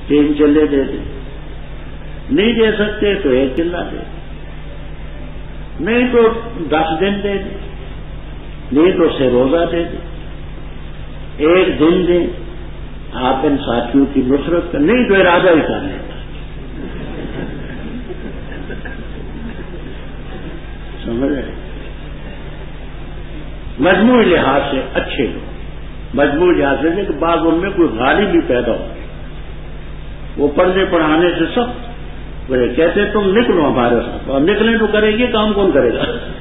3 چلے دے دیں، نہیں دے سکتے تو 1 چلہ دے دیں، نہیں تو 10 دن دے دیں، نہیں تو سے روزہ دے دیں، 1 دن دیں آپ ان ساتھیوں کی نصرت کر، نہیں تو ارادہ ہی کر لیں، سمجھ رہے؟ مجموعی لحاظ سے اچھے لوگ، مجموعی لحاظ سے کہ بعض ان میں کوئی غالب بھی پیدا ہو، وہ پڑھنے پڑھانے سے سب بڑے کہتے تم نکلو ہمارے ساتھ، اور نکلیں تو کرے گی، کام کون کرے گا؟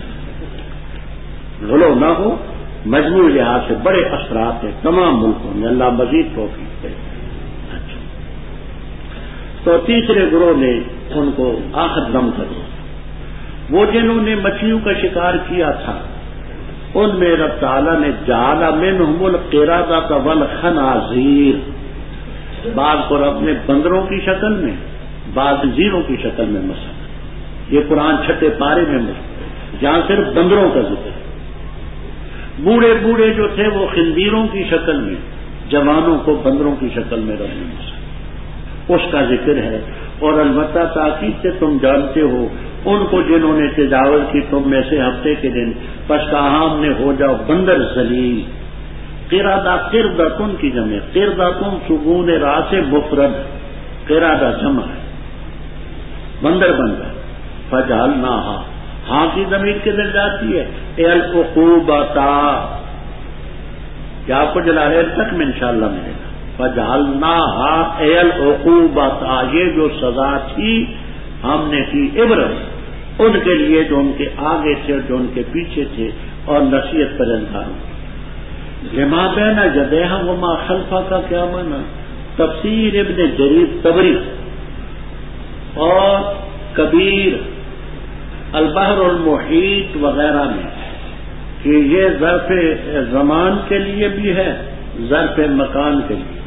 غلو نہ ہو، مجموعی لحاظ سے بڑے اثرات ہیں تمام ملکوں میں، اللہ مزید توفیق دے۔ اچھا، تو تیسرے گروہ نے ان کو آخر دم کر دیا، وہ جنہوں نے مچھلیوں کا شکار کیا تھا ان میں رب تعالیٰ نے جعل منہم القردۃ والخنازیر، بعض کو رب نے بندروں کی شکل میں، بعض زیروں کی شکل میں مثلا، یہ قرآن 6 پارے میں جہاں صرف بندروں کا ذکر ہے، بوڑھے بوڑھے جو تھے وہ خنزیروں کی شکل میں، جوانوں کو بندروں کی شکل میں رب نے مثلا، اس کا ذکر ہے۔ اور البتہ تاکید سے تم جانتے ہو ان کو جنہوں نے تجاوز کی تم میں سے ہفتے کے دن، پس کہا ہم نے ہو جاؤ بندر ذلیل۔ قردہ قردۃن کی جمع، قردۃن سکون راہ سے مفرد، قردہ جمع ہے، بندر بندر، فجعلناہا، ہاں کی ضمیر کدھر جاتی ہے؟ العقوبۃ، کیا آپ کو جلالہ تک میں انشاءاللہ ملے گا، فجعلناہا العقوبۃ، یہ جو سزا تھی ہم نے کی عبرت ان کے لیے جو ان کے آگے تھے اور جو ان کے پیچھے تھے، اور نصیحت پر انکار۔ لما بین یدیہا وما خلفہا کا کیا معنی؟ تفسیر ابن جریر طبری اور کبیر البحر المحیط وغیرہ میں کہ یہ ظرف زمان کے لیے بھی ہے، ظرف مکان کے لیے۔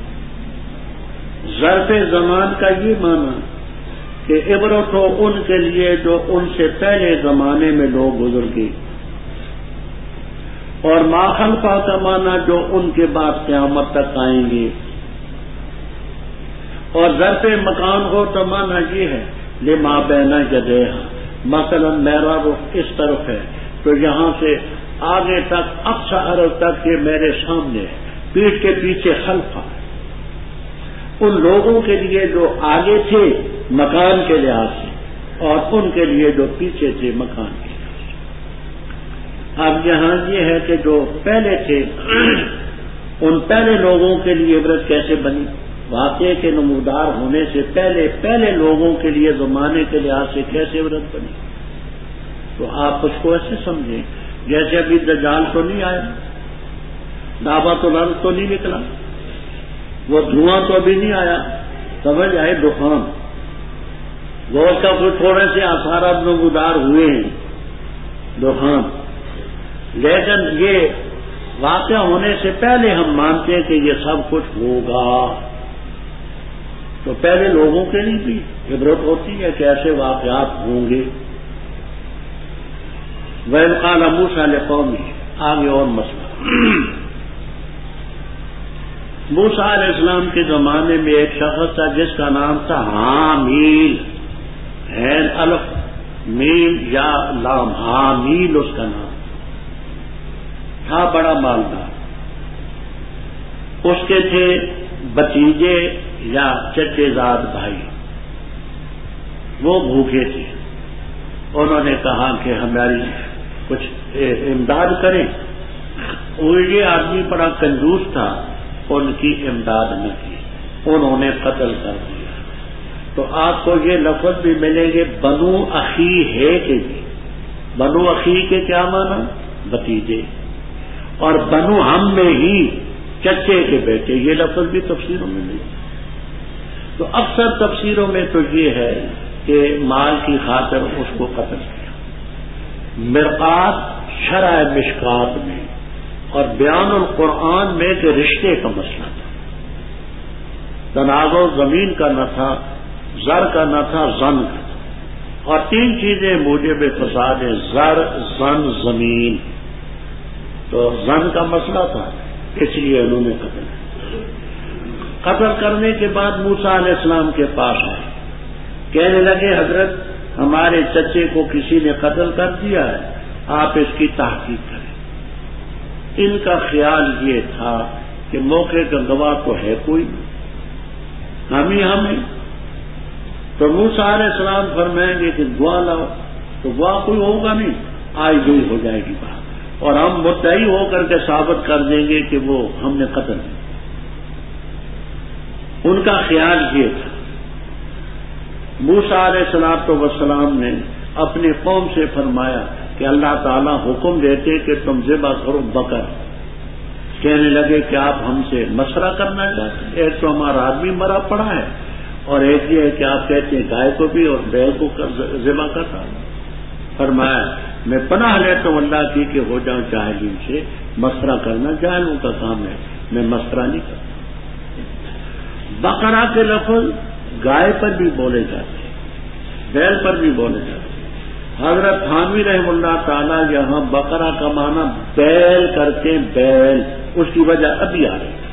ظرف زمان کا یہ معنی کہ عبرت ہو ان کے لیے جو ان سے پہلے زمانے میں لوگ گزر گئے، اور ما خلفہ کا معنی جو ان کے بعد قیامت تک آئیں گے، اور ظرف مکان ہو تو معنی یہ ہے لما بین یدیہا، مثلا میرا رخ اس طرف ہے تو یہاں سے آگے تک اقصی عرض تک یہ میرے سامنے ہے، پیٹھ کے پیچھے خلفہ، ان لوگوں کے لیے جو آگے تھے مکان کے لحاظ سے، اور ان کے لیے جو پیچھے تھے مکان کے لحاظ سے۔ اب یہاں یہ ہے کہ جو پہلے تھے ان پہلے لوگوں کے لیے عبرت کیسے بنی، واقعے کے نمودار ہونے سے پہلے لوگوں کے لیے زمانے کے لحاظ سے کیسے عبرت بنی، تو آپ اس کو ایسے سمجھیں جیسے ابھی دجال تو نہیں آیا، دعوت الارض تو نہیں نکلا، وہ دھواں تو ابھی نہیں آیا، سمجھ آئے دخان، وہ اس کا کچھ تھوڑے سے آثارات نمودار ہوئے ہیں دخان، لیکن یہ واقعہ ہونے سے پہلے ہم مانتے ہیں کہ یہ سب کچھ ہوگا، تو پہلے لوگوں کے لیے بھی عبرت ہوتی ہے کہ ایسے واقعات ہوں گے۔ وَإِذْ قَالَ مُوسَىٰ لِقَوْمِهِ، آگے اور مسئلہ، موسیٰ علیہ السلام کے زمانے میں ایک شخص تھا جس کا نام تھا حامیل، عین الف میم یا لام، حامیل اس کا نام تھا، بڑا مالدار، اس کے تھے بتیجے یا چچے زاد بھائی، وہ بھوکے تھے، انہوں نے کہا کہ ہماری کچھ امداد کریں، اور یہ آدمی بڑا کنجوس تھا، ان کی امداد نہ کی، انہوں نے قتل کر دیا۔ تو آپ کو یہ لفظ بھی ملیں گے بنو اخی ہے کے بھی، بنو اخی کے کیا معنی؟ بتیجے، اور بنو ہم میں ہی چچے کے بیٹے، یہ لفظ بھی تفسیروں میں ملے۔ تو اکثر تفسیروں میں تو یہ ہے کہ مال کی خاطر اس کو قتل کیا۔ مرقات شرح مشکات میں اور بیان القرآن میں کہ رشتے کا مسئلہ تھا، تنازع زمین کا نہ تھا، زر کا نہ تھا، زن کا تھا، اور 3 چیزیں موجب فساد ہیں، زر، زن، زمین، تو زن کا مسئلہ تھا، اس لیے انہوں نے قتل کیا۔ قتل کرنے کے بعد موسیٰ علیہ السلام کے پاس آئے، کہنے لگے حضرت ہمارے چچے کو کسی نے قتل کر دیا ہے، آپ اس کی تحقیق کریں۔ ان کا خیال یہ تھا کہ موقع کا گواہ تو ہے کوئی، ہمیں تو موسیٰ علیہ السلام فرمائیں گے کہ گواہ لاؤ، تو گواہ کوئی ہوگا نہیں، آج گئی ہو جائے گی بات، اور ہم مدعی ہو کر کے ثابت کر دیں گے کہ وہ ہم نے قتل کیا۔ ان کا خیال یہ تھا۔ موسیٰ علیہ السلام نے اپنی قوم سے فرمایا کہ اللہ تعالیٰ حکم دیتے کہ تم ذبح کرو بقر۔ کہنے لگے کہ آپ ہم سے مسئلہ کرنا چاہتے ہیں، ایک تو ہمارا آدمی مرا پڑا ہے، اور ایک یہ ہے کہ آپ کہتے ہیں گائے کو بھی اور بیل کو ذبح کرتا ہوں۔ فرمایا میں پناہ لیتا ہوں اللہ کی کہ ہو جاؤں جاہلین سے، مسئلہ کرنا جاہلوں کا کام ہے، میں مسئلہ نہیں کرتا۔ بقرہ کے لفظ گائے پر بھی بولے جاتے ہیں، بیل پر بھی بولے جاتے ہیں۔ حضرت تھانوی رحم اللہ تعالیٰ یہاں بقرہ کا معنی بیل کرتے، بیل، اس کی وجہ ابھی آ رہی ہے۔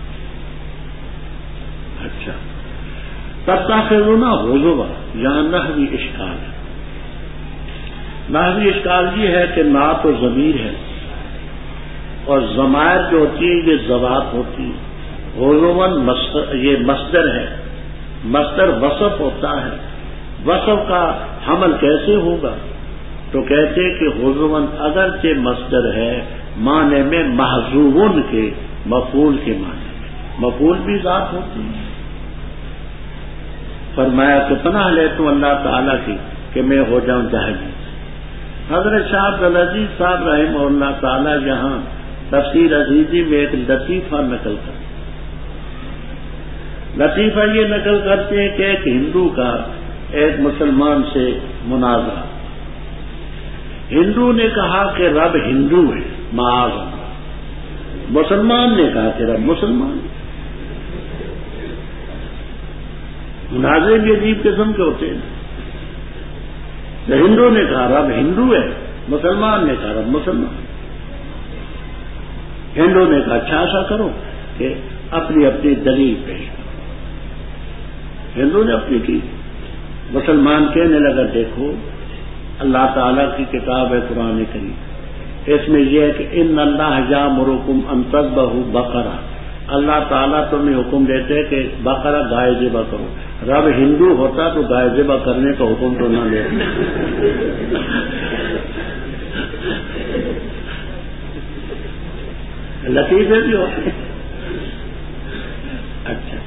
اچھا، تتخذون حضوا، یہاں نحوی اشکال ہے۔ نحوی اشکال یہ ہے کہ نا تو ضمیر ہے اور ضمائر جو ہوتی ہے یہ ذوات ہوتی ہے، حضوا یہ مصدر ہے، مصدر وصف ہوتا ہے، وصف کا حمل کیسے ہوگا؟ تو کہتے کہ حضوا اگرچہ مصدر ہے معنی میں محذوون کے مفعول کے معنی میں، مفعول بھی ذات ہوتی ہے۔ فرمایا کہ پناہ لیتا ہوں اللہ تعالیٰ کی کہ میں ہو جاؤں جاہلی۔ حضرت شاہ عبدالعزیز صاحب رحمہ اللہ تعالیٰ یہاں تفسیر عزیزی میں ایک لطیفہ نقل کرتے، لطیفہ یہ نقل کرتے ہیں کہ ایک ہندو کا ایک مسلمان سے مناظرہ، ہندو نے کہا کہ رب ہندو ہے، معاذ اللہ، مسلمان نے کہا کہ رب مسلمان ہے۔ مناظرے بھی عجیب قسم کے ہوتے ہیں، ہندو نے کہا رب ہندو ہے، مسلمان نے کہا رب مسلمان۔ ہندو نے کہا اچھا ایسا کرو کہ اپنی اپنی دلیل پیش کرو۔ ہندو نے اپنی کی، مسلمان کہنے لگا دیکھو اللہ تعالیٰ کی کتاب ہے قرآن کریم، اس میں یہ ہے کہ ان اللہ یامرکم ان تذبحوا بقرہ، اللہ تعالیٰ تمہیں حکم دیتے کہ بقرہ گائے ذبح کرو۔ رب ہندو ہوتا تو گائے ذبح کرنے کا حکم تو نہ لیتا۔ لطیفے بھی ہوتے ہیں۔ اچھا،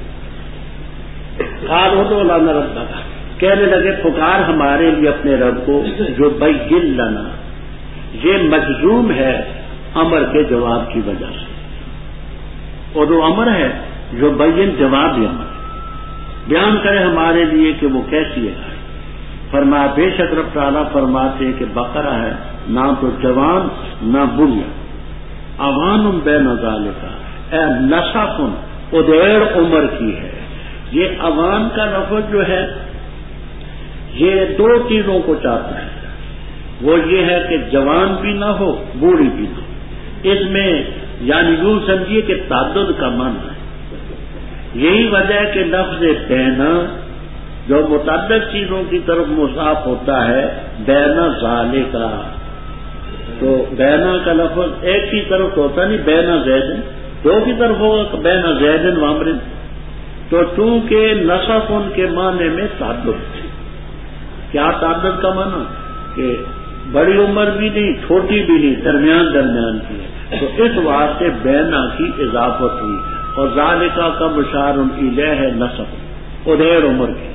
قال ادعو لنا ربک، کہنے لگے پکار ہمارے لیے اپنے رب کو، جو بین لنا، یہ مجزوم ہے امر کے جواب کی وجہ سے، اور جو امر ہے جو بین جواب ہی امر ہے، بیان کرے ہمارے لیے کہ وہ کیسی ہے۔ فرمایا بے شک رب تعالیٰ فرماتے ہیں کہ بقرہ ہے نہ تو جوان نہ بڑھیا، اوان بین ذالک، اے نسخن ادیر عمر کی ہے۔ یہ اوان کا لفظ جو ہے یہ دو چیزوں کو چاہتا ہے، وہ یہ ہے کہ جوان بھی نہ ہو بوڑھی بھی نہ ہو، اس میں یعنی یوں سمجھیے کہ تعدد کا معنی ہے۔ یہی وجہ ہے کہ لفظ بینا جو متعدد چیزوں کی طرف مضاف ہوتا ہے، بینا ذالک، تو بینا کا لفظ ایک کی طرف ہوتا نہیں، بینا زیدن، دو کی طرف ہوگا بینا زیدن وامرن، تو چونکہ نصف ان کے معنی میں تعدد، کیا تعدد کا معنی کہ بڑی عمر بھی نہیں چھوٹی بھی نہیں، درمیان درمیان کی ہے، تو اس واسطے بینا کی اضافت ہوئی، اور ذالکہ کا مشار الیہ ہے نصف، ادھیر عمر کی۔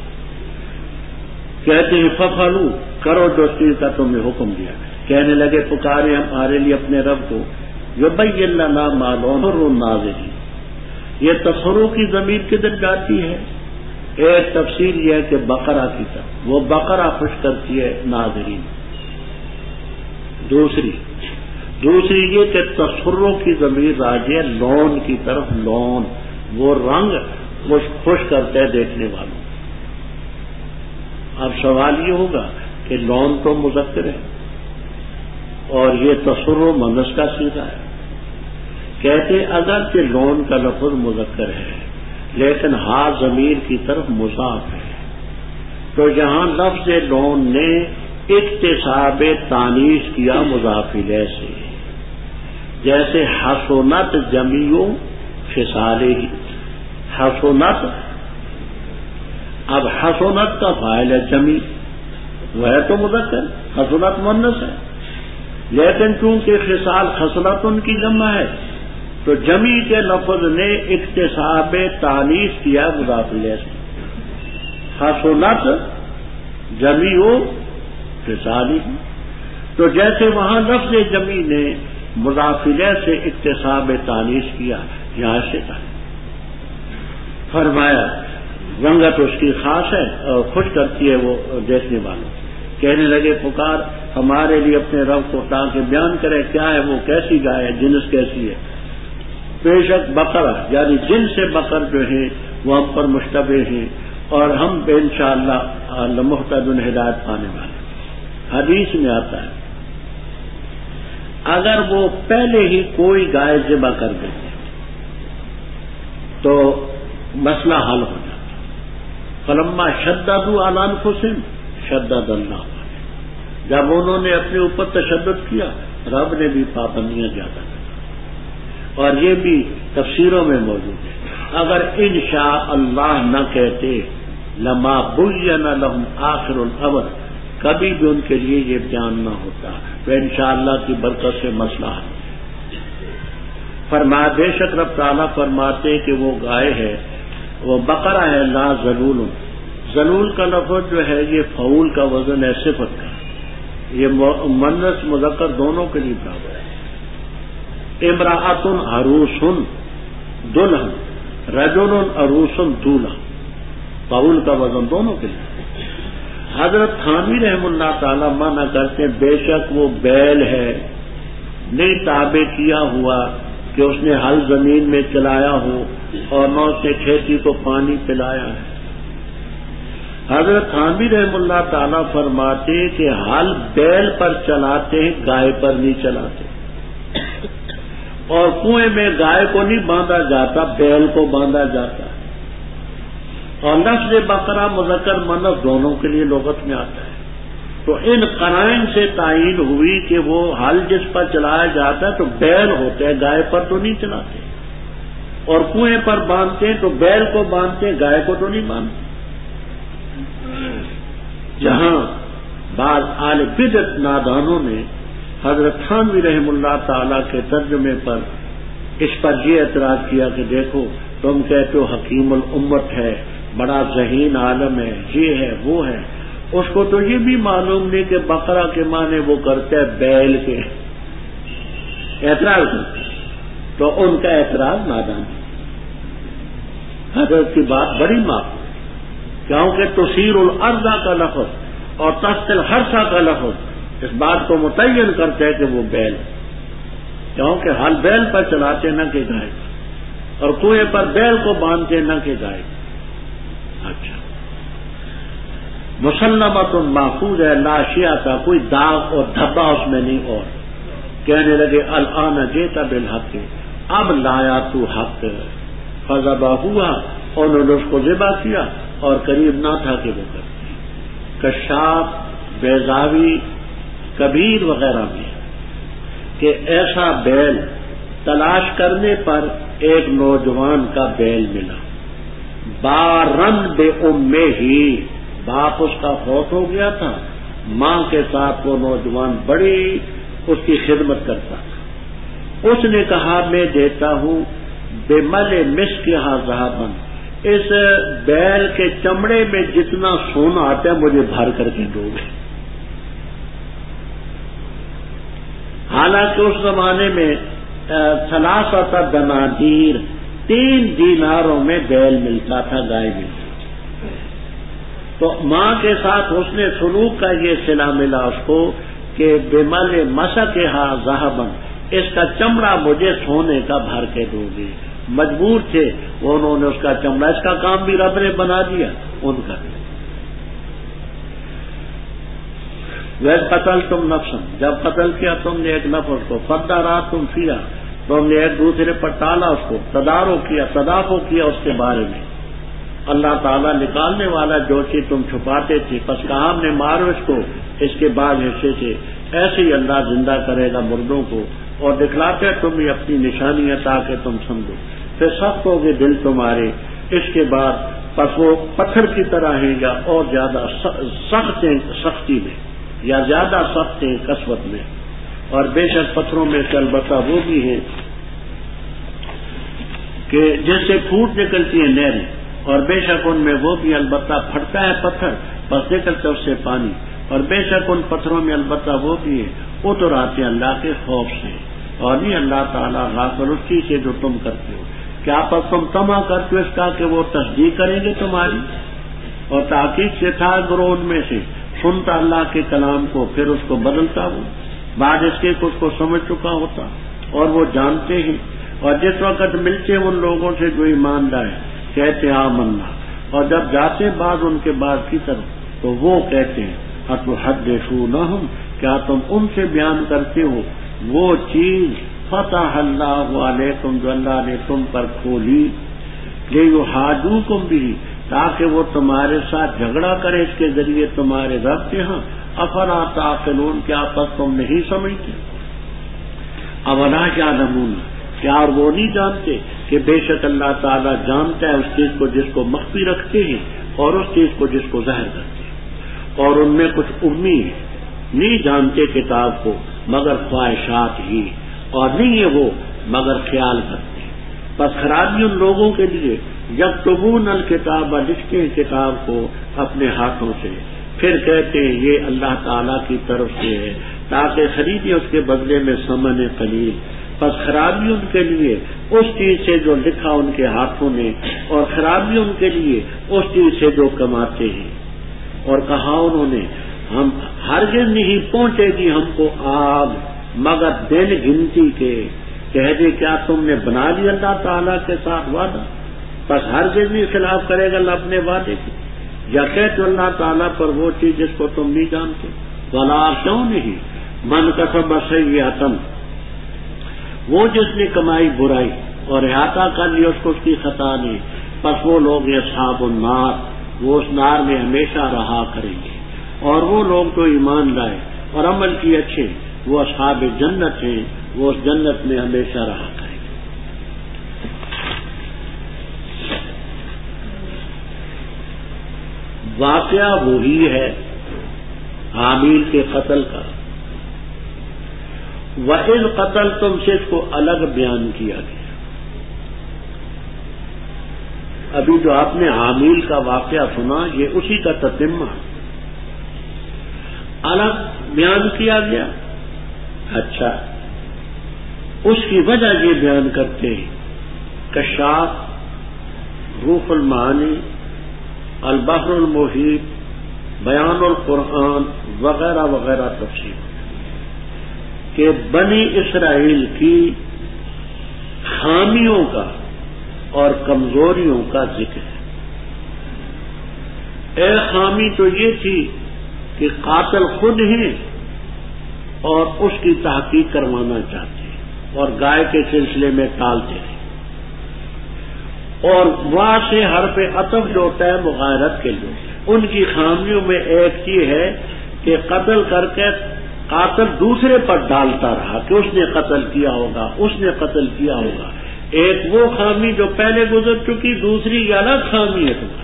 کہتے ہیں ففعلوا، کرو جو چیز کا تمہیں حکم دیا۔ کہنے لگے پکارے ہمارے لیے اپنے رب کو، یبین لنا ما لون الناظرین، یہ تصرف کی ضمیر کدھر جاتی ہے؟ ایک تفسیر یہ ہے کہ بقرہ کی طرف، وہ بقرہ خوش کرتی ہے ناظرین۔ دوسری یہ کہ تصرف کی ضمیر راجع ہے لون کی طرف، لون وہ رنگ خوش کرتے ہیں دیکھنے والوں۔ اب سوال یہ ہوگا کہ لون تو مذکر ہے اور یہ تصرف مؤنث کا صیغہ ہے۔ کہتے اگر کہ لون کا لفظ مذکر ہے لیکن ہا ضمیر کی طرف مضاف ہے، تو یہاں لفظ لون نے اکتساب تانیث کیا مضاف الیہ سے، جیسے حسنت جمیع خصالہ، حسنت، اب حسنت کا فاعل ہے جمیع، وہ ہے تو مذکر، حسنت مؤنث ہے، لیکن چونکہ خصال خصلت ان کی جمع ہے تو جمیع کے لفظ نے اکتساب تانیث کیا مضاف الیہ سے، حسنت جمیع خصالہ، تو جیسے وہاں لفظ جمیع نے مضاف الیہ سے اکتساب تانیث کیا، یہاں سے تھا فرمایا رنگت اس کی خاص ہے اور خوش کرتی ہے وہ دیکھنے والوں، کہنے لگے پکار ہمارے لیے اپنے رب کو تاکہ بیان کرے کیا ہے وہ، کیسی گائے ہے، جنس کیسی ہے، بے شک بقرہ یعنی جن سے بقر جو ہیں وہ ہم پر مشتبہ ہیں اور ہم بے انشاءاللہ لمہتدون ہدایت پانے والے۔ حدیث میں آتا ہے اگر وہ پہلے ہی کوئی گائے ذبح کر دیتے تو مسئلہ حل ہو جاتا، فلما شددوا علی انفسہم شدد اللہ علیہم، جب انہوں نے اپنے اوپر تشدد کیا رب نے بھی پابندیاں زیادہ کی، اور یہ بھی تفسیروں میں موجود ہے، اگر انشاء اللہ نہ کہتے لما بین لہم آخر الامر، کبھی بھی ان کے لیے یہ بیان نہ ہوتا تو انشاءاللہ کی برکت سے مسئلہ ہے۔ فرمایا بے شک رب تعالیٰ فرماتے کہ وہ گائے ہے، وہ بقرہ ہے، لا ذلول، ذلول کا لفظ جو ہے یہ فعول کا وزن ہے صفت کا، یہ مؤنث مذکر دونوں کے لیے برابر ہے، امرأۃ عروس دلہن، رجل عروس دولہ، فعول کا وزن دونوں کے لیے۔ حضرت تھانوی رحم اللہ تعالی مانا کرتے ہیں بے شک وہ بیل ہے نہیں تابع کیا ہوا کہ اس نے ہل زمین میں چلایا ہو اور نہ اس نے کھیتی کو پانی پلایا ہے۔ حضرت تھانوی رحم اللہ تعالی فرماتے کہ ہل بیل پر چلاتے ہیں، گائے پر نہیں چلاتے، اور کنویں میں گائے کو نہیں باندھا جاتا، بیل کو باندھا جاتا ہے، اور لفظ بقرہ مذکر مؤنث دونوں کے لیے لغت میں آتا ہے، تو ان قرائن سے تعین ہوئی کہ وہ ہل جس پر چلایا جاتا ہے تو بیل ہوتے ہیں، گائے پر تو نہیں چلاتے، اور کنویں پر باندھتے ہیں تو بیل کو باندھتے ہیں، گائے کو تو نہیں باندھتے۔ جہاں بعض اہل بدعت نادانوں نے حضرت تھانوی رحم اللہ تعالی کے ترجمے پر اس پر یہ اعتراض کیا کہ دیکھو تم کہتے ہو حکیم الامت ہے، بڑا ذہین عالم ہے، یہ ہے وہ ہے، اس کو تو یہ بھی معلوم نہیں کہ بقرہ کے معنی وہ کرتے ہیں بیل کے، اعتراض کرتے، تو ان کا اعتراض نادان ہے۔ حضرت کی بات بڑی معقول، کیونکہ تثیر الارض کا لفظ اور تسقی الحرث کا لفظ اس بات کو متعین کرتے ہیں کہ وہ بیل، کیونکہ ہل بیل پر چلاتے نہ کہ گائے، اور کنویں پر بیل کو باندھتے نہ کہ گائے۔ اچھا، مسلمۃ محفوظ ہے، لا شیعہ، کوئی داغ اور دھبا اس میں نہیں۔ اور کہنے لگے الآن جئت بالحق، اب لایا تو حق، فذبحوها، انہوں نے اس کو ذبح کیا اور قریب نہ تھا کہ وہ کرتے۔ کشاف، بیضاوی، کبیر وغیرہ میں کہ ایسا بیل تلاش کرنے پر ایک نوجوان کا بیل ملا، بارن بے امہ ہی، باپ اس کا فوت ہو گیا تھا، ماں کے ساتھ وہ نوجوان بڑی اس کی خدمت کرتا تھا۔ اس نے کہا میں دیتا ہوں بمل مسکھا ذہبن، اس بیل کے چمڑے میں جتنا سونا آتا ہے مجھے بھر کر کے دو گے۔ حالانکہ اس زمانے میں ثلاثۃ دنانیر، 3 دیناروں میں بیل ملتا تھا، گائے ملتی تھی۔ تو ماں کے ساتھ اس نے سلوک کا یہ صلہ ملا اس کو کہ بمل مسکھا ذہبن، اس کا چمڑا مجھے سونے کا بھر کے دو گے۔ مجبور تھے وہ، انہوں نے اس کا چمڑا، اس کا کام بھی رب نے بنا دیا ان کا۔ وَإِذْ قَتَلْتُمْ نَفْسًا، جب قتل کیا تم نے ایک نفس کو، فَادَّارَأْتُمْ فِيهَا، تو ہم نے ایک دوسرے پر ٹالا، اس کو تدافع کیا اس کے بارے میں۔ اللہ تعالیٰ نکالنے والا جو چیز تم چھپاتے تھے، پس کہا ہم نے مارو اس کو، اس کے بعد حصے سے ایسے ہی اللہ زندہ کرے گا مردوں کو اور دکھلاتے تمہیں اپنی نشانیاں تاکہ تم سمجھو۔ پھر سخت ہوگے دل تمہارے، اس کے بعد پس وہ پتھر کی طرح ہیں یا اور زیادہ سخت ہیں سختی میں، یا زیادہ سخت ہیں قسوت میں، اور بے شک پتھروں میں سے البتہ وہ بھی ہیں کہ جیسے پھوٹ نکلتی ہے نہریں، اور بے شک ان میں وہ بھی البتہ پھٹتا ہے پتھر بس نکلتا اس سے پانی، اور بے شک ان پتھروں میں البتہ وہ بھی ہے اتر آتے اللہ کے خوف سے، اور نہیں اللہ تعالیٰ غافل اس چیز سے جو تم کرتے ہو۔ کیا پس تم طمع کرتے ہو اس کا کہ وہ تصدیق کریں گے تمہاری؟ اور تحقیق سے تھا گروہ ان میں سے سنتا اللہ کے کلام کو پھر اس کو بدلتا وہ، بعد اس کے اس کو سمجھ چکا ہوتا، اور وہ جانتے ہیں۔ اور جس وقت ملتے ان لوگوں سے جو ایمان لائے کہتے آمنا، اور جب جاتے بعض ان کے بعد کی طرف تو وہ کہتے ہیں اتحدثونہم، کیا تم ان سے بیان کرتے ہو وہ چیز فتح اللہ علیکم جو اللہ نے تم پر کھولی، لیحاجوکم بھی، تاکہ وہ تمہارے ساتھ جھگڑا کرے اس کے ذریعے تمہارے رب کے ہاں، افلا تعقلون، کیا پس تم نہیں سمجھتے؟ اولا یعلمون، کیا اور وہ نہیں جانتے کہ بے شک اللہ تعالیٰ جانتا ہے اس چیز کو جس کو مخفی رکھتے ہیں اور اس چیز کو جس کو ظاہر کرتے ہیں، اور ان میں کچھ امی ہیں نہیں جانتے کتاب کو مگر خواہشات ہی، اور نہیں ہے وہ مگر خیال کرتے ہیں۔ بس خرابی ان لوگوں کے لیے یکتبون الکتاب، لکھتے ہیں کتاب کو اپنے ہاتھوں سے، پھر کہتے ہیں یہ اللہ تعالیٰ کی طرف سے ہے تاکہ خریدے اس کے بدلے میں ثمن قلیل۔ بس خرابی ان کے لیے اس چیز سے جو لکھا ان کے ہاتھوں نے، اور خرابی ان کے لیے اس چیز سے جو کماتے ہیں۔ اور کہا انہوں نے ہم ہرگز نہیں پہنچے گی ہم کو آگ مگر دن گنتی کے، کہہ دے کیا تم نے بنا لی اللہ تعالیٰ کے ساتھ وعدہ؟ بس ہرگز نہیں خلاف کرے گا اللہ اپنے وعدے کی، یا کہتے اللہ تعالیٰ پر وہ چیز جس کو تم نہیں جانتے۔ ولا کیوں نہیں من کسب سیئۃ، وہ جس نے کمائی برائی اور احاطہ کر لیا اس کو اس کی خطا نہیں، پس وہ لوگ اصحاب النار، وہ اس نار میں ہمیشہ رہا کریں گے۔ اور وہ لوگ جو ایمان لائے اور عمل کیے اچھے وہ اصحاب جنت ہیں، وہ اس جنت میں ہمیشہ رہا کریں گے۔ واقعہ وہی ہے حابیل کے قتل کا، وَإِذْ قَتَلْتُمْ سے اس کو الگ بیان کیا گیا۔ ابھی جو آپ نے حابیل کا واقعہ سنا یہ اسی کا تتمہ الگ بیان کیا گیا۔ اچھا، اس کی وجہ یہ بیان کرتے ہیں کشاف، روح المعانی، البحر المحیط، بیان القرآن وغیرہ وغیرہ تفسیر، کہ بنی اسرائیل کی خامیوں کا اور کمزوریوں کا ذکر ہے۔ ایک خامی تو یہ تھی کہ قاتل خود ہیں اور اس کی تحقیق کروانا چاہتے ہیں اور گائے کے سلسلے میں ٹالتے ہیں، اور وہاں سے حرف عطف جو ہوتا ہے مغایرت کے لیے، ان کی خامیوں میں ایک یہ ہے کہ قتل کر کے قاتل دوسرے پر ڈالتا رہا کہ اس نے قتل کیا ہوگا، اس نے قتل کیا ہوگا۔ ایک وہ خامی جو پہلے گزر چکی، دوسری یہ الگ خامی ہے تمہاری۔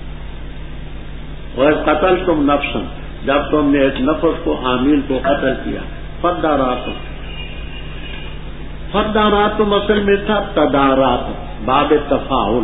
اور قتل تم نفسن، جب تم نے ایک نفس کو حامل کو قتل کیا، فداراتم اصل میں تھا تدارات، باب تفاعل،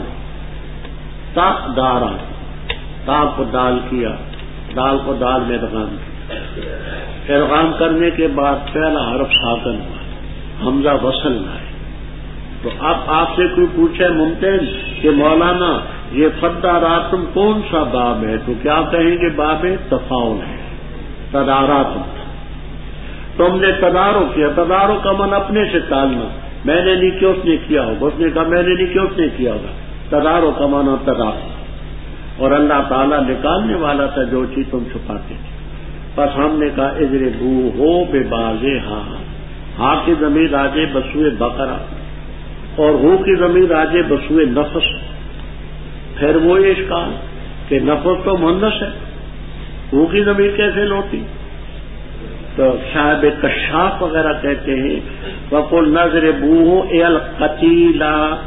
تدارات، تا کو دال کیا، دال کو دال میں ادغام کیا، ادغام کرنے کے بعد پہلا حرف ساکن ہوا، حمزہ وصل لائے۔ تو اب آپ سے کوئی پوچھے ممتاز کہ مولانا یہ فداراتم کون سا باب ہے، تو کیا کہیں گے باب تفاعل ہے، تداراتم۔ تم نے تدارو کیا، تدارو کا من اپنے سے ٹالنا، میں نے نہیں کیا اس نے کیا ہوگا، اس نے کہا میں نے نہیں کیا اس نے کیا ہوگا، تدارو کا من تدارو۔ اور اللہ تعالیٰ نکالنے والا تھا جو چیز تم چھپاتے تھے۔ بس ہم نے کہا اضربوہ ببعضھا، ہا کی ضمیر آجے بسوئے بقرہ اور ہو کی ضمیر آجے بسوئے نفس، پھر وہ اشکال کہ نفس تو مؤنث ہے، ہو کی ضمیر کیسے لوٹی؟ تو صاحب کشاف وغیرہ کہتے ہیں وَقُلْ نَضْرِبُوهُ إِلَى الْقَتِيلَ،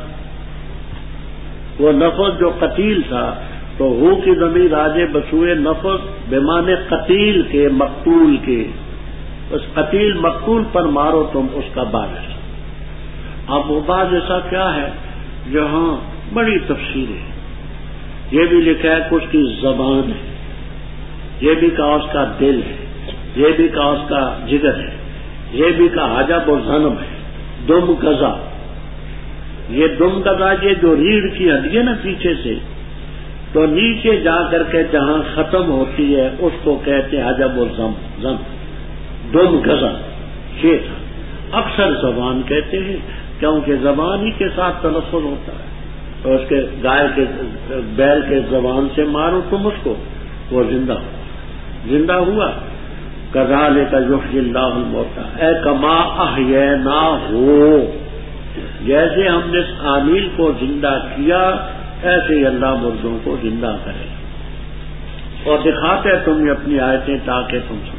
وہ نفس جو قتیل تھا تو ہو کی ضمیر آجے بسوئے نفس بمانے قتیل کے، مقتول کے، اس قتیل مقتول پر مارو تم اس کا باعث۔ اب وہ بعض ایسا کیا ہے جہاں بڑی تفسیر ہے، یہ بھی لکھا ہے کہ اس کی زبان ہے، یہ بھی کہا اس کا دل ہے، یہ بھی کہا اس کا جگر ہے، یہ بھی کہا حجب و ذنب ہے، دم غذا، یہ دم غذا یہ جو ریڑھ کی ہڈی ہے نا پیچھے سے، تو نیچے جا کر کے جہاں ختم ہوتی ہے اس کو کہتے ہیں حجب و ذنب، دم غذا یہ تھا۔ اکثر زبان کہتے ہیں کیونکہ زبان ہی کے ساتھ تلفظ ہوتا ہے، تو اس کے گائے کے بیل کے زبان سے مارو تم اس کو، وہ زندہ ہوا۔ کذالک یحیی اللہ الموتی، اے کما احییناہ، جیسے ہم نے اس عامل کو زندہ کیا ایسے ہی اللہ مردوں کو زندہ کرے اور دکھاتے تمہیں اپنی آیتیں تاکہ تم سنو۔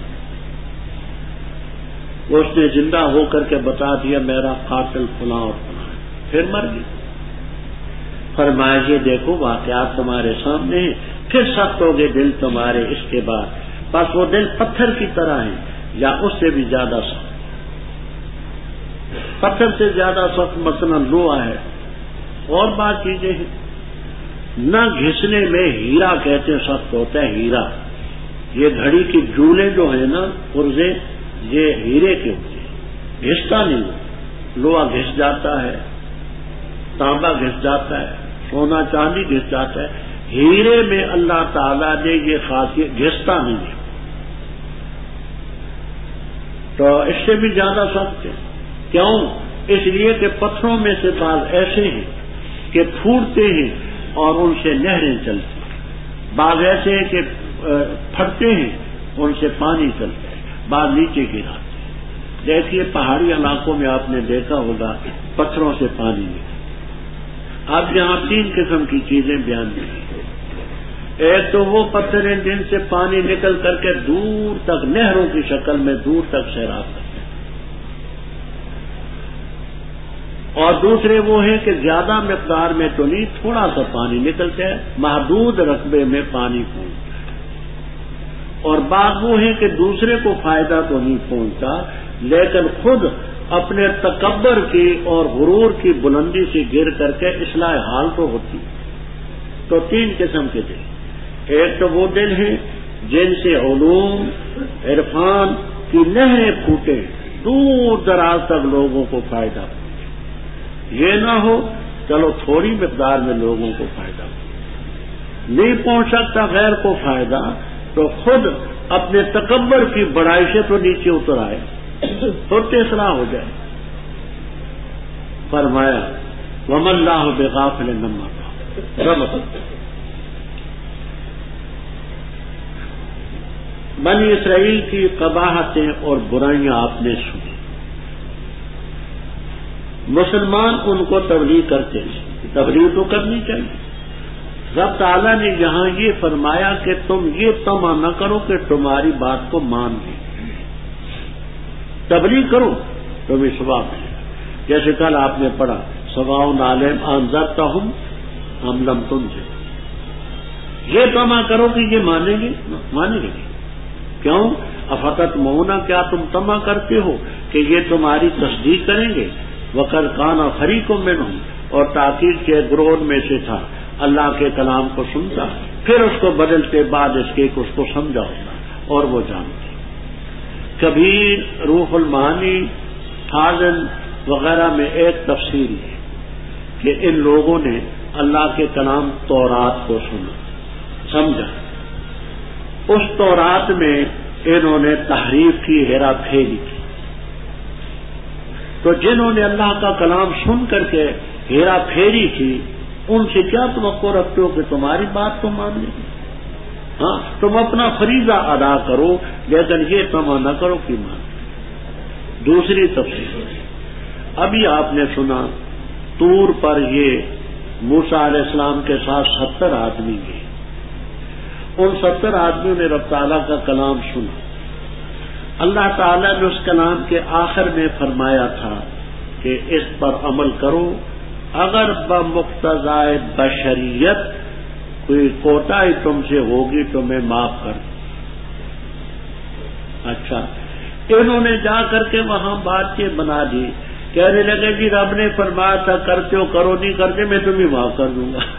اس نے زندہ ہو کر کے بتا دیا میرا قاتل فلاں اور فلاں، پھر مر گئی۔ فرمایا یہ دیکھو واقعات تمہارے سامنے ہیں، پھر سخت ہو گئے دل تمہارے اس کے بعد، بس وہ دل پتھر کی طرح ہیں یا اس سے بھی زیادہ سخت، پتھر سے زیادہ سخت مثلا لوہا ہے اور بات چیزیں ہیں، نہ گھسنے میں ہیرا کہتے ہیں سخت ہوتا ہے ہیرا، یہ گھڑی کی جولیں جو ہیں نا پرزے یہ ہیرے کے ہوتے ہیں، گھستا نہیں وہ، لوہا گھس جاتا ہے، تانبا گھس جاتا ہے، سونا چاندی گھس جاتا ہے، ہیرے میں اللہ تعالیٰ نے یہ خاصیت گھستا نہیں ہے، تو اس سے بھی زیادہ سخت ہے۔ کیوں؟ اس لیے کہ پتھروں میں سے بعض ایسے ہیں کہ پھوٹتے ہیں اور ان سے نہریں چلتی ہیں، بعض ایسے ہیں کہ پھٹتے ہیں ان سے پانی چلتا ہے، بعض نیچے گراتے ہیں۔ دیکھیے پہاڑی علاقوں میں آپ نے دیکھا ہوگا پتھروں سے پانی نکلتا۔ اب یہاں تین قسم کی چیزیں بیان کی ہیں، ایک تو وہ پتھر ہیں جن سے پانی نکل کر کے دور تک نہروں کی شکل میں دور تک سیراب کرتے ہیں، اور دوسرے وہ ہیں کہ زیادہ مقدار میں تو نہیں، تھوڑا سا پانی نکلتا ہے، محدود رقبے میں پانی پہنچتا ہے، اور بعض وہ ہیں کہ دوسرے کو فائدہ تو نہیں پہنچتا لیکن خود اپنے تکبر کی اور غرور کی بلندی سے گر کر کے اصلاح حال تو ہوتی۔ تو تین قسم کے دل، ایک تو وہ دل ہیں جن سے علوم عرفان کی نہریں پھوٹے دور دراز تک لوگوں کو فائدہ پہنچے، یہ نہ ہو چلو تھوڑی مقدار میں لوگوں کو فائدہ پہنچے، نہیں پہنچ سکتا غیر کو فائدہ تو خود اپنے تکبر کی بڑائی سے تو نیچے اتر آئے تو تیسرا ہو جائے۔ فرمایا وَمَا اللَّهُ بِغَافِلٍ عَمَّا تَعْمَلُونَ۔ بنی اسرائیل کی قباحتیں اور برائیاں آپ نے سنی، مسلمان ان کو تبلیغ کرتے ہیں، تبلیغ تو کرنی چاہیے۔ رب تعالیٰ نے یہاں یہ فرمایا کہ تم یہ طمع نہ کرو کہ تمہاری بات کو مان لیں، تبلیغ کرو تمہیں ثواب ملے گا، جیسے کل آپ نے پڑھا سواء علیہم انذرتہم ام لم تنذر، یہ طمع کرو کہ یہ مانیں گے نہیں، کیوں؟ افتطمعون، کیا تم طمع کرتے ہو کہ یہ تمہاری تصدیق کریں گے؟ وقد کان فریق منہم، اور تاکید کے گروہ میں سے تھا اللہ کے کلام کو سنتا پھر اس کو بدلتے بعد اس کے اس کو سمجھا ہوتا اور وہ جانتے۔ کبیر روح المعانی حاضن وغیرہ میں ایک تفسیر ہے کہ ان لوگوں نے اللہ کے کلام تورات کو سنا سمجھا، اس تورات میں انہوں نے تحریف کی، ہیرا پھیری کی، تو جنہوں نے اللہ کا کلام سن کر کے ہیرا پھیری کی ان سے کیا توقع رکھتے ہو کہ تمہاری بات تو مان لیں گے؟ ہاں تم اپنا فریضہ ادا کرو لیکن یہ طمع نہ کرو کہ مان، دوسری تفسیر ابھی آپ نے سنا طور پر یہ موسیٰ علیہ السلام کے ساتھ 70 آدمی گئے. ان 70 آدمیوں نے رب تعالیٰ کا کلام سنا. اللہ تعالیٰ نے اس کلام کے آخر میں فرمایا تھا کہ اس پر عمل کرو، اگر بمقتضائے بشریت کوئی کوتاہی تم سے ہوگی تو میں معاف کر دوں. اچھا، انہوں نے جا کر کے وہاں باتیں بنا دی، کہنے لگے جی رب نے فرمایا تھا کرتے ہو کرو، نہیں کرتے میں تمہیں معاف کر دوں گا.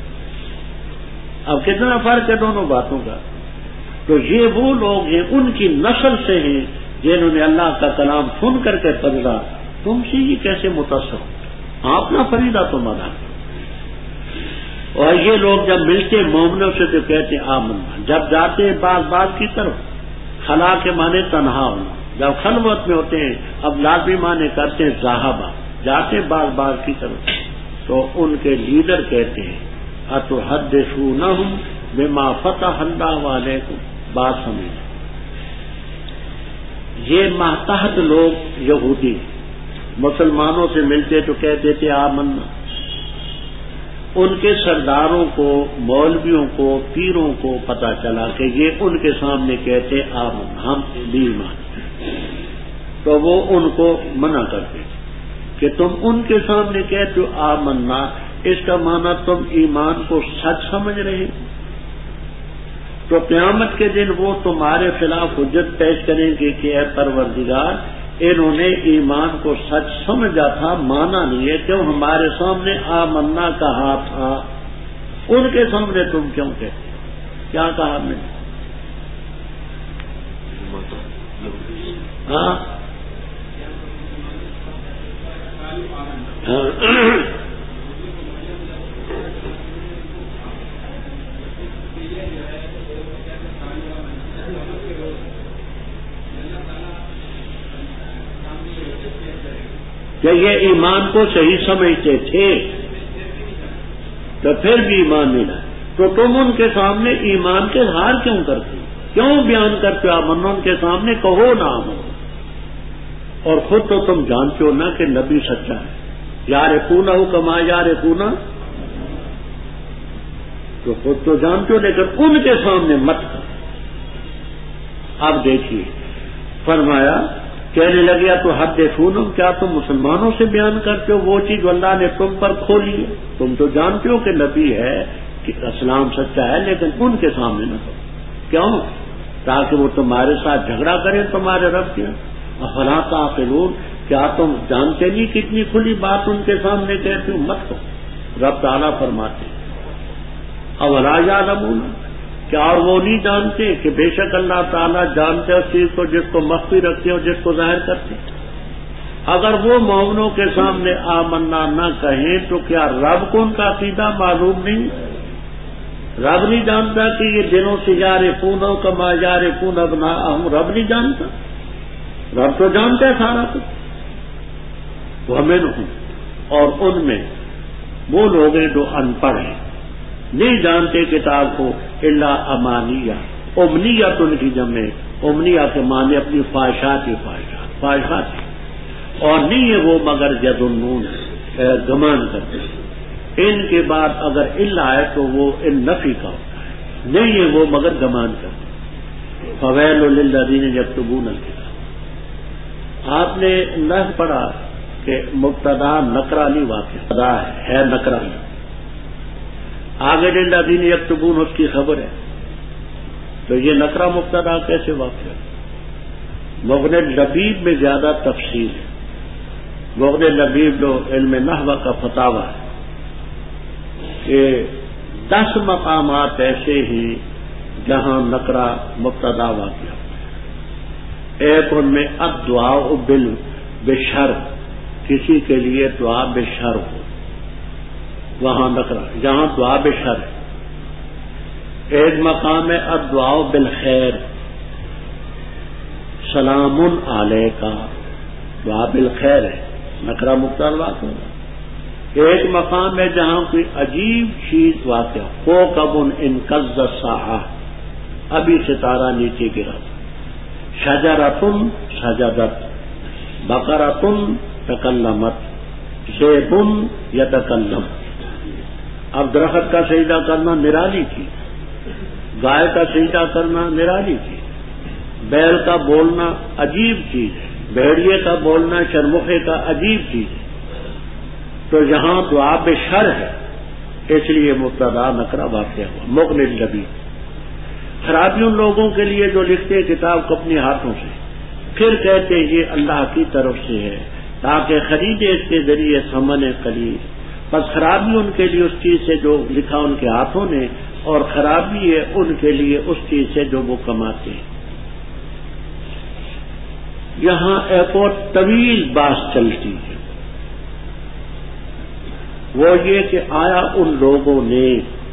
اب کتنا فرق ہے دونوں باتوں کا. تو یہ وہ لوگ ہیں، ان کی نسل سے ہیں جنہوں نے اللہ کا کلام سن کر کے پذیرا. تم سے یہ کیسے متاثر ہو؟ آپ نہ فریدا تم ادا. اور یہ لوگ جب ملتے مومنوں سے تو کہتے آمنا، جب جاتے باز کی طرف، خلا کے معنی تنہا ہونا، جب خلوت میں ہوتے ہیں اب لازمی معنی کرتے ہیں ذاہبہ، جاتے باز کی طرف، تو ان کے لیڈر کہتے ہیں اتحدثونہم بما فتح اللہ علیکم. بات سمجھ، یہ ماتحت لوگ یہودی مسلمانوں سے ملتے تو کہتے تھے آمنا. ان کے سرداروں کو، مولویوں کو، پیروں کو پتا چلا کہ یہ ان کے سامنے کہتے آمنا، ہم بھی ایمان، تو وہ ان کو منع کرتے کہ تم ان کے سامنے کہتے ہو آمنا، اس کا معنی تم ایمان کو سچ سمجھ رہے. تو قیامت کے دن وہ تمہارے خلاف حجت پیش کریں گے کہ اے پروردگار، انہوں نے ایمان کو سچ سمجھا تھا، مانا نہیں ہے، کیوں ہمارے سامنے آمنا کہا تھا، ان کے سامنے تم کیوں کہتے؟ کیا کہا میں نے؟ ہاں کہ یہ ایمان کو صحیح سمجھتے تھے تو پھر بھی ایمان نہیں لائے. تو تم ان کے سامنے ایمان کے اظہار کیوں کرتے، کیوں بیان کرتے ہو آمنا؟ ان کے سامنے کہو نہ آمنا. اور خود تو تم جانتے ہو نا کہ نبی سچا ہے. یعرفونہ کما یعرفون، تو خود تو جانتے ہو لیکن ان کے سامنے مت کرو. اب دیکھیے فرمایا، کہنے لگیا تو حدثونہم، کیا تم مسلمانوں سے بیان کرتے ہو وہ چیز اللہ نے تم پر کھولی ہے؟ تم تو جانتے ہو کہ نبی ہے، کہ اسلام سچا ہے، لیکن ان کے سامنے نہ کرو. کیوں؟ تاکہ وہ تمہارے ساتھ جھگڑا کریں تمہارے رب کے. افلا تعقلون، کیا تم جانتے نہیں کتنی کھلی بات ان کے سامنے کہتے ہو؟ مت کرو. رب تعالیٰ فرماتے اولا یعلمون، کیا اور وہ نہیں جانتے کہ بے شک اللہ تعالیٰ جانتے اس چیز کو جس کو مخفی رکھتے اور جس کو ظاہر کرتے. اگر وہ مومنوں کے سامنے آمنا نہ کہیں تو کیا رب کو ان کا عقیدہ معلوم نہیں؟ رب نہیں جانتا کہ یہ دنوں سے یعرفون کما یعرفون ابناءہم؟ رب نہیں جانتا؟ رب تو جانتا ہے سارا کچھ. ومنہم، اور ان میں وہ لوگ ہیں جو ان پڑھ ہیں، نہیں جانتے کتاب کو، الا امانیہ. امنیت ان کی جمع، امنیہ کے معنی اپنی خواہشات ہی خواہشات، اور نہیں ہے وہ مگر یظنون، گمان کرتے. ان کے بعد اگر الا ہے تو وہ ان نفی کا ہوتا ہے، نہیں ہے وہ مگر گمان کرتے. فویل للذین یکتبون الکتاب. آپ نے نہ پڑھا کہ مبتدا نکرالی واقع ہے، نکرالی. آگے للذین یکتبون اس کی خبر ہے، تو یہ نکرہ مبتدا کیسے واقع ہے؟ مغنی لبیب میں زیادہ تفصیل ہے. مغنی لبیب جو علم نحو کا فتاوی ہے کہ 10 مقامات ایسے ہیں جہاں نکرہ مبتدا واقع ہے. ایک ان میں الدعاء بشر، کسی کے لیے دعا بشر ہو، وہاں نکرہ، جہاں دعا بشر ہے. ایک مقام ہے الدعاء بالخیر، سلام علیکہ، دعا بالخیر ہے، نکرہ مبتدا واقع ہوگا. ایک مقام ہے جہاں کوئی عجیب چیز واقع ہو، کوکب انقض الساعہ، ابھی ستارہ نیچے گرا. شجرۃ سجدت، بقرۃ تکلمت ذئب یتکلم. اب درخت کا سجدہ کرنا نرالی کی، گائے کا سجدہ کرنا نرالی کی، بیل کا بولنا عجیب چیز ہے، بھیڑیے کا بولنا شرمخے کا عجیب چیز ہے. تو یہاں دعا پہ شر ہے، اس لیے مبتدا نکرہ واقع ہوا. مغنی لبی خرابی ان لوگوں کے لیے جو لکھتے کتاب کو اپنے ہاتھوں سے، پھر کہتے یہ اللہ کی طرف سے ہے تاکہ خریدے اس کے ذریعے ثمن قلیل. بس خرابی ان کے لیے اس چیز سے جو لکھا ان کے ہاتھوں نے، اور خرابی ہے ان کے لیے اس چیز سے جو وہ کماتے ہیں. یہاں ایک اور طویل بات چلتی ہے، وہ یہ کہ آیا ان لوگوں نے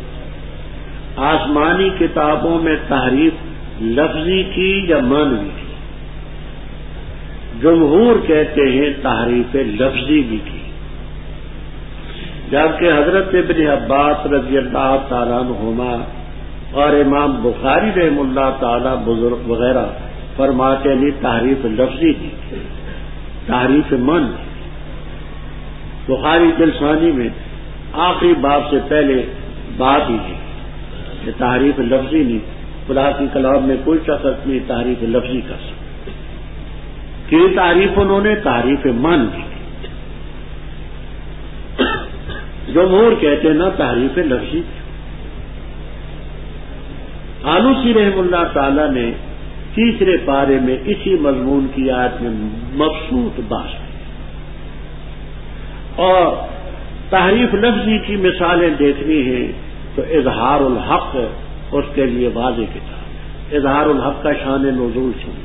آسمانی کتابوں میں تحریف لفظی کی یا معنوی کی؟ جمہور کہتے ہیں تحریف لفظی بھی کی، جبکہ حضرت ابن عباس رضی اللہ تعالیٰ عنہما اور امام بخاری رحم اللہ تعالیٰ بزرگ وغیرہ فرماتے ہیں تحریف لفظی کی، تحریف من. بخاری دلثانی میں آخری باب سے پہلے بات ہی ہے کہ تحریف لفظی نہیں، خدا کی کلام میں کوئی شخص نہیں تحریف لفظی کر سکتا. کہ تعریف انہوں نے تحریف من کی. جمہور کہتے نا تحریف لفظی. آلوسی رحم اللہ تعالی نے تیسرے پارے میں اسی مضمون کی آیت میں مبسوط بات کی، اور تحریف لفظی کی مثالیں دیکھنی ہیں تو اظہار الحق اس کے لیے واضح کتاب. اظہار الحق کا شان نزول سنیں.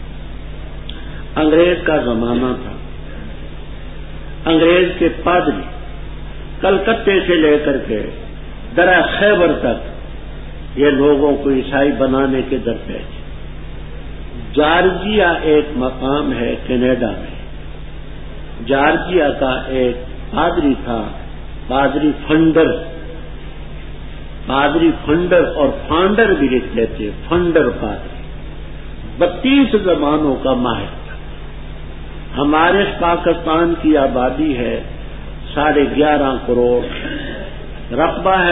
انگریز کا زمانہ تھا، انگریز کے پادری کلکتے سے لے کر کے دریا خیبر تک یہ لوگوں کو عیسائی بنانے کے درپیش. جارجیا ایک مقام ہے کینیڈا میں، جارجیا کا ایک پادری تھا، پادری فنڈر اور فانڈر بھی لکھ لیتے، فنڈر پادری. 32 زبانوں کا ماہر تھا. ہمارے پاکستان کی آبادی ہے 11.5 کروڑ، رقبہ ہے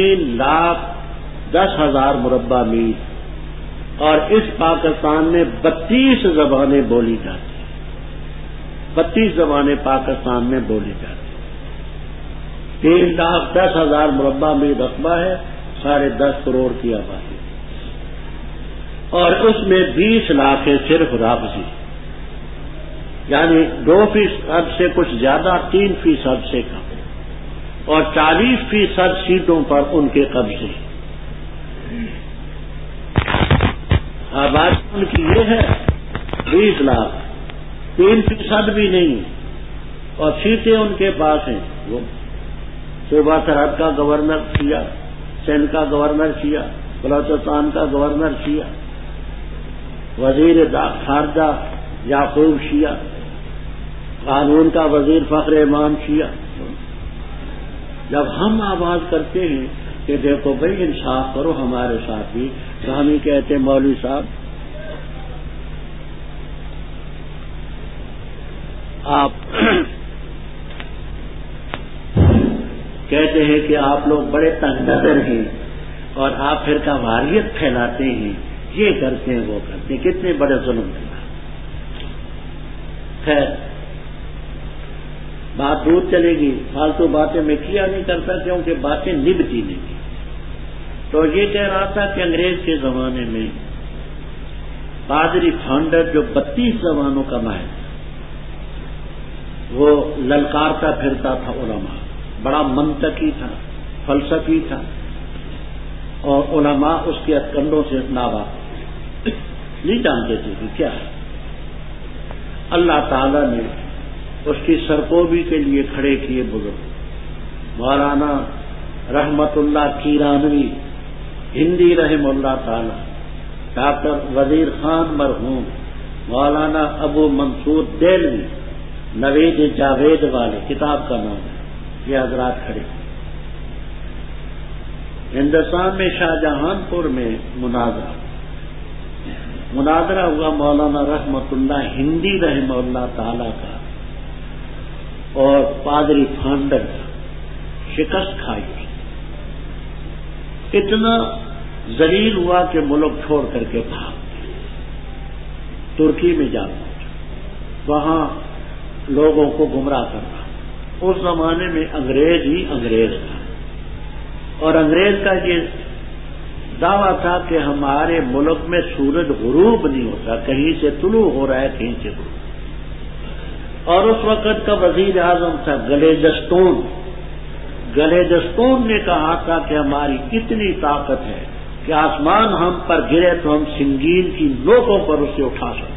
3,10,000 مربع میل، اور اس پاکستان میں 32 زبانیں بولی جاتی ہیں. 32 زبانیں پاکستان میں بولی جاتی ہیں. 3,10,000 مربع میل رقبہ ہے، 10.5 کروڑ کی آبادی، اور اس میں 20 لاکھ ہے صرف رافضی، یعنی 2% سے کچھ زیادہ، 3% سے کم، اور 40% سیٹوں پر ان کے قبضے. آبادی ان کی یہ ہے 20 لاکھ، 3% بھی نہیں، اور سیٹیں ان کے پاس ہیں. وہ صوبہ سرحد کا گورنر شیعہ، سندھ کا گورنر شیعہ، بلوچستان کا گورنر شیعہ، وزیر خارجہ یعقوب شیعہ، قانون کا وزیر فخر امام شیعہ. جب ہم آواز کرتے ہیں کہ دیکھو بھائی انصاف کرو ہمارے ساتھ بھی، تو ہم ہی کہتے ہیں مولوی صاحب آپ کہتے ہیں کہ آپ لوگ بڑے تنگ نظر ہیں اور آپ پھر کا واریت پھیلاتے ہیں، یہ کرتے ہیں وہ کرتے ہیں، کتنے بڑے ظلم ہیں. خیر بات دور چلے گی، فالتو باتیں میں کیا نہیں کرتا کیونکہ باتیں نبھتی نہیں. تو یہ کہہ رہا تھا کہ انگریز کے زمانے میں پادری فانڈر جو 32 زبانوں کا ماہر تھا، وہ للکارتا پھرتا تھا علماء، بڑا منطقی تھا، فلسفی تھا، اور علماء اس کے کنڈوں سے ناواقف نہیں جانتے تھے کہ کیا ہے. اللہ تعالی نے اس کی سرکوبی کے لیے کھڑے کیے بزرگ. مولانا رحمت اللہ کیرانوی ہندی رحم اللہ تعالی، ڈاکٹر وزیر خان مرحوم، مولانا ابو منصور دہلوی، نوید جاوید والے کتاب کا نام ہے، یہ حضرات کھڑے. ہندوستان میں شاہ جہان پور میں مناظرہ، مناظرہ ہوا مولانا رحمت اللہ ہندی رحمہ اللہ تعالی کا اور پادری فانڈر کا، شکست کھائی، اتنا ذلیل ہوا کہ ملک چھوڑ کر کے بھاگ گئے، ترکی میں جا پہنچا، وہاں لوگوں کو گمراہ کرنا۔ اس زمانے میں انگریز ہی انگریز تھا، اور انگریز کا یہ دعویٰ تھا کہ ہمارے ملک میں سورج غروب نہیں ہوتا، کہیں سے طلوع ہو رہا ہے کہیں سے غروب۔ اور اس وقت کا وزیر اعظم تھا گلیڈسٹون۔ گلیڈسٹون نے کہا تھا کہ ہماری اتنی طاقت ہے کہ آسمان ہم پر گرے تو ہم سنگین کی نوکوں پر اسے اٹھا سکتے۔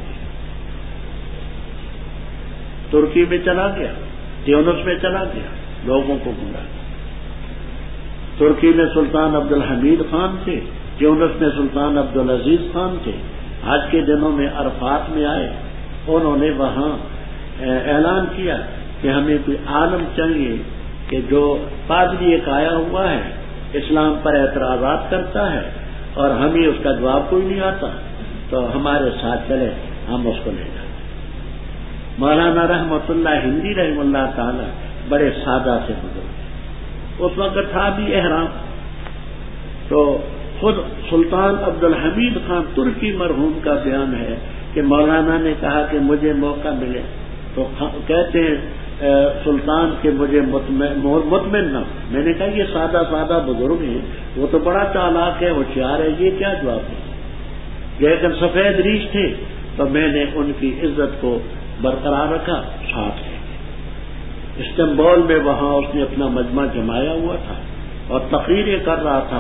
ترکی میں چلا گیا، تیونس میں چلا گیا، لوگوں کو گمراہ کیا۔ ترکی میں سلطان عبد الحمید خان تھے، تیونس میں سلطان عبد العزیز خان تھے۔ حج کے دنوں میں عرفات میں آئے، انہوں نے وہاں اعلان کیا کہ ہمیں کوئی عالم چاہیے کہ جو پادری ایک آیا ہوا ہے، اسلام پر اعتراضات کرتا ہے اور ہمیں اس کا جواب کوئی نہیں آتا، تو ہمارے ساتھ چلے، ہم اس کو لے جائیں۔ مولانا رحمت اللہ ہندی رحم اللہ تعالی بڑے سادہ سے گزرے، اس وقت تھا بھی احرام۔ تو خود سلطان عبد الحمید خان ترکی مرحوم کا بیان ہے کہ مولانا نے کہا کہ مجھے موقع ملے تو کہتے ہیں سلطان کہ مجھے مطمئن نہ، میں نے کہا یہ سادہ سادہ بزرگ ہیں، وہ تو بڑا چالاک ہے، ہوشیار ہے، یہ کیا جواب ہے؟ لیکن سفید ریش تھے تو میں نے ان کی عزت کو برقرار رکھا، ساتھ لے استنبول میں وہاں اس نے اپنا مجمع جمایا ہوا تھا اور تقریریں کر رہا تھا،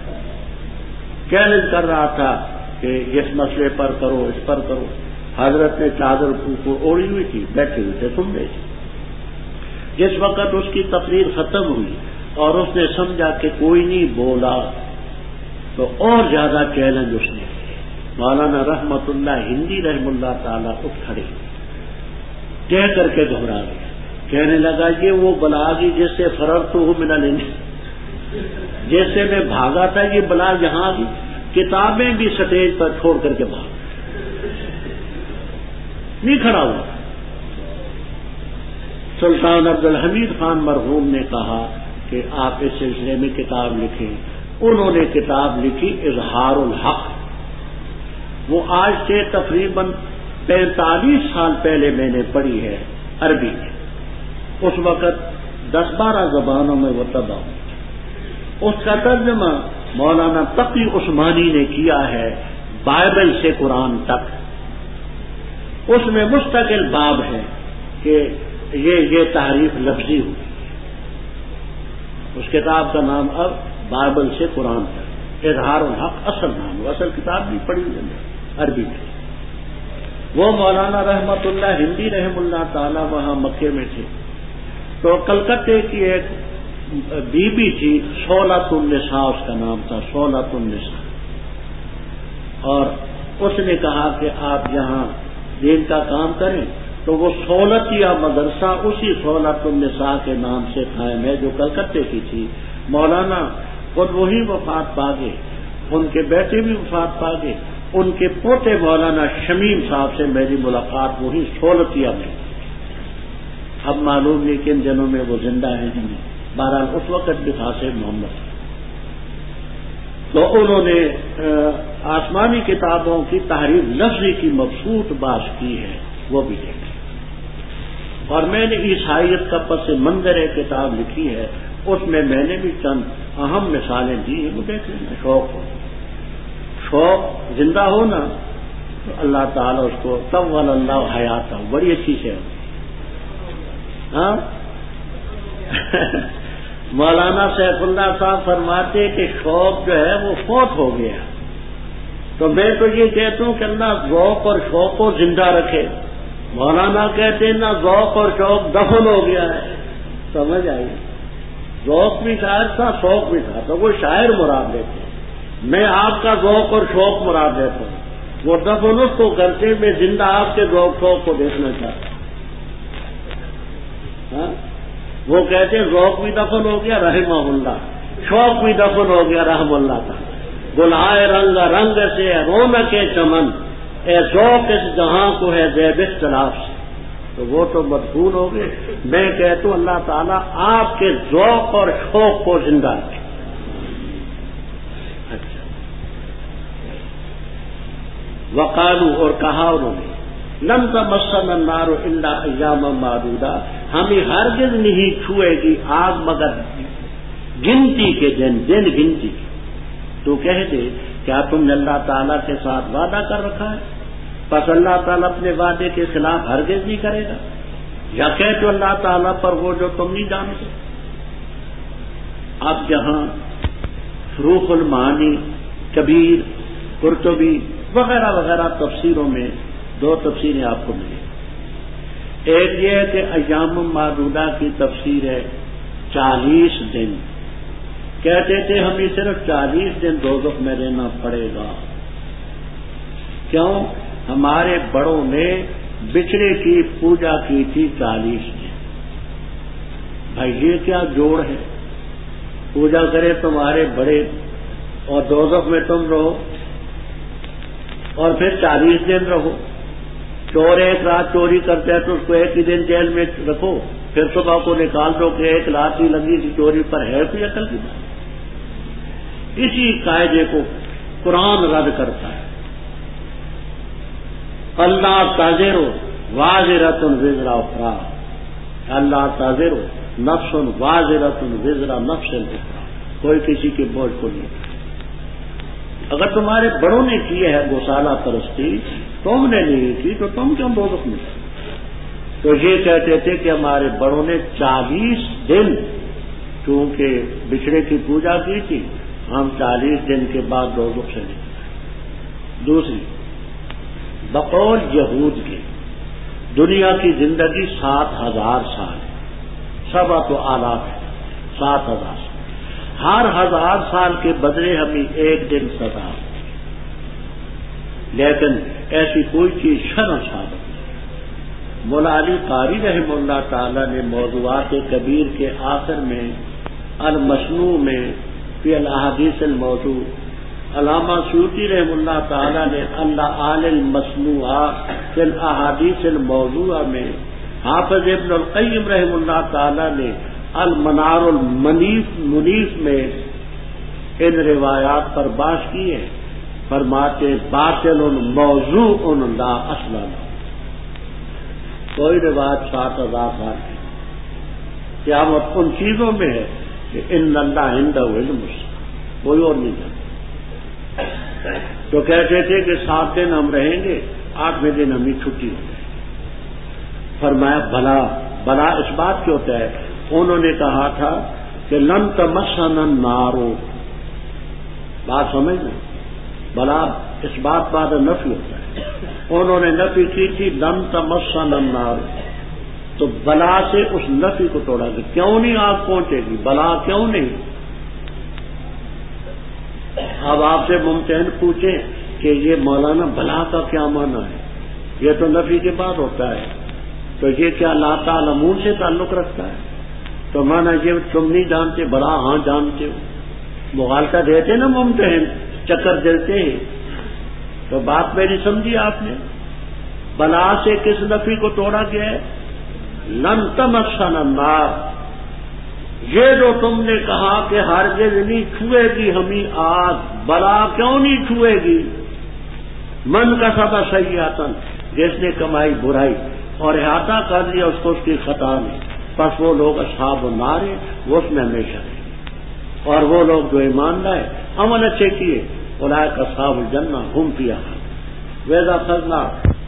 چیلنج کر رہا تھا کہ اس مسئلے پر کرو، اس پر کرو۔ حضرت نے چادر کو اوڑھی ہوئی تھی، بیٹھے ہوئے تھے، سن رہے تھے۔ جس وقت اس کی تقریر ختم ہوئی اور اس نے سمجھا کہ کوئی نہیں بولا تو اور زیادہ چیلنج اس نے مولانا رحمت اللہ ہندی رحم اللہ تعالیٰ اٹھ کھڑے کہہ کر کے گھبرا گیا، کہنے لگا یہ وہ بلا گی جس سے فررت ہوں من الانس، جیسے میں بھاگا تھا یہ بلا یہاں آ گئی، کتابیں بھی سٹیج پر چھوڑ کر کے بھاگ نہیں کھڑا ہوا۔ سلطان عبد الحمید خان مرحوم نے کہا کہ آپ اس سلسلے میں کتاب لکھیں۔ انہوں نے کتاب لکھی اظہار الحق، وہ آج سے تقریباً 45 سال پہلے میں نے پڑھی ہے عربی میں، اس وقت 10-12 زبانوں میں وہ طبع ہوئی۔ اس کا ترجمہ مولانا تقی عثمانی نے کیا ہے بائبل سے قرآن تک، اس میں مستقل باب ہے کہ یہ تحریف لفظی ہوئی۔ اس کتاب کا نام اب بائبل سے قرآن تک، اظہار الحق اصل نام ہے، اصل کتاب بھی پڑھی ہوئی عربی میں۔ وہ مولانا رحمت اللہ ہندی رحم اللہ تعالی وہاں مکے میں تھے، تو کلکتے کی ایک بی بی تھی، سولۃ النساء اس کا نام تھا، سولۃ النساء، اور اس نے کہا کہ آپ یہاں دین کا کام کریں، تو وہ سولتیہ مدرسہ اسی سولۃ النساء کے نام سے قائم ہے جو کلکتے کی تھی۔ مولانا خود وہی وفات پا گئے، ان کے بیٹے بھی وفات پا گئے، ان کے پوتے مولانا شمیم صاحب سے میری ملاقات وہی سولتیہ میں، اب معلوم نہیں کن دنوں میں وہ زندہ ہیں نہیں، بہرحال اس وقت بھی خاصے محمد۔ تو انہوں نے آسمانی کتابوں کی تحریف لفظی کی مبسوط باش کی ہے، وہ بھی دیکھیں۔ اور میں نے عیسائیت کا پس منظر کتاب لکھی ہے، اس میں نے بھی چند اہم مثالیں دی ہیں، وہ دیکھ لینا۔ شوق زندہ ہونا تو اللہ تعالیٰ اس کو طول اللہ حیات ہو، بڑی اچھی سے ہاں مولانا سیف اللہ صاحب فرماتے کہ شوق جو ہے وہ فوت ہو گیا، تو میں تو یہ کہتا ہوں کہ اللہ ذوق اور شوق کو زندہ رکھے۔ مولانا کہتے ہیں نا ذوق اور شوق دفن ہو گیا ہے، سمجھ آئی؟ ذوق بھی شاعر تھا، شوق بھی تھا، تو وہ شاعر مراد دیتے ہیں، میں آپ کا ذوق اور شوق مراد دیتا ہوں، وہ دفن اس کو کرتے میں زندہ آپ کے ذوق شوق کو دیکھنا چاہتا ہوں۔ وہ کہتے ہیں ذوق بھی دفن ہو گیا رحمہ اللہ، شوق بھی دفن ہو گیا رحم اللہ کا، گلہائے رنگ رنگ سے رونق چمن، اے ذوق اس جہاں کو ہے زیب اختلاف سے، تو وہ تو مدفون ہو گئے. میں کہتا ہوں اللہ تعالیٰ آپ کے ذوق اور شوق کو زندہ رکھے. اچھا، وقالوا، اور کہا انہوں نے، لن تمسنا النار الا ایاما معدودہ، ہمیں ہرگز نہیں چھوئے گی آگ مگر گنتی کے دن گنتی کے. تو کہہ دے کیا تم نے اللہ تعالیٰ کے ساتھ وعدہ کر رکھا ہے؟ پس اللہ تعالیٰ اپنے وعدے کے خلاف ہرگز نہیں کرے گا، یا کہہ تو اللہ تعالیٰ پر وہ جو تم نہیں جانتے. اب جہاں فروق المعانی، کبیر، قرطبی وغیرہ وغیرہ تفسیروں میں دو تفسیریں آپ کو ملیں. ایک یہ ہے کہ ایام معدودہ کی تفسیر ہے 40 دن. کہتے تھے ہمیں صرف 40 دن دوزخ میں رہنا پڑے گا. کیوں؟ ہمارے بڑوں نے بچڑے کی پوجا کی تھی 40 دن. بھائی یہ کیا جوڑ ہے؟ پوجا کرے تمہارے بڑے اور دوزخ میں تم رہو، اور پھر 40 دن رہو. چور ایک رات چوری کرتے ہیں تو اس کو ایک ہی دن جیل میں رکھو، پھر صبح کو نکال دو کہ ایک رات ہی لگی تھی چوری پر. ہے کوئی عقل کی بات؟ اسی قاعدے کو قرآن رد کرتا ہے. اللہ تازر واضرۃ وزر اخرى، اللہ تازر نفس واضرۃ وزر نفس اخرى، کوئی کسی کے بوجھ کو نہیں. اگر تمہارے بڑوں نے کیے ہے گوسالہ پرستی، تم نے نہیں کی، تو تم کیوں دوزخ میں؟ تو یہ کہتے تھے کہ ہمارے بڑوں نے 40 دن چونکہ بچڑے کی پوجا کی تھی، ہم 40 دن کے بعد دوزخ سے نکلے. دوسری، بقول یہود کے دنیا کی زندگی 7000 سال ہے، 7,000 ہے، 7000 سال. ہر 1000 سال کے بدلے ہمیں ایک دن سزا، لیکن ایسی کوئی چیز شرع ثابت نہیں. مولا علی قاری رحم اللہ تعالی نے موضوعات کبیر کے آخر میں المصنوع میں فی الاحادیث الموضوع، علامہ سیوطی رحم اللہ تعالی نے الاعلی المصنوعہ فی الاحادیث الموضوعہ میں، حافظ ابن القیم رحم اللہ تعالی نے المنار المنیف میں ان روایات پر بحث کی ہے. فرماتے باطل موضوع لا اصل له، کوئی روایت 7000 سال کی. قیامت ان چیزوں میں ہے کہ ان اللہ عنده علم الساعة، کوئی اور نہیں جانتا. تو کہتے تھے کہ 7 دن ہم رہیں گے، 8ویں دن ہمیں چھٹی ہو جائے. فرمایا بلا اس بات کی ہوتا ہے، انہوں نے کہا تھا کہ لن تمسنا النار، بات سمجھنا، بلا اس بات بعد نفی ہوتا ہے. انہوں نے نفی کی تھی لن تمسنا النار، تو بلا سے اس نفی کو توڑا کہ کیوں نہیں آگ پہنچے گی، بلا کیوں نہیں. اب آپ سے ممتحن پوچھیں کہ یہ مولانا بلا کا کیا معنی ہے؟ یہ تو نفی کے بعد ہوتا ہے، تو یہ کیا لا تعلمون سے تعلق رکھتا ہے؟ تو مانا یہ تم نہیں جانتے، بلا ہاں جانتے ہو. مغالطہ دیتے نا ممتحن، چکر دیتے ہیں. تو بات میری سمجھی آپ نے؟ بلا سے کس نفی کو توڑا گیا ہے؟ لن تمسنا النار، یہ جو تم نے کہا کہ ہرگز نہیں چھوئے گی ہمیں آگ، بلا کیوں نہیں چھوئے گی؟ من کسب سیئۃ، جس نے کمائی برائی اور احاطہ کر دیا اس کو اس کی خطا نے، پس وہ لوگ اصحاب النار ہیں، وہ اس میں ہمیشہ رہیں. اور وہ لوگ جو ایمان لائے، عمل اچھے کیے، اولئک اصحاب الجنہ ہم فیہا خالدون. وَإِذَا أَخَذْنَا،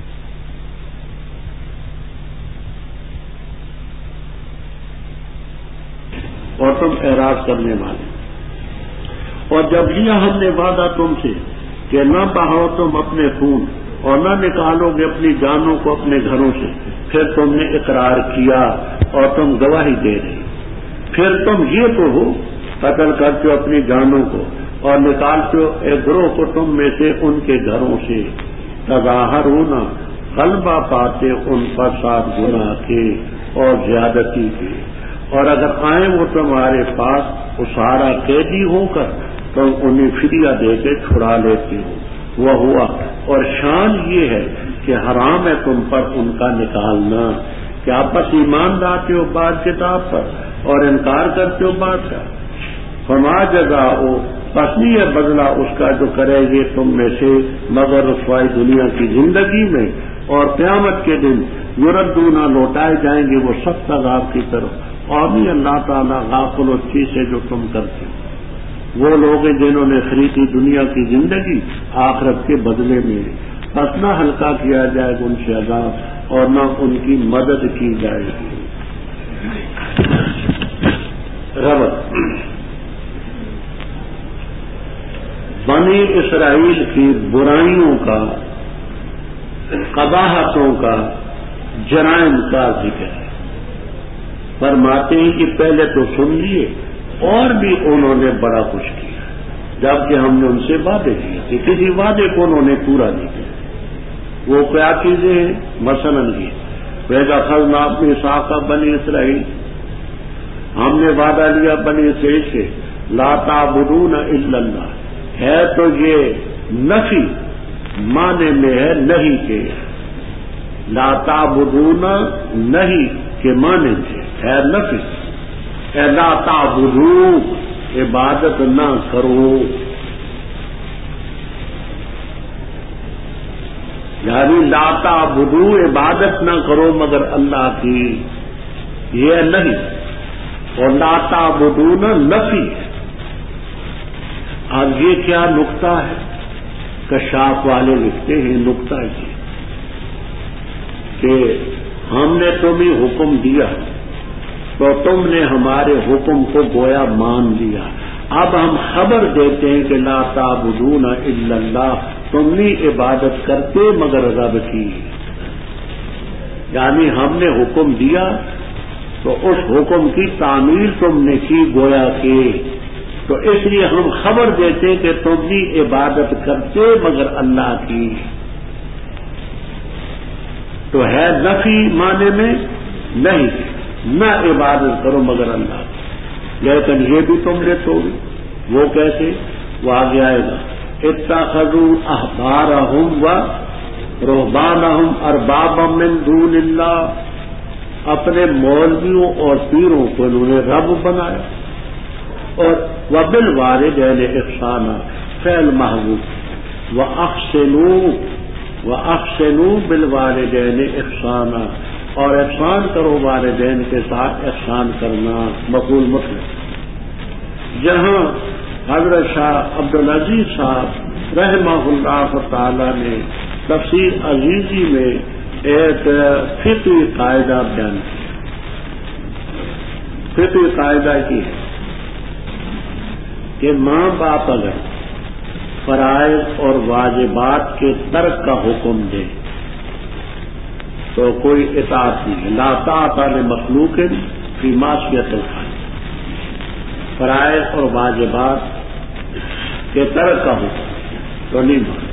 اور تم اعراض کرنے والے، اور جب لیا ہم نے وعدہ تم سے کہ نہ بہاؤ تم اپنے خون اور نہ نکالو گے اپنی جانوں کو اپنے گھروں سے، پھر تم نے اقرار کیا اور تم گواہی دے رہے. پھر تم یہ تو ہو قتل کرتے ہو اپنی جانوں کو اور نکالتے ہو ایک گروہ کو تم میں سے ان کے گھروں سے، تظاہرون، غلبہ پاتے ان پر 7 گناہ کے اور زیادتی کے. اور اگر آئیں وہ تمہارے پاس اسارا قیدی ہو کر، تم انہیں فدیہ دے کے چھڑا لیتے ہو. وہ ہوا، اور شان یہ ہے کہ حرام ہے تم پر ان کا نکالنا، کہ آپ بس ایمان لاتے ہو بعض کتاب پر اور انکار کرتے ہو بعض کا۔ فما جزاؤ، پس نہیں ہے بدلہ اس کا جو کرے گے تم میں سے مگر رسوائی دنیا کی زندگی میں، اور قیامت کے دن یردون لوٹائے جائیں گے وہ سخت عذاب کی طرف، اور نہیں اللہ تعالیٰ غافل اس چیز سے جو تم کرتے ہو۔ وہ لوگ ہیں جنہوں نے خریدی دنیا کی زندگی آخرت کے بدلے میں، بس نہ ہلکا کیا جائے گا ان سے عذاب اور نہ ان کی مدد کی جائے گی۔ ربط بنی اسرائیل کی برائیوں کا، قباحتوں کا، جرائم کا ذکر ہے۔ فرماتے ہیں کہ پہلے تو سن لیے اور بھی انہوں نے بڑا کچھ کیا، جبکہ ہم نے ان سے وعدے کیے کہ کسی وعدے کو انہوں نے پورا نہیں کیا۔ وہ کیا چیزیں ہیں؟ مثلاً یہ وَإِذْ أَخَذْنَا مِيثَاقَ بَنِي اسرائیل، ہم نے وعدہ لیا بنی اسرائیل سے لا تعبدون الا اللہ، ہے تو یہ نفی معنی میں ہے نہیں کے، لا تعبدون نہیں کے معنی سے ہے نفی، اے لا تعبدو عبادت نہ کرو، یعنی لا تعبدو عبادت نہ کرو مگر اللہ کی، یہ نہیں، اور لا تعبدون نفی ہے۔ اب یہ کیا نقطہ ہے؟ کشاف والے لکھتے ہیں نقطہ یہ کہ ہم نے تمہیں حکم دیا تو تم نے ہمارے حکم کو گویا مان لیا، اب ہم خبر دیتے ہیں کہ لا تعبدون الا اللہ، تم نہیں عبادت کرتے مگر رب کی، یعنی ہم نے حکم دیا تو اس حکم کی تعمیل تم نے کی گویا کہ، تو اس لیے ہم خبر دیتے کہ تم نہیں عبادت کرتے مگر اللہ کی، تو ہے نفی معنی میں نہیں، نہ عبادت کرو مگر اللہ کی، لیکن یہ بھی تم نے توڑی۔ وہ کیسے؟ وہ آگے آئے گا اتخذوا احبارهم ورهبانهم اربابا من دون اللہ، اپنے مولویوں اور پیروں کو انہوں نے رب بنایا، اور وبالوالدین احسانا فعل محذوف، واحسنوا بالوالدین احسانا، اور احسان کرو والدین کے ساتھ احسان کرنا مفعول مطلق۔ جہاں حضرت شاہ عبدالعزیز صاحب رحمہ اللہ تعالی نے تفسیر عزیزی میں ایک فقہی قاعدہ بیان کیا، فقہی قاعدہ کی ہے کہ ماں باپ اگر فرائض اور واجبات کے ترک کا حکم دے تو کوئی اطاعت نہیں ہے، لا طاعت لمخلوق فی معصیت الخالق، فرائض اور واجبات کے ترک کا حکم تو نہیں مان،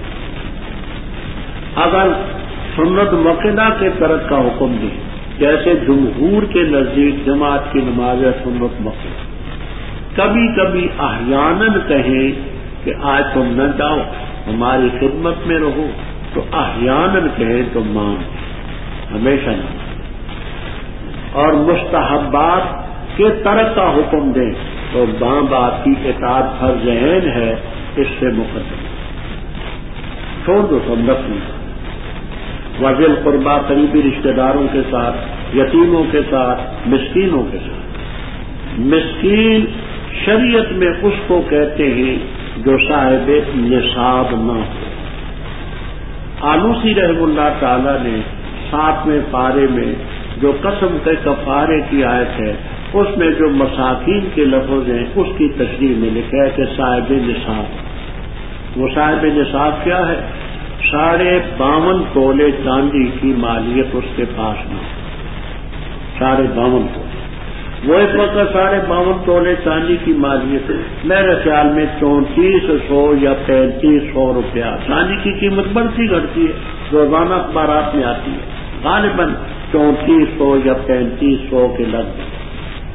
اگر سنت مؤکدہ کے ترک کا حکم دے، جیسے جمہور کے نزدیک جماعت کی نماز سنت مؤکدہ، کبھی کبھی احیاناً کہیں کہ آج تم نہ جاؤ ہماری خدمت میں رہو، تو احیاناً کہیں تو مان، ہمیشہ نہ، اور مستحبات کے ترک کا حکم دیں تو ماں باپ کی اطاعت فرض عین ہے، اس سے مقدم چھوڑ دو تم نفل، وذی القربیٰ قریبی رشتہ داروں کے ساتھ، یتیموں کے ساتھ، مسکینوں کے ساتھ۔ مسکین شریعت میں اس کو کہتے ہیں جو صاحب نصاب نہ ہو۔ آلوسی رحمہ اللہ تعالی نے 7ویں پارے میں جو قسم کے کفارے کی آیت ہے اس میں جو مساکین کے لفظ ہیں اس کی تشریح میں لکھا ہے کہ صاحب نصاب، وہ صاحب نصاب کیا ہے؟ 52.5 تولے چاندی کی مالیت اس کے پاس نہ ہو، 52.5 تولے، وہ اس وقت 52.5 تولے چاندی کی مالیت میرے خیال میں 3400 یا 3500 روپیہ، چاندی کی قیمت بڑھتی گھٹتی ہے، روزانہ اخبارات میں آتی ہے، غالباً 3400 یا 3500 کے لگ بھگ،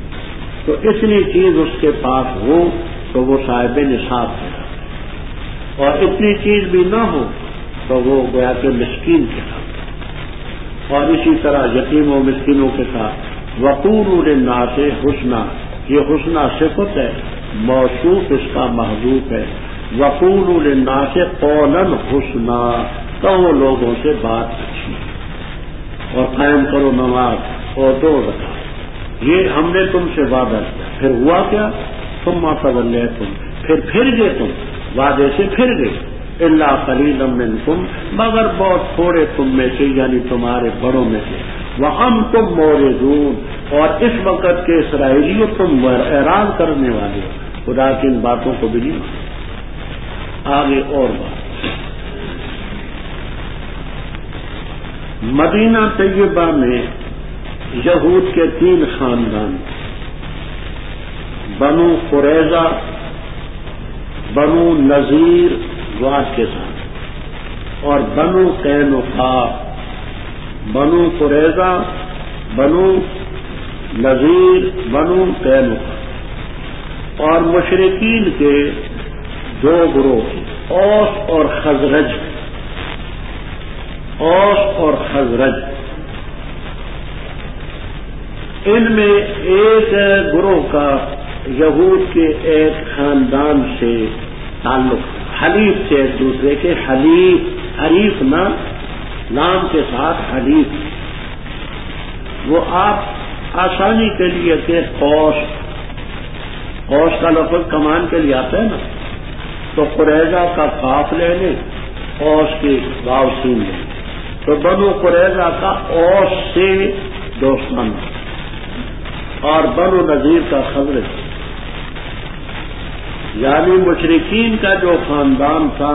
تو اتنی چیز اس کے پاس ہو تو وہ صاحب نصاب ہے۔ اور اتنی چیز بھی نہ ہو تو وہ گویا کہ مسکین کے ساتھ، اور اسی طرح یتیموں مسکینوں کے ساتھ وقولوا للناس حسنا، یہ حسنا صفت ہے، موصوف اس کا محذوف ہے، وقولوا للناس قولا حسنا، کہو لوگوں سے بات اچھی، اور قائم کرو نماز اور 2 رکعت، یہ ہم نے تم سے وعدہ کیا، پھر ہوا کیا؟ ثم تولیتم، پھر گئے تم، وعدے سے پھر گئے، الا قلیلا منکم، مگر بہت تھوڑے تم میں سے، یعنی تمہارے بڑوں میں سے، وانتم موردون، اور اس وقت کے اسرائیلیوں تم اعراض کرنے والے ہو، خدا کی ان باتوں کو بھی نہیں مانا۔ آگے اور بات، مدینہ طیبہ میں یہود کے 3 خاندان، بنو قریظہ، بنو نذیر وعد کے ساتھ، اور بنو قینقاع، بنو قریظہ، بنو نذیر، بنو قینقاع، اور مشرکین کے 2 گروہ، اوس اور خزرج، اوس اور خزرج، ان میں ایک گروہ کا یہود کے ایک خاندان سے تعلق، حلیف سے ایک دوسرے کے، حلیف نہ نام کے ساتھ حلیف، وہ آپ آسانی کے لیے کہ قوس کا لفظ کمان کے لیے آتا ہے نا، تو قریظہ کا قاف لے لیں، اوس کی واو سین لیں، تو بنو قریظہ کا اوس سے دوستانہ، اور بنو نذیر کا خزرج، یعنی مشرکین کا جو خاندان تھا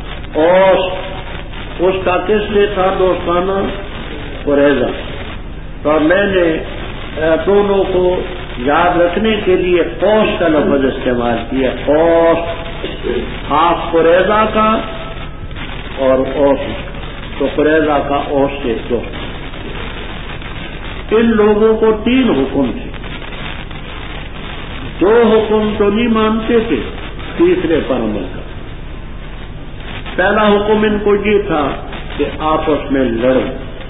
اوس، اس کا کس سے تھا دوستانہ؟ قریظہ۔ تو میں نے دونوں کو یاد رکھنے کے لیے قوس کا لفظ استعمال کیا، قوس، خاص قریظہ کا اور اوس، تو قریظہ کا اوس سے دوست۔ ان لوگوں کو 3 حکم تھے، 2 حکم تو نہیں مانتے تھے، تیسرے پر عمل کر۔ پہلا حکم ان کو یہ تھا کہ آپس میں لڑو،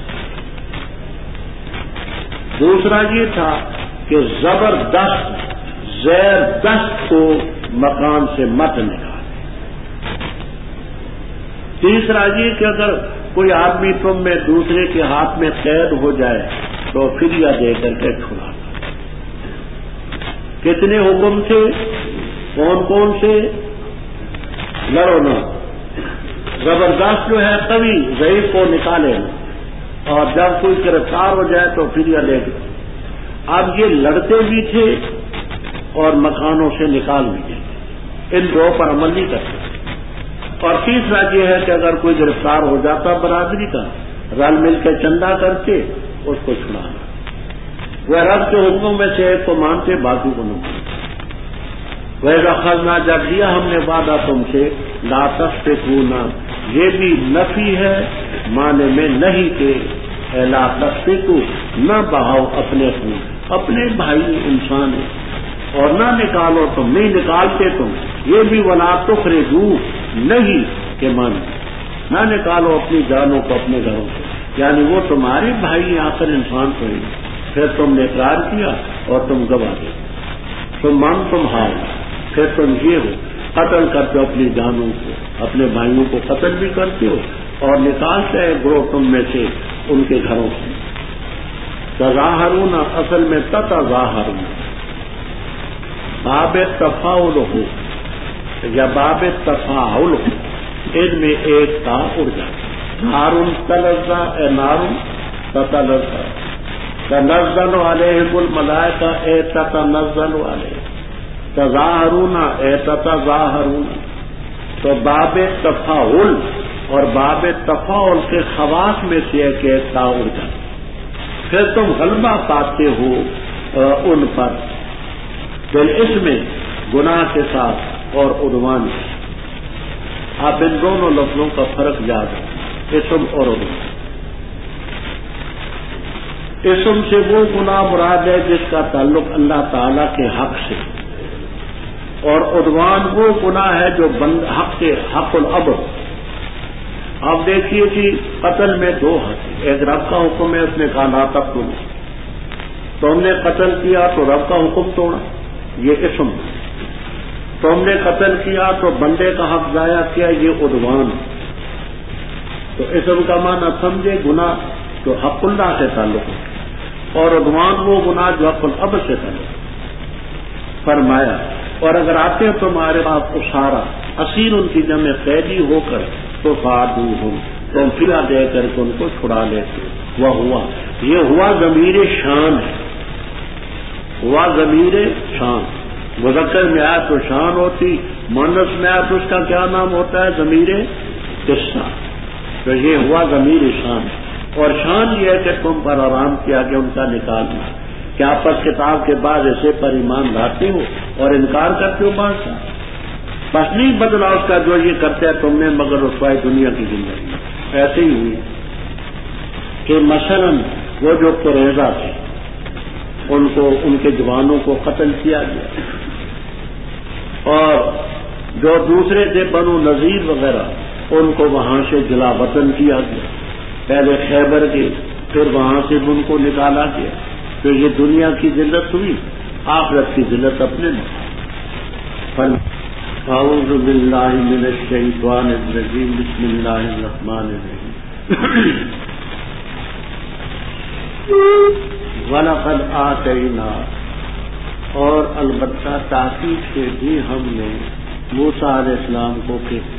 دوسرا یہ تھا کہ زبردست زیر دست کو مکان سے مت نکالے، تیسرا یہ کہ اگر کوئی آدمی تم میں دوسرے کے ہاتھ میں قید ہو جائے تو فدیہ دے کر کے چھڑا۔ کتنے حکم تھے؟ کون کون سے؟ لڑو نہ، زبردست جو ہے قوی، ضعیف کو نکالے نہ، اور جب کوئی گرفتار ہو جائے تو فدیہ دے دو۔ اب یہ لڑتے بھی تھے اور مکانوں سے نکال بھی دیتے، ان 2 پر عمل نہیں کرتے۔ اور تیسرا یہ ہے کہ اگر کوئی گرفتار ہو جاتا برادری کا، رل مل کے چندہ کر کے اس کو چھڑانا۔ وہ رب کے حکموں میں سے ایک کو مانتے، باقی کو نہیں مانتے۔ ویسا خزنہ جب دیا ہم نے وعدہ تم سے، لا تسفکون، یہ بھی نفی ہے معنی میں نہیں کہ لا تسفکو، نہ بہاؤ اپنے خون، اپنے بھائی انسان ہے، اور نہ نکالو تم، نہیں نکالتے تم، یہ بھی ولا تخرجو نہیں کہ مان، نہ نکالو اپنی جانوں کو اپنے گھروں سے، یعنی وہ تمہارے بھائی آخر انسان تو ہی، پھر تم نے اقرار کیا اور تم گواہ دے، تم مان تم ہار، پھر تم یہ ہو قتل کرتے ہو اپنی جانوں کو، اپنے بھائیوں کو قتل بھی کرتے ہو اور نکالتے ہیں گروہ تم میں سے ان کے گھروں سے۔ تظاہرون اصل میں تتظاہرون، باب تفاعل ہو یا باب تفاعل ہو، ان میں ایک تا اڑ جاتا، نارن تلظا اے نارن تتلظا، تنزل علیہم الملائکہ اے تتنزل علیہم، تظاہرون اے تتظاہرون۔ تو باب تفاعل اور باب تفاعل کے خواص میں سے ایک تا اڑ جاتا، پھر تم غلبہ پاتے ہو ان پر بالاسم میں گناہ کے ساتھ اور عدوان کے ساتھ۔ آپ ان دونوں لفظوں کا فرق یاد رکھیں، اسم اور عدوان۔ اسم سے وہ گناہ مراد ہے جس کا تعلق اللہ تعالی کے حق سے، اور عدوان وہ گناہ ہے جو حق العبد. آپ دیکھیے کہ قتل میں دو حق، ایک رب کا حکم ہے، اس نے کہا لا تقتلوا، تم نے قتل کیا تو رب کا حکم توڑا، یہ اسم. تم نے قتل کیا تو بندے کا حق ضائع کیا، یہ عدوان. تو اسم کا معنی سمجھے گناہ جو حق اللہ سے تعلق ہے، اور عدوان وہ گناہ جو حق العبد سے تعلق ہے. فرمایا اور اگر آتے ہیں تمہارے پاس اسارا، اسیر ان کی جمع قیدی ہو کر، تو فادوہم، تم فدا دے کر کے ان کو چھڑا لیتے. وہ ہوا، یہ ہوا ضمیر شان ہے، ہوا ضمیر شان. مذکر میں آیا تو شان ہوتی، مؤنث میں آیا تو اس کا کیا نام ہوتا ہے؟ ضمیر قصہ. تو یہ ہوا ضمیر شان. اور شان یہ ہے کہ تم پر آرام کیا کہ ان کا نکالنا. کیا پس کتاب کے بعد ایسے پر ایمان لاتے ہو اور انکار کرتے ہو بات کا؟ بس نہیں بدلا اس کا جو یہ کرتے ہیں تم نے، مگر رسوائی دنیا کی زندگی. ایسے ہی ہوئی کہ مثلاً وہ جو قریظہ تھے ان کو، ان کے جوانوں کو قتل کیا گیا، اور جو دوسرے تھے بنو نذیر وغیرہ ان کو وہاں سے جلا وطن کیا گیا. پہلے خیبر کے، پھر وہاں سے ان کو نکالا گیا. تو یہ دنیا کی ذلت ہوئی، آخرت کی ذلت اپنے میں. اعوذ باللہ من الشیطان الرجیم، بسم اللہ الرحمن الرحیم. وَلَقَدْ آتَيْنَا، اور البتہ تحقیق سے بھی ہم نے موسیٰ علیہ السلام کو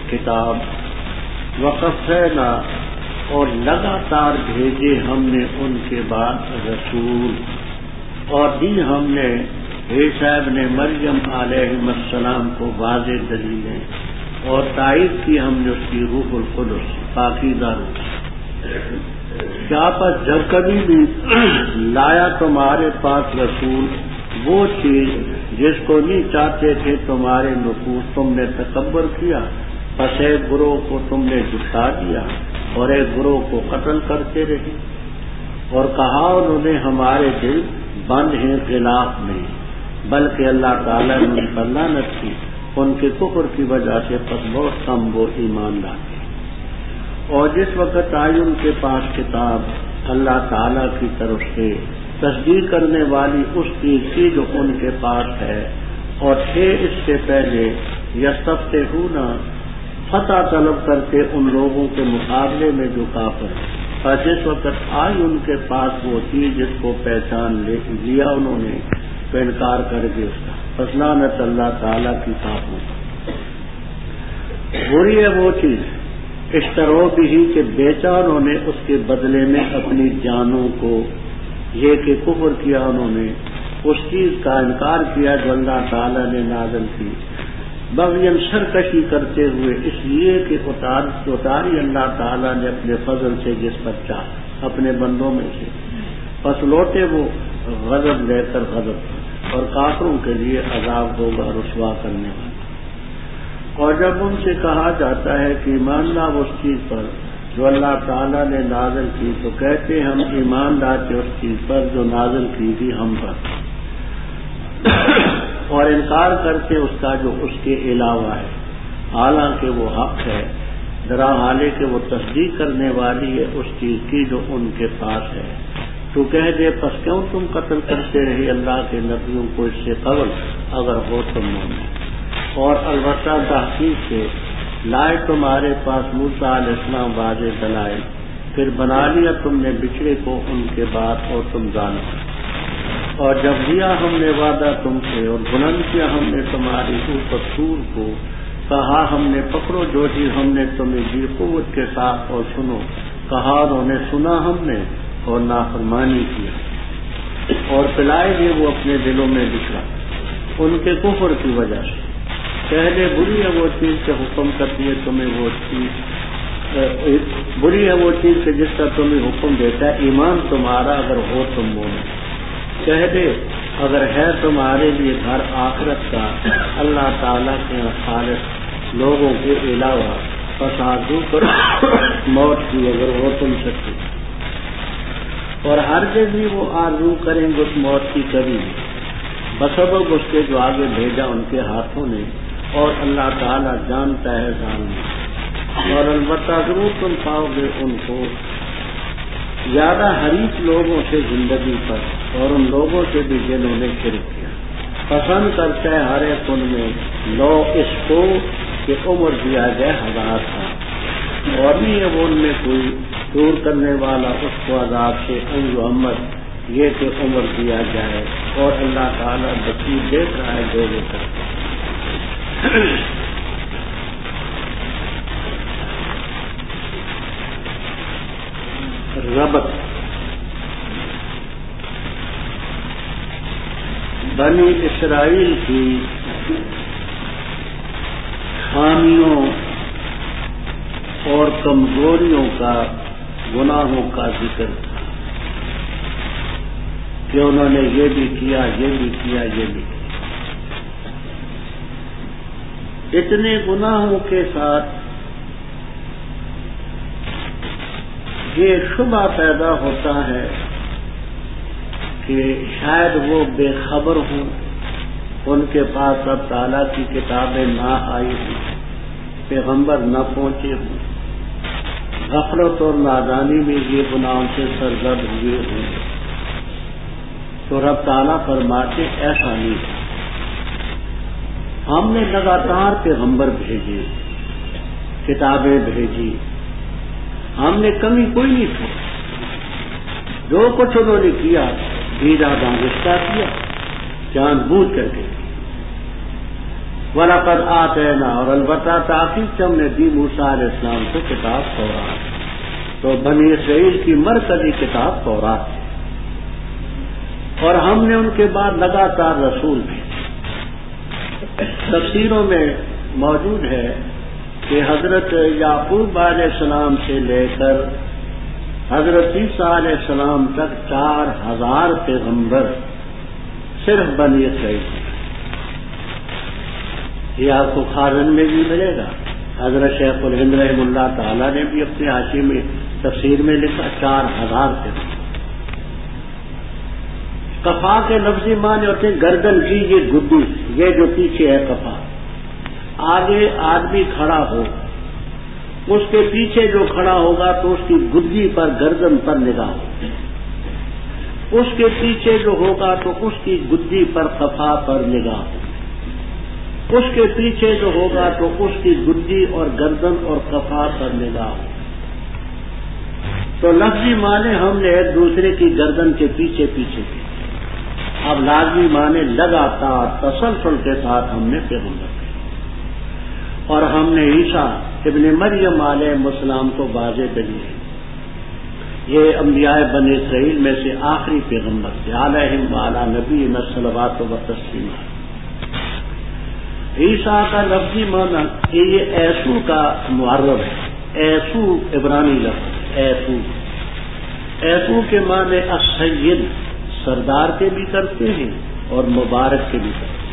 کتاب، وقفینا، اور لگاتار بھیجے ہم نے ان کے بعد رسول، اور دی ہم نے عیسیٰ ابن مریم علیہ السلام کو واضح دلیلیں، اور تائید کی ہم نے اس کی روح القدس، پاکیزہ روح. کیا پس جب کبھی بھی لایا تمہارے پاس رسول وہ چیز جس کو نہیں چاہتے تھے تمہارے نفوس، تم نے تکبر کیا، پس ایک گروہ کو تم نے جھٹلا دیا اور ایک گروہ کو قتل کرتے رہے. اور کہا انہوں نے ہمارے دل بند ہیں خلاف میں، بلکہ اللہ تعالیٰ نے ان پر لعنت کی ان کے کفر کی وجہ سے، پس بہت کم وہ ایمان لاتے. اور جس وقت آئی ان کے پاس کتاب اللہ تعالیٰ کی طرف سے، تصدیق کرنے والی اس چیز کی جو ان کے پاس ہے، اور تھے اس سے پہلے یستفتحون، فتح طلب کرتے ان لوگوں کے مقابلے میں جو کافر ہیں. اور جس وقت آئی ان کے پاس وہ چیز جس کو پہچان لیا انہوں نے، تو انکار کر کے اس کا، پس لعنت اللہ تعالیٰ کی کافروں پر. بری ہے وہ چیز اشترو بھی کہ بیچا انہوں نے اس کے بدلے میں اپنی جانوں کو، یہ کہ کفر کیا انہوں نے، اس چیز کا انکار کیا جو اللہ تعالیٰ نے نازل کی، بغیاً سرکشی کرتے ہوئے، اس لیے کہ اتاری اللہ تعالیٰ نے اپنے فضل سے جس پر چاہا اپنے بندوں میں سے، پس لوٹے وہ غضب لے کر غضب، اور کافروں کے لیے عذاب ہوگا رسوا کرنے والا. اور جب ان سے کہا جاتا ہے کہ ایمان لاؤ اس چیز پر جو اللہ تعالیٰ نے نازل کی، تو کہتے ہم ایمان لاتے اس چیز پر جو نازل کی تھی ہم پر، اور انکار کرتے اس کا جو اس کے علاوہ ہے، حالانکہ وہ حق ہے، درا حالے کہ وہ تصدیق کرنے والی ہے اس چیز کی جو ان کے پاس ہے. تو کہہ دے پس کیوں تم قتل کرتے رہے اللہ کے نبیوں کو اس سے قبل، اگر ہو تم مومن. اور البتہ تحقیق سے لائے تمہارے پاس موسیٰ علیہ السلام واضح دلائل، پھر بنا لیا تم نے بچڑے کو ان کے بعد اور تم ظالم. اور جب لیا ہم نے وعدہ تم سے اور بلند کیا ہم نے تمہاری اوپر سور کو، کہا ہم نے پکڑو جو چیز ہم نے تمہیں دی قوت کے ساتھ اور سنو، کہا انہوں نے سنا ہم نے اور نافرمانی کیا، اور پلائے گئے وہ اپنے دلوں میں بکھرا ان کے کفر کی وجہ سے. پہلے بری ہے وہ چیز سے حکم کرتی ہے تمہیں، وہ چیز بری ہے وہ چیز سے جس کا تمہیں حکم دیتا ہے ایمان تمہارا اگر ہو تم مومن. کہہ دے اگر ہے تمہارے لیے گھر آخرت کا اللہ تعالیٰ کے خالص لوگوں کے علاوہ، پس آرزو کر موت کی اگر ہو تم سکتے، اور ہر جگہ بھی وہ آرزو کریں گے اس موت کی کبھی، بسبب اس کے جو آگے بھیجا ان کے ہاتھوں نے، اور اللہ تعالیٰ جانتا ہے ظالم، اور البتہ ضرور تم پاؤ گے ان کو زیادہ حریص لوگوں سے زندگی پر، اور ان لوگوں سے بھی جنہوں نے شرک کیا۔ پسند کرتا ہے ہر ایک ان میں لو اس کو کہ عمر دیا جائے 1000 سال، اور نہیں ہے وہ ان میں کوئی دور کرنے والا اس کو عذاب سے ان محمد یہ کہ عمر دیا جائے، اور اللہ تعالیٰ بصیر دیکھ رہا ہے جو وہ کرتے ربط بنی اسرائیل کی خامیوں اور کمزوریوں کا، گناہوں کا ذکر تھا کہ انہوں نے یہ بھی کیا، یہ بھی کیا، یہ بھی کیا۔ اتنے گناہوں کے ساتھ یہ شبہ پیدا ہوتا ہے کہ شاید وہ بے خبر ہوں، ان کے پاس اب تعالیٰ کی کتابیں نہ آئی ہوں، پیغمبر نہ پہنچے ہوں، غفلت اور نادانی میں یہ گناہوں سے سرزد ہوئے ہوں، تو رب تعالیٰ فرماتے ایسا نہیں ہے۔ ہم نے لگاتار پیغمبر بھیجے، کتابیں بھیجی، ہم نے کمی کوئی نہیں چھوڑی، جو کچھ انہوں نے کیا ڈھیلا دانستہ کیا، جان بوجھ کر کے۔ وَلَقَدْ آتَيْنَا، اور البتہ تحقیق ہم نے دی موسیٰ علیہ السلام کو کتاب تورات، تو بنی اسرائیل کی مرکزی کتاب تورات ہے، اور ہم نے ان کے بعد لگاتار رسول بھیجے۔ تفسیروں میں موجود ہے کہ حضرت یعقوب علیہ السلام سے لے کر حضرت عیسیٰ علیہ السلام تک 4000 پیغمبر صرف بنی اسرائیل۔ یہ آپ کو خازن میں بھی ملے گا، حضرت شیخ الہند رحم اللہ تعالیٰ نے بھی اپنے حاشی میں تفسیر میں لکھا 4000 پیغمبر۔ کفا کے لفظی معنی ہوتے ہیں گردن کی یہ گدی، یہ جو پیچھے ہے کفا، آگے آدمی کھڑا ہو، اس کے پیچھے جو کھڑا ہوگا تو اس کی گدی پر، گردن پر نگاہ ہو، اس کے پیچھے جو ہوگا تو اس کی گدی پر، کفا پر نگاہ ہو، اس کے پیچھے جو ہوگا تو اس کی گدی اور گردن اور کفا پر نگاہ ہو۔ تو لفظی معنی ہم نے ایک دوسرے کی گردن کے پیچھے پیچھے کی، اب لازمی معنی لگاتار تسلسل کے ساتھ ہم نے پیغمبر کیا، اور ہم نے عیسیٰ ابن مریم علیہ السلام کو واضح دلیل، یہ انبیاء بنی اسرائیل میں سے آخری پیغمبر تھے، علیہم وعلی نبینا الصلوات و تسلیمات۔ عیسیٰ کا لفظی معنی کہ یہ ایسو کا معرب ہے، ایسو عبرانی لفظ، ایسو، ایسو کے معنی السید، سردار کے بھی کرتے ہیں اور مبارک کے بھی کرتے ہیں،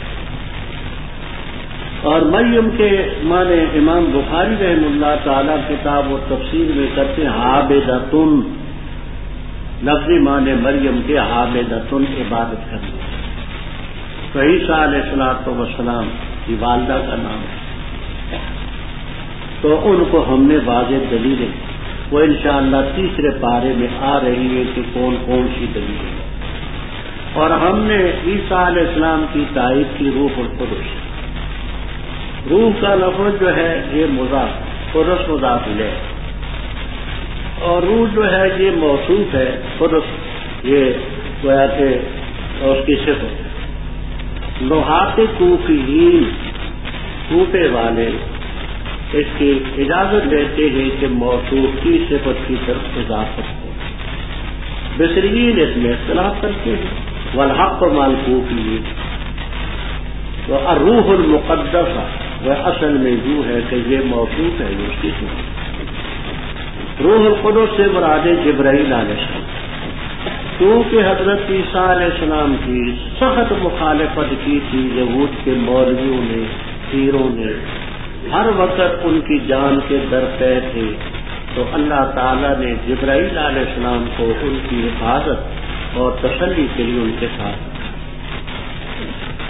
اور مریم کے معنی امام بخاری رحم اللہ تعالی کتاب و تفسیر میں کرتے ہیں عابدۃن، لفظی معنی مریم کے عابدۃن، عبادت کرنا۔ تو عیسیٰ علیہ السلام کی والدہ کا نام ہے، تو ان کو ہم نے واضح دلیلیں، وہ انشاءاللہ تیسرے پارے میں آ رہی ہے کہ کون کون سی دلیلیں، اور ہم نے عیسیٰ علیہ السلام کی تائید کی روح القدس۔ روح کا لفظ جو ہے یہ مضاف، قدس مضاف الیہ، اور روح جو ہے یہ موصوف ہے، قدس یہ گویا کہ اس کی صفت ہے۔ لوحات کوفیین، کوفے والے اس کی اجازت دیتے ہیں کہ موصوف کی صفت کی طرف اضافت ہو، بصریین اس میں اختلاف کرتے ہیں، والحق مالکوفیین، تو الروح المقدسہ وہ اصل میں یوں ہے کہ یہ موصوف ہے، اس کی صفت۔ روح القدس سے مراد جبرائیل علیہ السلام، کیونکہ حضرت عیسیٰ علیہ السلام کی سخت مخالفت کی تھی یہود کے مولویوں نے، پیروں نے، ہر وقت ان کی جان کے درپے تھے، تو اللہ تعالیٰ نے جبرائیل علیہ السلام کو ان کی حفاظت اور تسلی کے لیے ان کے ساتھ،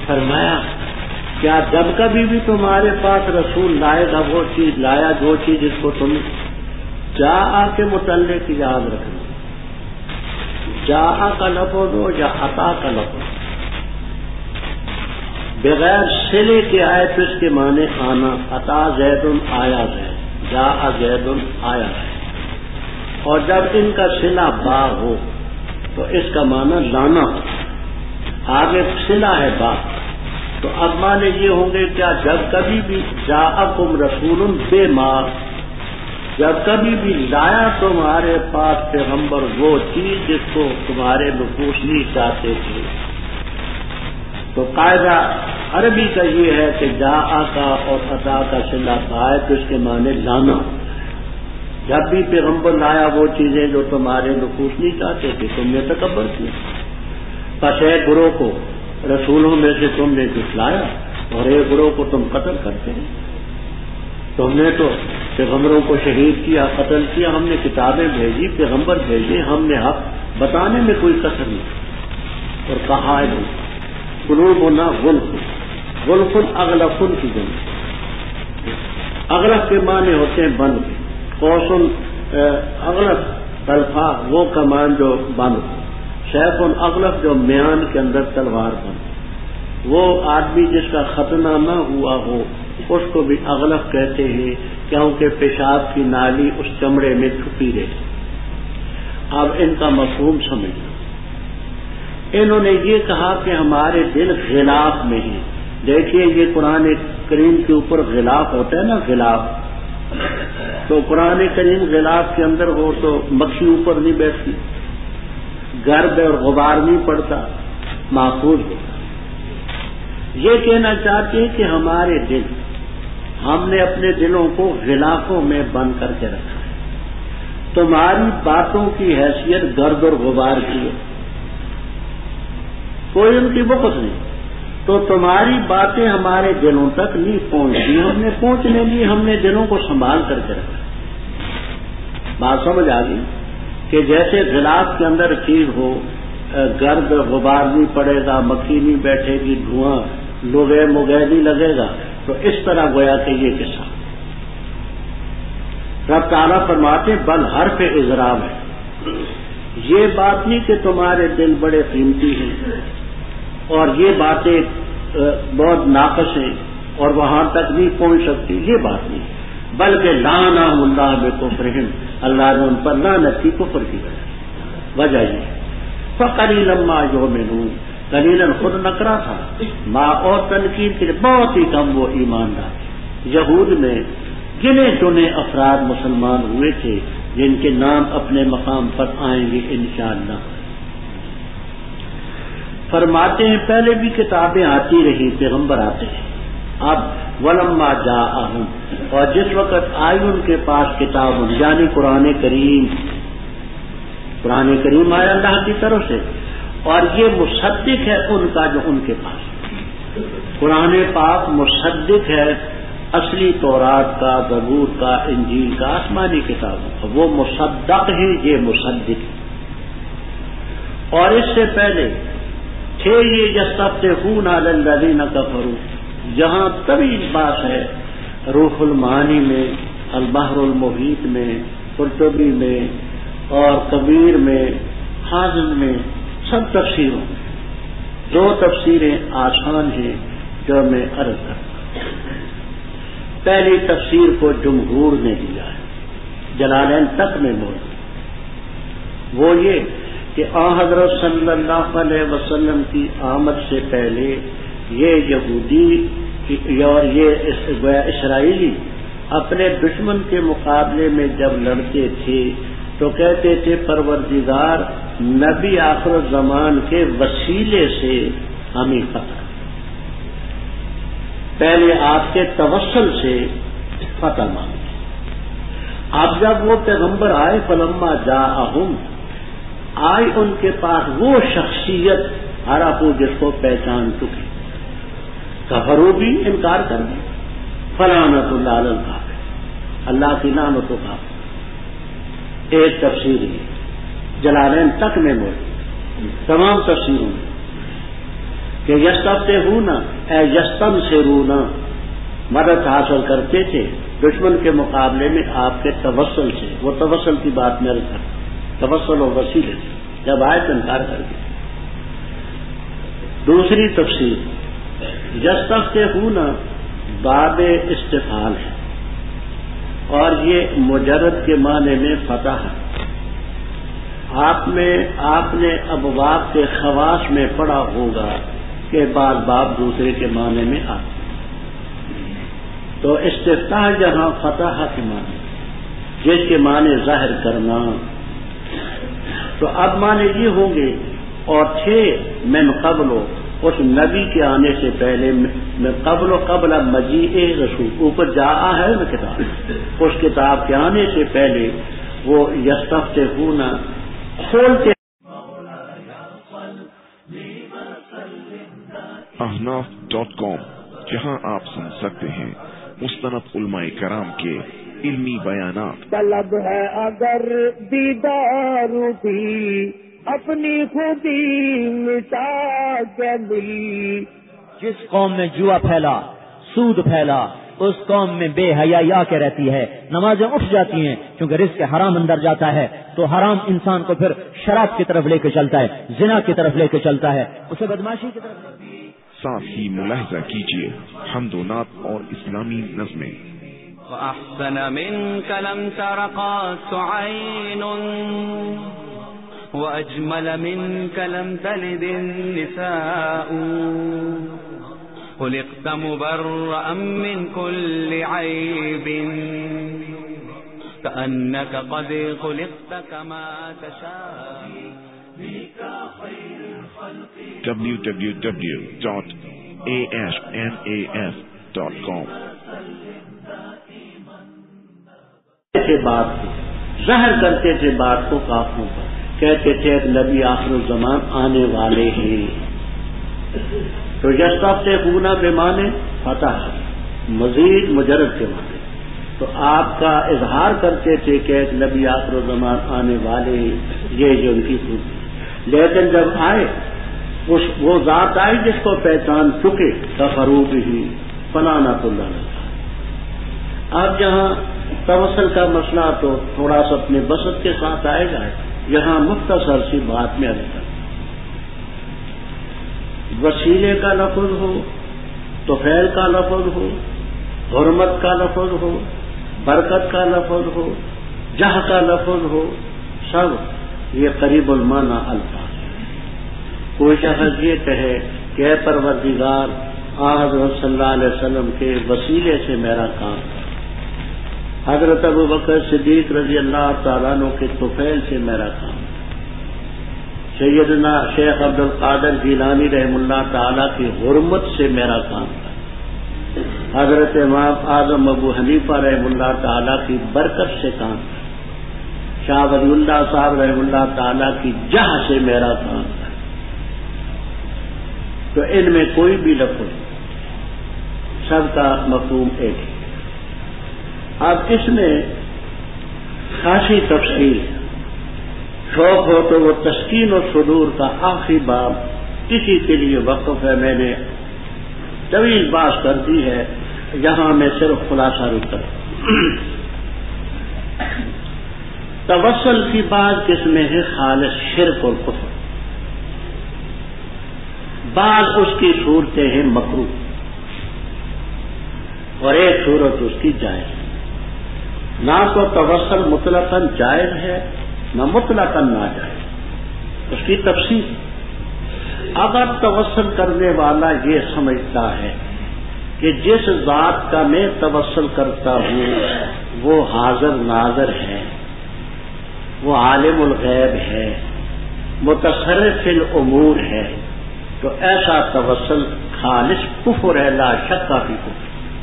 فرمایا کیا جب کبھی بھی تمہارے پاس رسول لائے گا وہ چیز لایا جو چیز جس کو تم جا کے متعلق یاد رکھنا، جا کا لفظ ہو یا عطا کا لفظ بغیر صلے کے آئے تو اس کے معنی آنا، عطا زید آیا زید، جا زید آیا زید، اور جب ان کا صلہ با ہو تو اس کا معنی لانا ہو، آگے صلہ ہے با، تو اب معنی یہ ہوں گے کیا جب کبھی بھی جاءکم رسول بے مار، جب کبھی بھی لایا تمہارے پاس پیغمبر وہ چیز جس کو تمہارے نفوس نہیں چاہتے تھے، تو قاعدہ عربی کا یہ ہے کہ جاء کا اور عطا کا صلہ آئے تو اس کے معنی لانا، جب بھی پیغمبر لایا وہ چیزیں جو تمہارے نفوس نہیں چاہتے تھے تم نے تکبر کیا، پس ایک گروہ کو رسولوں میں سے تم نے جھٹلایا اور ایک گروہ کو تم قتل کرتے ہیں، تم نے تو پیغمبروں کو شہید کیا، قتل کیا، ہم نے کتابیں بھیجی، پیغمبر بھیجے، ہم نے حق بتانے میں کوئی کسر نہیں، اور کہا ہے قلوبنا غلف، غلف اغلف کی جمع، اغلف کے معنی ہوتے ہیں بند، قوس اغلف طلفہ وہ کمان جو بند، سیف اغلف جو میان کے اندر تلوار بند، وہ آدمی جس کا ختنہ نہ ہوا ہو اس کو بھی اغلف کہتے ہیں کیونکہ پیشاب کی نالی اس چمڑے میں چھپی رہے۔ اب ان کا مفہوم سمجھنا، انہوں نے یہ کہا کہ ہمارے دل غلاف میں ہیں، دیکھیے یہ قرآن کریم کے اوپر غلاف ہوتا ہے نا، غلاف، تو قرآن کریم غلاف کے اندر ہو تو مکھی اوپر نہیں بیٹھتی، گرد اور غبار نہیں پڑتا، محفوظ ہوتا۔ یہ کہنا چاہتے ہیں کہ ہمارے دل، ہم نے اپنے دلوں کو غلافوں میں بند کر کے رکھا ہے، تمہاری باتوں کی حیثیت گرد اور غبار کی ہے، کوئی ان کی بخت نہیں، تو تمہاری باتیں ہمارے دلوں تک نہیں پہنچتی، ہم نے پہنچنے لی ہم نے دلوں کو سنبھال کر کے رکھا۔ بات سمجھ آ گئی کہ جیسے غلاف کے اندر چیز ہو، گرد غبار نہیں پڑے گا، مکھی نہیں بیٹھے گی، دھواں لوگے مگے نہیں لگے گا، تو اس طرح گویا کہ یہ قصہ رب تعالیٰ فرماتے بل حرف اضراب ہے، یہ بات نہیں کہ تمہارے دل بڑے قیمتی ہیں اور یہ باتیں بہت ناقص ہیں اور وہاں تک نہیں پہنچ سکتی، یہ بات نہیں، بلکہ لعنہم اللہ بکفرہم، اللہ نے ان پر لعنت کی، کفر کی وجہ یہ فقلیلا ما یؤمنون، قلیلاً خود نکرا تھا، ما اور تنکیر کے بہت ہی کم وہ ایماندار۔ یہود میں گنے چنے افراد مسلمان ہوئے تھے جن کے نام اپنے مقام پر آئیں گے انشاءاللہ۔ فرماتے ہیں پہلے بھی کتابیں آتی رہی، پیغمبر آتے ہیں، اب ولما جاءہم، اور جس وقت آئی ان کے پاس کتاب یعنی قرآن کریم، قرآن کریم آیا اللہ کی طرف سے، اور یہ مصدق ہے ان کا جو ان کے پاس، قرآن پاک مصدق ہے اصلی تورات کا، زبور کا، انجیل کا، آسمانی کتابوں کا، وہ مصدق ہے، یہ مصدق ہے۔ اور اس سے پہلے تھے یہ یستفتحون علی الذین کفروا، جہاں طویل بات ہے روح المعانی میں، البحر المحیط میں، قرطبی میں اور کبیر میں، حازم میں، سب تفسیروں میں دو تفسیریں آسان ہیں جو میں عرض کرتا ہوں۔ پہلی تفسیر کو جمہور نے دیا ہے، جلالین تک میں موجود، وہ یہ کہ آن حضرت صلی اللہ علیہ وسلم کی آمد سے پہلے یہ یہودی اور یہ اسرائیلی اپنے دشمن کے مقابلے میں جب لڑتے تھے تو کہتے تھے پروردگار نبی آخر الزمان کے وسیلے سے ہمیں فتح، پہلے آپ کے توسل سے فتح مانگے۔ اب جب وہ پیغمبر آئے فلما جاءہم، آئی ان کے پاس وہ شخصیت عرفو جس کو پہچان چکے، کفروا بھی انکار کر دیا، فلعنۃ اللہ علی الکافر، اللہ کی لعنت و کافر۔ ایک تفسیر ہے جلالین تک میں موجود، تمام تفسیروں میں۔ کہ یستفتحون اے یستنصرون، مدد حاصل کرتے تھے دشمن کے مقابلے میں آپ کے توسل سے. وہ توسل کی بات میں عرض کرتا، توسل و وسیلے سے جب آیت انکار کر دی. دوسری تفسیر یستفتحون باب استفعال ہے اور یہ مجرد کے معنی میں فتح ہے. آپ نے ابواب کے خواص میں پڑھا ہوگا کہ بعض باب دوسرے کے معنی میں آتے، تو استفتاح جہاں فتح کے معنی جس کے معنی ظاہر کرنا، تو اب معنی یہ ہوں گے اور تھے من قبل، اس نبی کے آنے سے پہلے، میں قبل مجیء رسول، اوپر جا ہے نا کتاب، اس کتاب کے آنے سے پہلے وہ یستفتحون کھولتے. احناف.com، جہاں آپ سن سکتے ہیں مستند علماء کرام کے علمی بیانات. طلب ہے اگر دیدار بھی اپنی خودی مٹا کے ملی. جس قوم میں جوا پھیلا، سود پھیلا، اس قوم میں بے حیائی آ کے رہتی ہے. نمازیں اٹھ جاتی ہیں کیونکہ رزق حرام اندر جاتا ہے، تو حرام انسان کو پھر شراب کی طرف لے کے چلتا ہے، زنا کی طرف لے کے چلتا ہے، اسے بدماشی کی طرف. ساتھ ہی ملاحظہ کیجیے حمد و نعت اور اسلامی نظمیں. وأحسن منك لم تر قط عين وأجمل منك لم تلد النساء خلقت مبرأ من كل عيب كأنك قد خلقت كما تشاء www.asnaf.com. بات کو ظاہر کرتے تھے، بات کو کافروں پر کہتے تھے ایک نبی آخر الزمان آنے والے ہیں. تو یستفتحون بے معنی فتح، مزید مجرد کے معنی. تو آپ کا اظہار کرتے تھے کہ ایک نبی آخر الزمان آنے والے ہیں، یہ جو ان کی خوبی. لیکن جب آئے وہ ذات آئی جس کو پہچان چکے، کفروا بھی فلعنۃ اللہ علیہ. اب جہاں توسل کا مسئلہ تو تھوڑا سا اپنے بسط کے ساتھ آئے گا، یہاں مختصر سی بات میں عرض کریں. وسیلے کا لفظ ہو، طفیل کا لفظ ہو، حرمت کا لفظ ہو، برکت کا لفظ ہو، جہ کا لفظ ہو، سب یہ قریب المعنی الفاظ. کوئی شخص یہ کہے کہ اے پروردگار حضرت صلی اللہ علیہ وسلم کے وسیلے سے میرا کام، حضرت ابوبکر صدیق رضی اللہ تعالیٰ عنہ کے طفیل سے میرا کام، سیدنا شیخ عبد القادر جیلانی رحم اللہ تعالیٰ کی حرمت سے میرا کام تھا، حضرت امام اعظم ابو حنیفہ رحم اللہ تعالیٰ کی برکت سے کام تھا، شاہ ولی اللہ صاحب رحم اللہ تعالیٰ کی جہ سے میرا کام تھا. تو ان میں کوئی بھی لفظ، سب کا مفہوم ایک ہے. اب اس میں خاصی تفصیل ہے. شوق ہو تو وہ تسکین و صدور کا آخری باب کسی کے لیے وقف ہے، میں نے طویل بات کر دی ہے، یہاں میں صرف خلاصہ رکتا ہوں. توسل کی بعض قسمیں ہیں خالص شرک اور کفر، بعض اس کی صورتیں ہیں مکروہ، اور ایک صورت اس کی جائز ہے. نہ تو توسل مطلقاً جائز ہے، نہ مطلقاً ناجائز. اس کی تفصیل، اگر توسل کرنے والا یہ سمجھتا ہے کہ جس ذات کا میں توسل کرتا ہوں وہ حاضر ناظر ہے، وہ عالم الغیب ہے، متصرف الامور ہے، تو ایسا توسل خالص کفر ہے، لا شک فی کفر.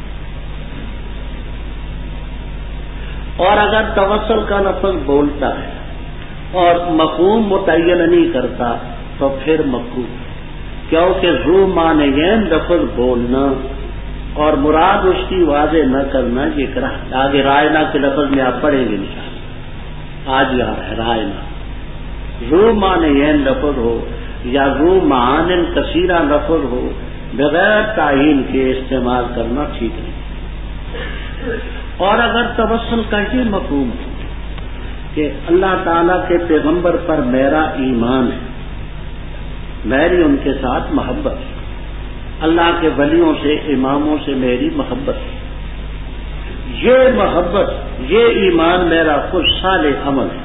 اور اگر توسل کا لفظ بولتا ہے اور مفہوم متعین نہیں کرتا تو پھر مکروہ، کیونکہ ذو معنیین لفظ بولنا اور مراد اس کی واضح نہ کرنا یہ کرا. آگے رائنا کے لفظ میں آپ پڑھیں گے انشاءاللہ، آج یہاں ہے رائنا. ذو معنیین لفظ ہو یا ذو معان کثیرہ لفظ ہو بغیر تعین کے استعمال کرنا ٹھیک نہیں. اور اگر توسل کا یہ مفہوم ہو کہ اللہ تعالیٰ کے پیغمبر پر میرا ایمان ہے، میری ان کے ساتھ محبت ہے، اللہ کے ولیوں سے اماموں سے میری محبت ہے، یہ محبت یہ ایمان میرا خود صالح عمل ہے،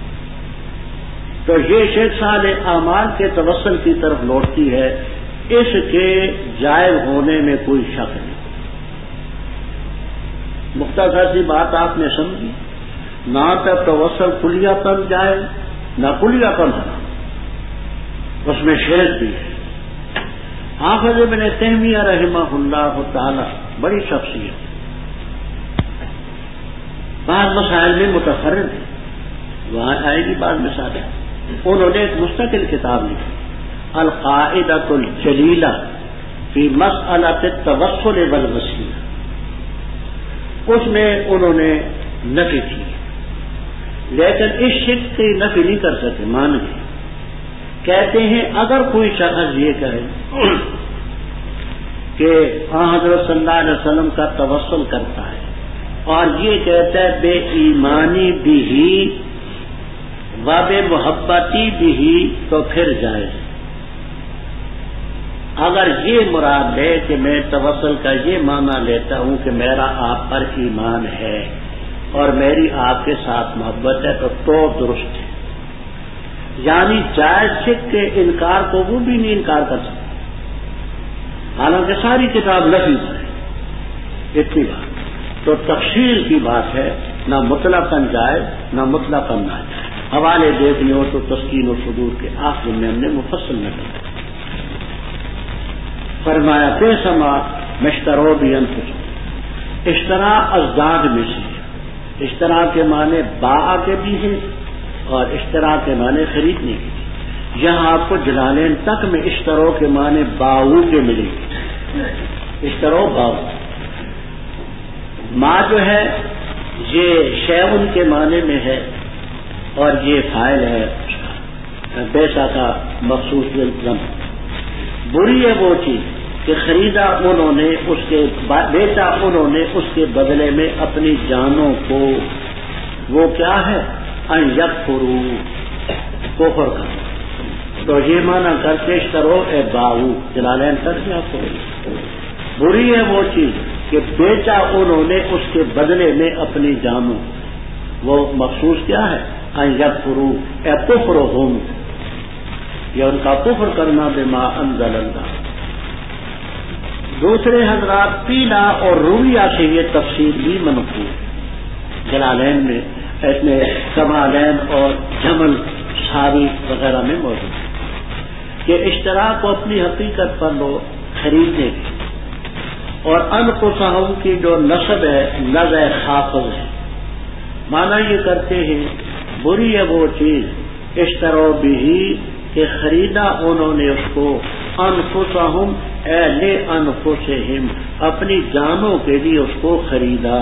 تو یہ شیخ صالح اعمال کے توسل کی طرف لوٹتی ہے، اس کے جائز ہونے میں کوئی شک نہیں. مختصر سی بات آپ نے سمجھی، نہ تو توسل کلیاتن جائز نہ کلیاتن حرام، اس میں شرک بھی ہے. حافظ ابن تیمیہ رحمہ اللہ تعالی بڑی شخصیت، بعض مسائل میں متفرد ہے، وہاں آئے گی بعض مثالیں. انہوں نے ایک مستقل کتاب لکھی القاعدۃ الجلیلہ فی مسئلۃ التوسل والوسیلہ. اس میں انہوں نے نفی کی، لیکن اس شرک کی نفی نہیں کر سکے، مان گئے. کہتے ہیں اگر کوئی شخص یہ کہے کہ حضرت صلی اللہ علیہ وسلم کا توسل کرتا ہے اور یہ کہتا ہے بے ایمانی بھی و بے محبتی بھی، تو پھر جائے. اگر یہ مراد ہے کہ میں توسل کا یہ معنی لیتا ہوں کہ میرا آپ پر ایمان ہے اور میری آپ کے ساتھ محبت ہے تو درست ہے. یعنی جائز شرک کے انکار کو وہ بھی نہیں انکار کر سکتا، حالانکہ ساری کتاب لفظ ہے اتنی بات. تو تفصیل کی بات ہے، نہ مطلقاً جائز نہ مطلقاً ناجائز. حوالے دیکھنے ہو تو تسکین و صدور کے آخر میں ہم نے مفصل نقل فرمایا بے سما مشترو بھی انفسهم. اشترا ازداد میں سے، اشترا کے معنی باع کے بھی ہیں اور اشترا کے معنی خریدنے کے. یہاں آپ کو جلالین تک میں اشترو کے معنی باؤ کے ملے گی. اشترو باؤ، ما جو ہے یہ شیء کے معنی میں ہے اور یہ فاعل ہے اس کا، پیسہ کا مخصوص لفظ. بری ہے وہ چیز کہ خریدا انہوں نے، اس کے بیچا انہوں نے اس کے بدلے میں اپنی جانوں کو. وہ کیا ہے؟ ان یکفروا، کفر کرنا. تو یہ معنی کرتے اشترو اے باؤ، جلالین تک میں آپ کو. بری ہے وہ چیز کہ بیچا انہوں نے اس کے بدلے میں اپنی جانوں. وہ مخصوص کیا ہے؟ ان یکفروا اے کفرہم، یہ ان کا کفر کرنا بما انزل اللہ. دوسرے حضرات پیلا اور رویہ سے یہ تفسیر بھی منقول جلالین میں، اس میں کمالین اور جمل ساوی وغیرہ میں موجود ہے کہ اشتراک کو اپنی حقیقت پر لو خریدنے کی، اور انفسہم کی جو نسب ہے نزع خافض ہے. معنی یہ کرتے ہیں بری ہے وہ چیز اشترو بھی کہ خریدا انہوں نے اس کو، انفسہم اے لے انفسہم، اپنی جانوں کے لیے اس کو خریدا.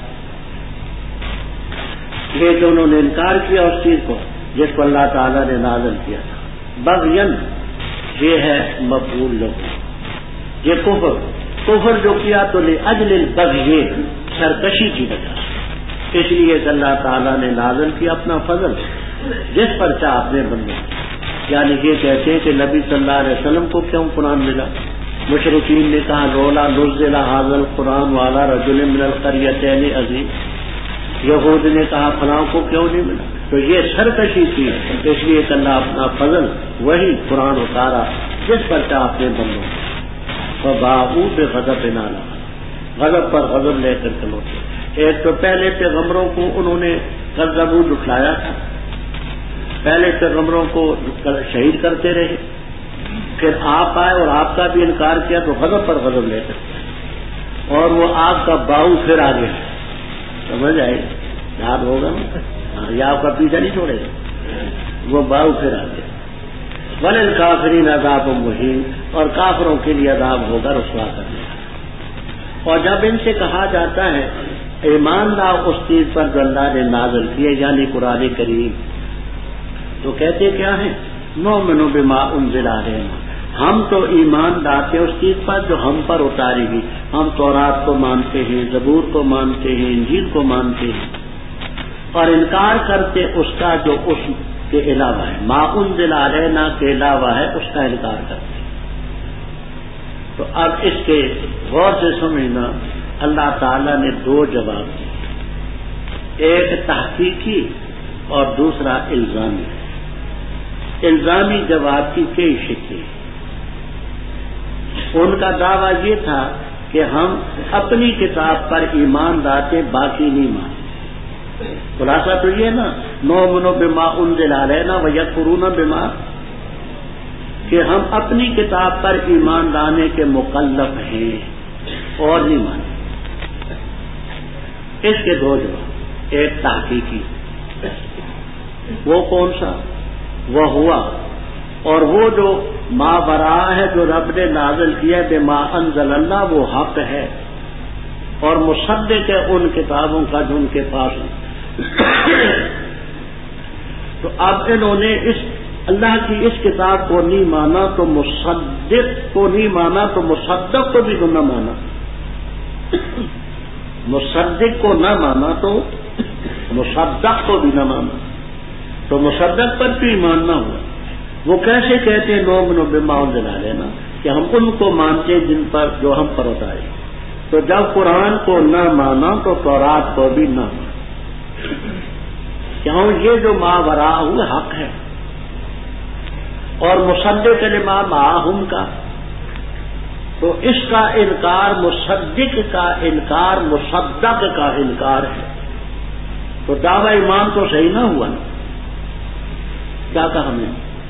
یہ جو انہوں نے انکار کیا اس چیز کو جس کو اللہ تعالیٰ نے نازل کیا تھا. بغین یہ ہے مفعول لہ، یہ کفر جو کیا تو لاجل البغی، سرکشی کی وجہ سے، اس لیے کہ اللہ تعالیٰ نے نازل کیا اپنا فضل جس پر چاہ اپنے بندے. یعنی یہ کہتے ہیں کہ نبی صلی اللہ علیہ وسلم کو کیوں قرآن ملا؟ مشرکین نے کہا رولا نزل ھذا القرآن والا رجل من القریتین عظیم. یہود نے کہا فلاں کو کیوں نہیں ملا؟ تو یہ سرکشی تھی، اس لیے کہ اللہ اپنا فضل وہی قرآن اتارا جس پر چاہ اپنے بندوں. فباءوا بغضب نالا، غضب پر غضب لے کر کے لوٹے. ایک تو پہلے پیغمبروں کو انہوں نے کذبوا جھٹلایا تھا، پہلے پیغمبروں کو شہید کرتے رہے، پھر آپ آئے اور آپ کا بھی انکار کیا تو غضب پر غضب لے کر، اور وہ آگ کا باؤ پھر آ گیا. سمجھ آئے؟ یاد ہوگا نا، یہ آپ کا پیچھا نہیں چھوڑے گا، وہ باؤ پھر آ گیا. وللکافرین عذاب مہین، اور کافروں کے لیے عذاب ہوگا رسوا کرنے کا. اور جب ان سے کہا جاتا ہے ایمان لاؤ اس چیز پر جو اللہ نے نازل کیے یعنی قرآن کریم، تو کہتے کیا ہیں؟ نؤمن بما انزل علینا، ہم تو ایمان لاتے اس چیز پر جو ہم پر اتاری گئی. ہم تورات کو مانتے ہیں، زبور کو مانتے ہیں، انجیل کو مانتے ہیں، اور انکار کرتے اس کا جو اس کے علاوہ ہے. ما انزل علینا کے علاوہ ہے اس کا انکار کرتے. تو اب اس کے غور سے سمجھنا، اللہ تعالیٰ نے دو جواب دیے، ایک تحقیقی اور دوسرا الزامی. الزامی جواب کی کئی شکلیں. ان کا دعویٰ یہ تھا کہ ہم اپنی کتاب پر ایمان لاتے، باقی نہیں مانتے. خلاصہ تو یہ نا، نؤمن بما انزل علینا ویکفرون بما، کہ ہم اپنی کتاب پر ایمان لانے کے مکلف ہیں اور نہیں مانتے. اس کے دو جواب، ایک تحقیقی، وہ کون سا؟ وہ ہوا، اور وہ جو ماورا ہے جو رب نے نازل کیا بما انزل اللہ، وہ حق ہے اور مصدق ہے ان کتابوں کا جو ان کے پاس ہے. تو اب انہوں نے اس اللہ کی اس کتاب کو نہیں مانا تو مصدق کو نہیں مانا، تو مصدق کو بھی تو نہ مانا. مصدق کو نہ مانا تو مصدق کو بھی نہ مانا، تو مصدق پر بھی ایمان نہ ہوا. وہ کیسے کہتے ہیں نؤمن بما انزل علینا، کہ ہم ان کو مانتے ہیں جن پر جو ہم پر اتارے. تو جب قرآن کو نہ مانا تو تورات کو بھی نہ مانا. کیوں؟ یہ جو ماورا ہوا حق ہے، اور مصدق لما معہم کا، تو اس کا انکار مصدق کا انکار مصدق کا انکار ہے. تو دعوی ایمان تو صحیح نہ ہوا نا. کیا کہا ہمیں؟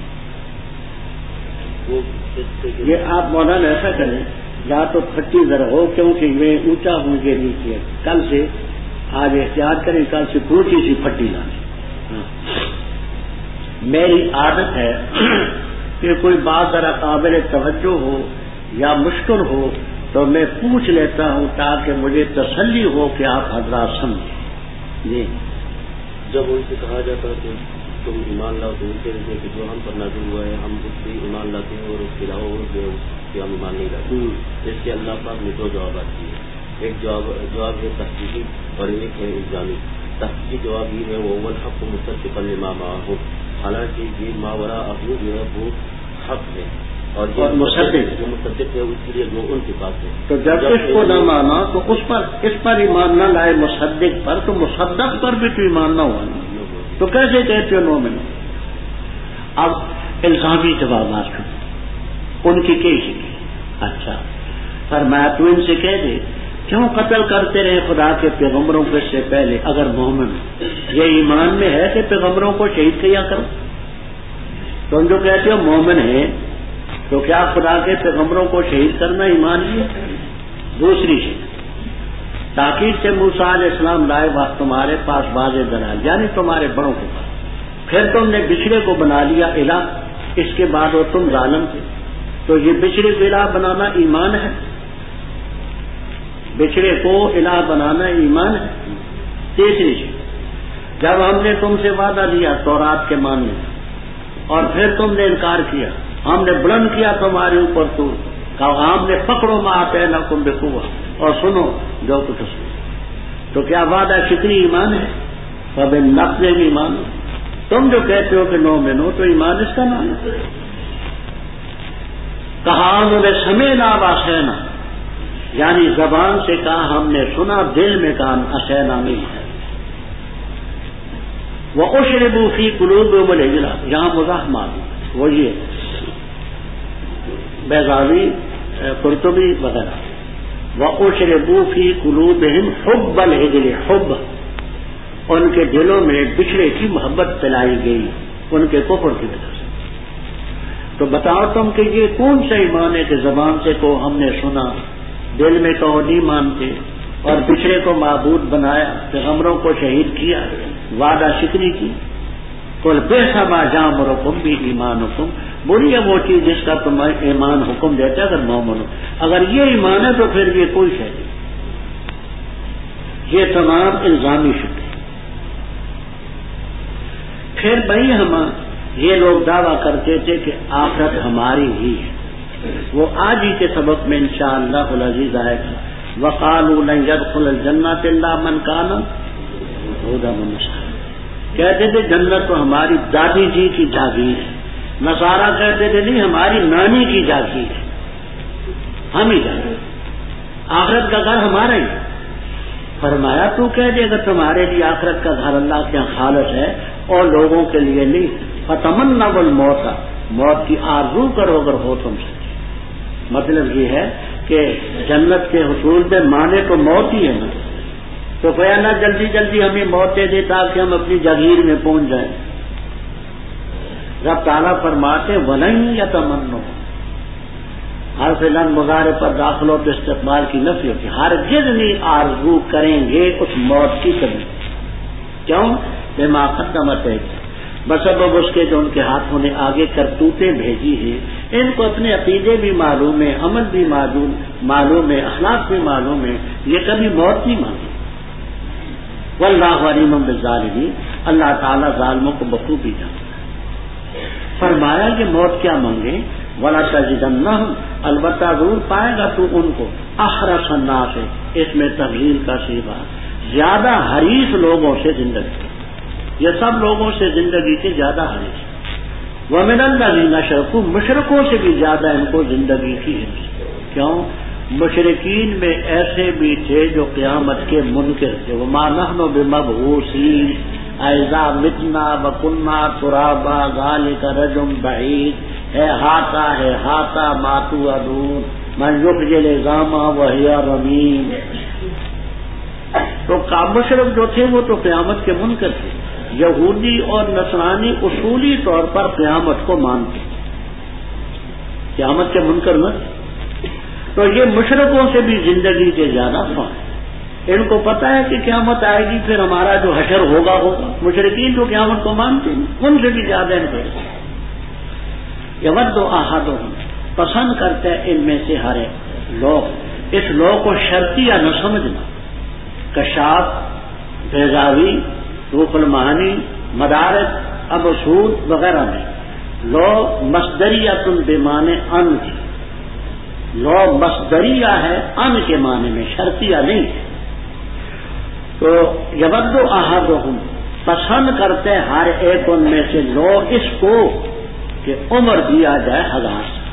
یہ آپ مولانا ایسا کریں، یا تو پھٹی ذرا ہو، کیونکہ میں اونچا ہوں گے نیچے. کل سے آج احتیاط کریں، کل سے اونچی سی پھٹی لانے. میری عادت ہے کہ کوئی بات ذرا قابل توجہ ہو یا مشکل ہو تو میں پوچھ لیتا ہوں تاکہ مجھے تسلی ہو کہ آپ حضرات سمجھیں. جی، جب ان سے کہا جاتا ہے کہ تم ایمان لاؤ، تو ان کے کہ جو ہم پر نازل ہوا ہے ہم اس پہ ایمان لاتے ہیں، اور اس کے علاوہ اور جو اس پہ ہم ایمان نہیں لاتے. اس کے اللہ پاک نے دو جوابات دیے. ایک جواب ہے تحقیقی اور ایک ہے الزامی. تحقیقی جواب یہ ہے وہ اول حق مصدقا لما معہم، حالانکہ یہ ماورا ابو جو ہے وہ حق ہے اور یہ مصدق ہے اس کے لیے جو ان کے پاس ہے. تو جب اس کو نہ مانا تو اس پر ایمان نہ لائے مصدق پر، تو مصدق پر بھی تو ایمان نہ ہوا نا. تو کیسے کہتے ہو نؤمن؟ اب الزامی جوابات ان کی کیسی کی. اچھا فرمایا تو ان سے کہہ دے کیوں قتل کرتے رہے خدا کے پیغمبروں کے سے پہلے؟ اگر مومن یہ ایمان میں ہے کہ پیغمبروں کو شہید کیا کرو. تم جو کہتے ہو مومن ہے تو کیا خدا کے پیغمبروں کو شہید کرنا ایمان ہی ہے؟ دوسری چیز، تاکید سے موسیٰ علیہ السلام لائے وقت تمہارے پاس واضح دلائل، یعنی تمہارے بڑوں کے پاس. پھر تم نے بچڑے کو بنا لیا الہ، اس کے بعد وہ تم ظالم تھے. تو یہ بچڑے کو الہ بنانا ایمان ہے؟ بچڑے کو الہ بنانا ایمان ہے. تیسری چیز، جب ہم نے تم سے وعدہ لیا تورات کے ماننے اور پھر تم نے انکار کیا، ہم نے بلند کیا تمہارے اوپر تو کہا ہم نے پکڑو ما آتیناکم بقوہ، اور سنو جو کچھ سنو. تو کیا وعدہ کتنی ایمان ہے؟ فبالنقض ایمان. تم جو کہتے ہو کہ نؤمن ہو تو ایمان اس کا نام ہے. کہا انہوں نے سمعنا وعصینا، یعنی زبان سے کہا ہم نے سنا، دل میں کہا عصینا نہیں ہے. وَأُشْرِبُوا فِي قُلُوبِهِمُ الْعِجْلَ، یہاں مزاح معلوم وہ یہ بیضاوی قرطبی وغیرہ. وَأُشْرِبُوا فِي قُلُوبِهِمْ حُبَّ الْعِجْلِ، حب ان کے دلوں میں بچڑے کی محبت پلائی گئی ان کے کفر کی وجہ سے. تو بتاؤ تم کہ یہ کون سا ایمان ہے کہ زبان سے کو ہم نے سنا، دل میں کہو نہیں مانتے، اور بچڑے کو معبود بنایا، پیغمبروں کو شہید کیا، وعدہ شکنی کی. قل بئس ما یأمرکم بہ ایمانکم، بری ہے وہ چیز جس کا تم ایمان حکم دیتے اگر مومن ہو. اگر یہ ایمان ہے تو پھر یہ کوئی شے نہیں. یہ تمام الزامی شکل. پھر بھائی ہم یہ لوگ دعویٰ کرتے تھے کہ آخرت ہماری ہی ہے. وہ آج ہی کے سبق میں انشاءاللہ العزیز آئے گا. وقالوا لن يدخل الجنة الا من كان هودا ونصارى. کہتے تھے جنت تو ہماری دادی جی کی جاگیر ہے. نصارہ کہتے تھے نہیں ہماری نانی کی جاگیر ہے, ہم ہی جانے, آخرت کا گھر ہمارا ہی. فرمایا تو کہہ دے اگر تمہارے لیے آخرت کا گھر اللہ کے یہاں خالص ہے اور لوگوں کے لیے نہیں, فتمنوا الموت, موت کی آرزو کرو اگر ہو تم سے. مطلب یہ ہے کہ جنت کے حصول میں مانے تو موت ہی ہے نا, تو کوئی نہ جلدی جلدی ہمیں موت دے دے تاکہ ہم اپنی جاگیر میں پہنچ جائیں. رب تعالیٰ فرماتے ولن یتمنوا, حرف لن مضارع پر داخل ہو تو استقبال کی نفی ہوتی, ہرگز نہیں آرزو کریں گے اس موت کی کبھی. کیوں؟ بما قدمت ہے, بسبب اس کے جو ان کے ہاتھوں نے آگے کرتوتیں بھیجی ہیں. ان کو اپنے عقیدے بھی معلوم ہے, عمل بھی معلوم ہے, اخلاق بھی معلوم ہے, یہ کبھی موت نہیں مانگے. واللہ علیم بالظالمین, اللہ تعالیٰ ظالموں کو بخوبی جانتا. فرمایا کہ موت کیا مانگے, ولا تجدنہم, البتہ ضرور پائے گا تو ان کو احرص الناس, اس میں تفضیل کا صیغہ, زیادہ حریص لوگوں سے زندگی, یہ سب لوگوں سے زندگی کے زیادہ حریص. ومن الذین اشرکوا, مشرکوں سے بھی زیادہ ان کو زندگی کی حرص. کیوں؟ مشرکین میں ایسے بھی تھے جو قیامت کے منکر تھے. وما نحن بمبعوثین اذا متنا وکنا ترابا ذلک رجم بعید, ہے ہاتھا ما توعدون من یخرج العظام وہی رمیم. تو مشرک جو تھے وہ تو قیامت کے منکر تھے. یہودی اور نصرانی اصولی طور پر قیامت کو مانتے, قیامت کے منکر نہ. تو یہ مشرکوں سے بھی زندگی کے زیادہ فان, ان کو پتا ہے کہ قیامت آئے گی پھر ہمارا جو حشر ہوگا. مشرکین جو قیامت کو مانتے ہیں ان سے بھی زیادہ ان کو. یود احدہم, پسند کرتے ہیں ان میں سے ہر ایک لوگ, اس لوگ کو شرطیہ نہ سمجھنا. کشاف, بیضاوی, روح المعانی, مدارج, ابصور وغیرہ میں لو مصدریۃ بمعنی ان کی, لو مصدریہ ہے ان کے معنی میں, شرطیہ نہیں ہے. تو یود احدہم, پسند کرتے ہر ایک ان میں سے لو اس کو کہ عمر دیا جائے 1000 سال.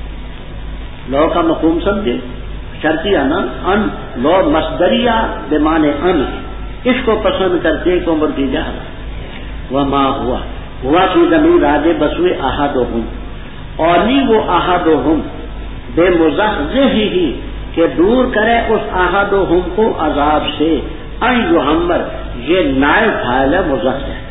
لو کا مفہوم سمجھے, شرطیہ نا, ان لو مصدریہ بمعنی ان, اس کو پسند کرتے کہ عمر دی جائے. وما ہوا کی ضمیر راجع بسوے احدہم, اور نہیں وہ احدہم بے مزحزح ہی کہ دور کرے اس احدہم کو عذاب سے. ان یحمر, یہ نائب فاعل ہے مزحزح.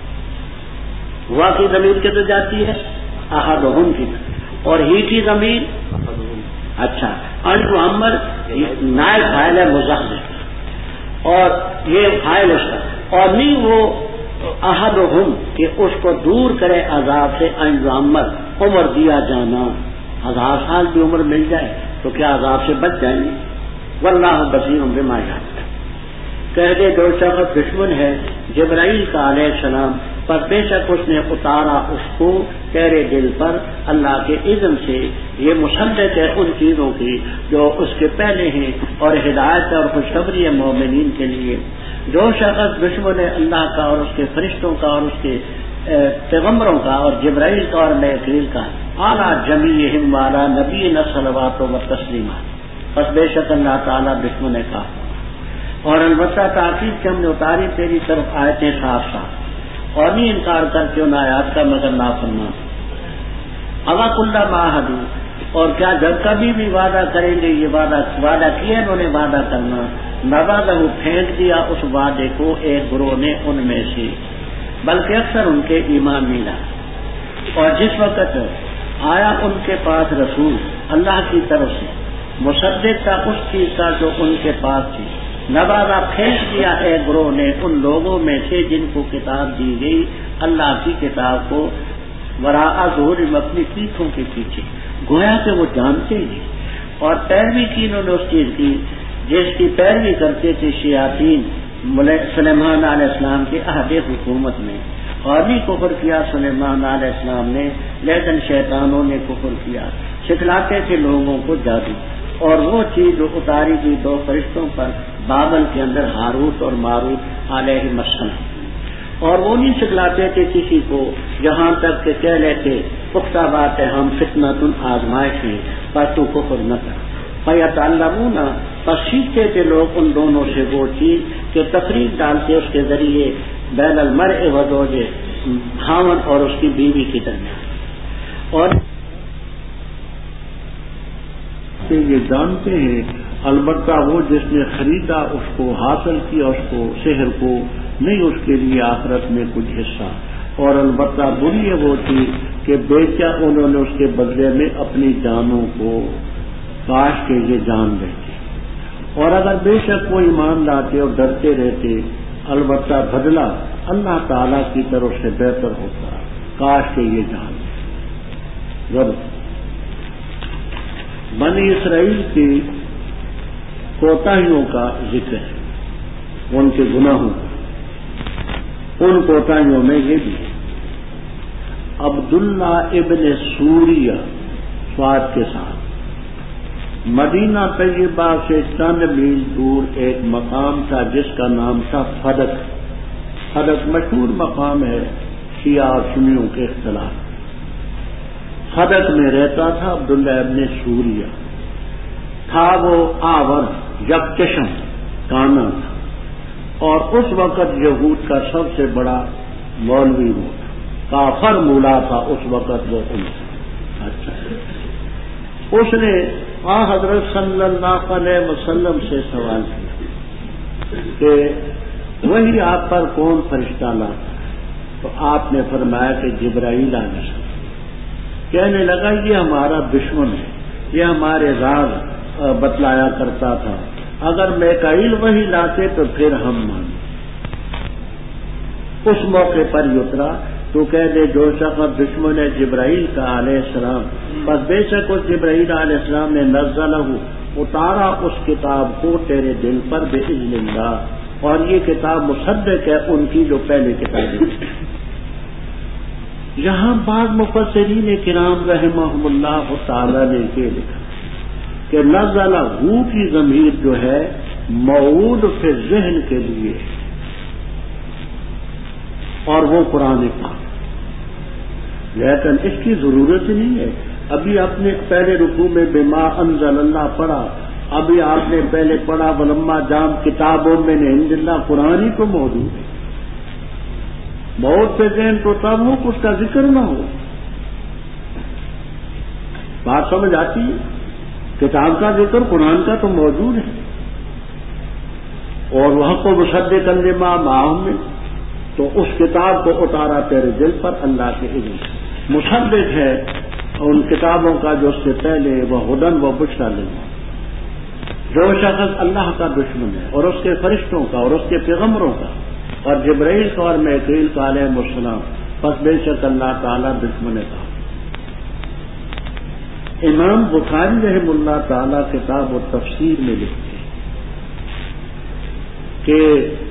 ہوا کی ضمیر کے تو جاتی ہے احدہم کی, اور ہی کی ضمیر, اچھا, ان یحمر نائب فاعل ہے مزحزح, اور یہ فاعل اس کا, اور نہیں وہ احدہم کہ اس کو دور کرے عذاب سے. ان یحمر, عمر دیا جانا, 1000 سال کی عمر مل جائے تو کیا عذاب سے بچ جائیں گے. واللہ بصیر بما یعملون. کہہ دے جو شخص دشمن ہے جبرائیل کا علیہ السلام, پر بے شک اس نے اتارا اس کو تیرے دل پر اللہ کے اذن سے. یہ مصدق ہے ان چیزوں کی جو اس کے پہلے ہیں, اور ہدایت اور خوشخبری ہے مومنین کے لیے. جو شخص دشمن ہے اللہ کا اور اس کے فرشتوں کا اور اس کے پیغمبروں کا اور جبرائیل کا اور میکائیل کا, اعلیٰ جمیعہم والا نبینا صلوات و تسلیمات, بس بے شک اللہ تعالیٰ دشمن ہے کا. اور البتہ تاکید کہ ہم نے اتاری تیری طرف آیتیں صاف صاف, اور نہیں انکار کرتے ان آیات کا مگر نافرمان. اوا کلّا معاہدوا, اور کیا جب کبھی بھی وعدہ کریں گے, یہ وعدہ کیا انہوں نے وعدہ کرنا, نبذہ پھینک دیا اس وعدے کو ایک گروہ نے ان میں سے, بلکہ اکثر ان کے ایمان نہیں لایا. اور جس وقت آیا ان کے پاس رسول اللہ کی طرف سے مصدق تھا اس چیز کا جو ان کے پاس تھی, نبذہ پھینک دیا ایک گروہ نے ان لوگوں میں سے جن کو کتاب دی گئی, اللہ کی کتاب کو, وراء ظہورہم, اپنی پیٹھوں کے پیچھے, گویا کہ وہ جانتے ہی, اور پیروی کی انہوں نے اس چیز کی جس کی پیروی کرتے تھے شیاطین سلیمان علیہ السلام کے عہد حکومت میں. قاضی کفر کیا سلیمان علیہ السلام نے، لیکن شیطانوں نے کفر کیا، سکھلاتے تھے لوگوں کو جادو، اور وہ چیز جو اتاری گئی دو فرشتوں پر بابل کے اندر ہاروت اور ماروت علیہ السلام، اور وہ نہیں سکھلاتے تھے کسی کو، یہاں تک کہ کہہ لیتے پختہ بات ہے ہم فتنۃ آزمائش ہیں پر تو کفر نہ کر، فیتعلمون، پس سیکھتے تھے لوگ ان دونوں سے وہ چیز کہ تفریق ڈالتے اس کے ذریعے بین المرء و زوجہ، خاوند اور اس کی بیوی کے درمیان، اور یہ جانتے ہیں البتہ وہ جس نے خریدا اس کو حاصل کیا اس کو سحر کو نہیں اس کے لیے آخرت میں کچھ حصہ، اور البتہ بری ہے وہ چیز کہ بیچا انہوں نے اس کے بدلے میں اپنی جانوں کو، کاش کے یہ جان لیتے، اور اگر بے شک وہ ایمان لاتے اور ڈرتے رہتے البتہ بدلہ اللہ تعالی کی طرف سے بہتر ہوتا، کاش کے یہ جان لیں۔ رب بنی اسرائیل کی کوتاہیوں کا ذکر ہے، ان کے گناہوں کا، ان کوتاہیوں میں یہ بھی عبداللہ ابن سوریہ سواد کے ساتھ مدینہ طیبہ سے چند میل دور ایک مقام تھا جس کا نام تھا فدق۔ فدق مشہور مقام ہے شیعہ اور سنیوں کے اختلاف۔ فدق میں رہتا تھا عبداللہ ابن سوریہ، تھا وہ آور یکچشم کانا تھا، اور اس وقت یہود کا سب سے بڑا مولوی وہ تھا، کافر مولا تھا اس وقت وہ ان سے۔ اچھا، اس نے حضرت صلی اللہ علیہ وسلم سے سوال کیا کہ وہی آپ پر کون فرشتہ لاتا ہے؟ تو آپ نے فرمایا کہ جبرائیل علیہ السلام۔ کہنے لگا یہ ہمارا دشمن ہے، یہ ہمارے راز بتلایا کرتا تھا، اگر میکائیل وہی لاتے تو پھر ہم مانتے۔ اس موقع پر یہ اترا تو کہہ دے جو شخص دشمن ہے جبرائیل کا علیہ السلام، بس بے شک اس جبرائیل علیہ السلام نے نزلہ اتارا اس کتاب کو تیرے دل پر باذن اللہ، اور یہ کتاب مصدق ہے ان کی جو پہلے کتابیں۔ یہاں بعض مفسرین کرام رحمہم اللہ تعالی نے یہ لکھا کہ نزلہ ہو کی ضمیر جو ہے موعود فی ذہن کے لیے، اور وہ قرآن پاک، لیکن اس کی ضرورت نہیں ہے۔ ابھی آپ نے پہلے رکوع میں بما انزل اللہ پڑھا، ابھی آپ نے پہلے پڑھا ولما جام کتابوں میں عند اللہ، قرآن ہی تو موجود ہے۔ موت پہ ذہن تو تب ہو اس کا ذکر نہ ہو، بات سمجھ آتی ہے؟ کتاب کا ذکر قرآن کا تو موجود ہے، اور وہ حق و مصدق لما معہم میں، تو اس کتاب کو اتارا تیرے دل پر اللہ کے اذن سے۔ مصدق ہے ان کتابوں کا جو اس سے پہلے، وہ ہدن و بشریٰ للمؤمنین۔ جو شخص اللہ کا دشمن ہے اور اس کے فرشتوں کا اور اس کے پیغمبروں کا اور جبرائیل کا اور میکائیل کا علیہ السلام، پس بے شک اللہ تعالیٰ دشمن کا۔ امام بخاری رحم اللہ تعالیٰ کتاب و تفسیر میں لکھتے ہیں کہ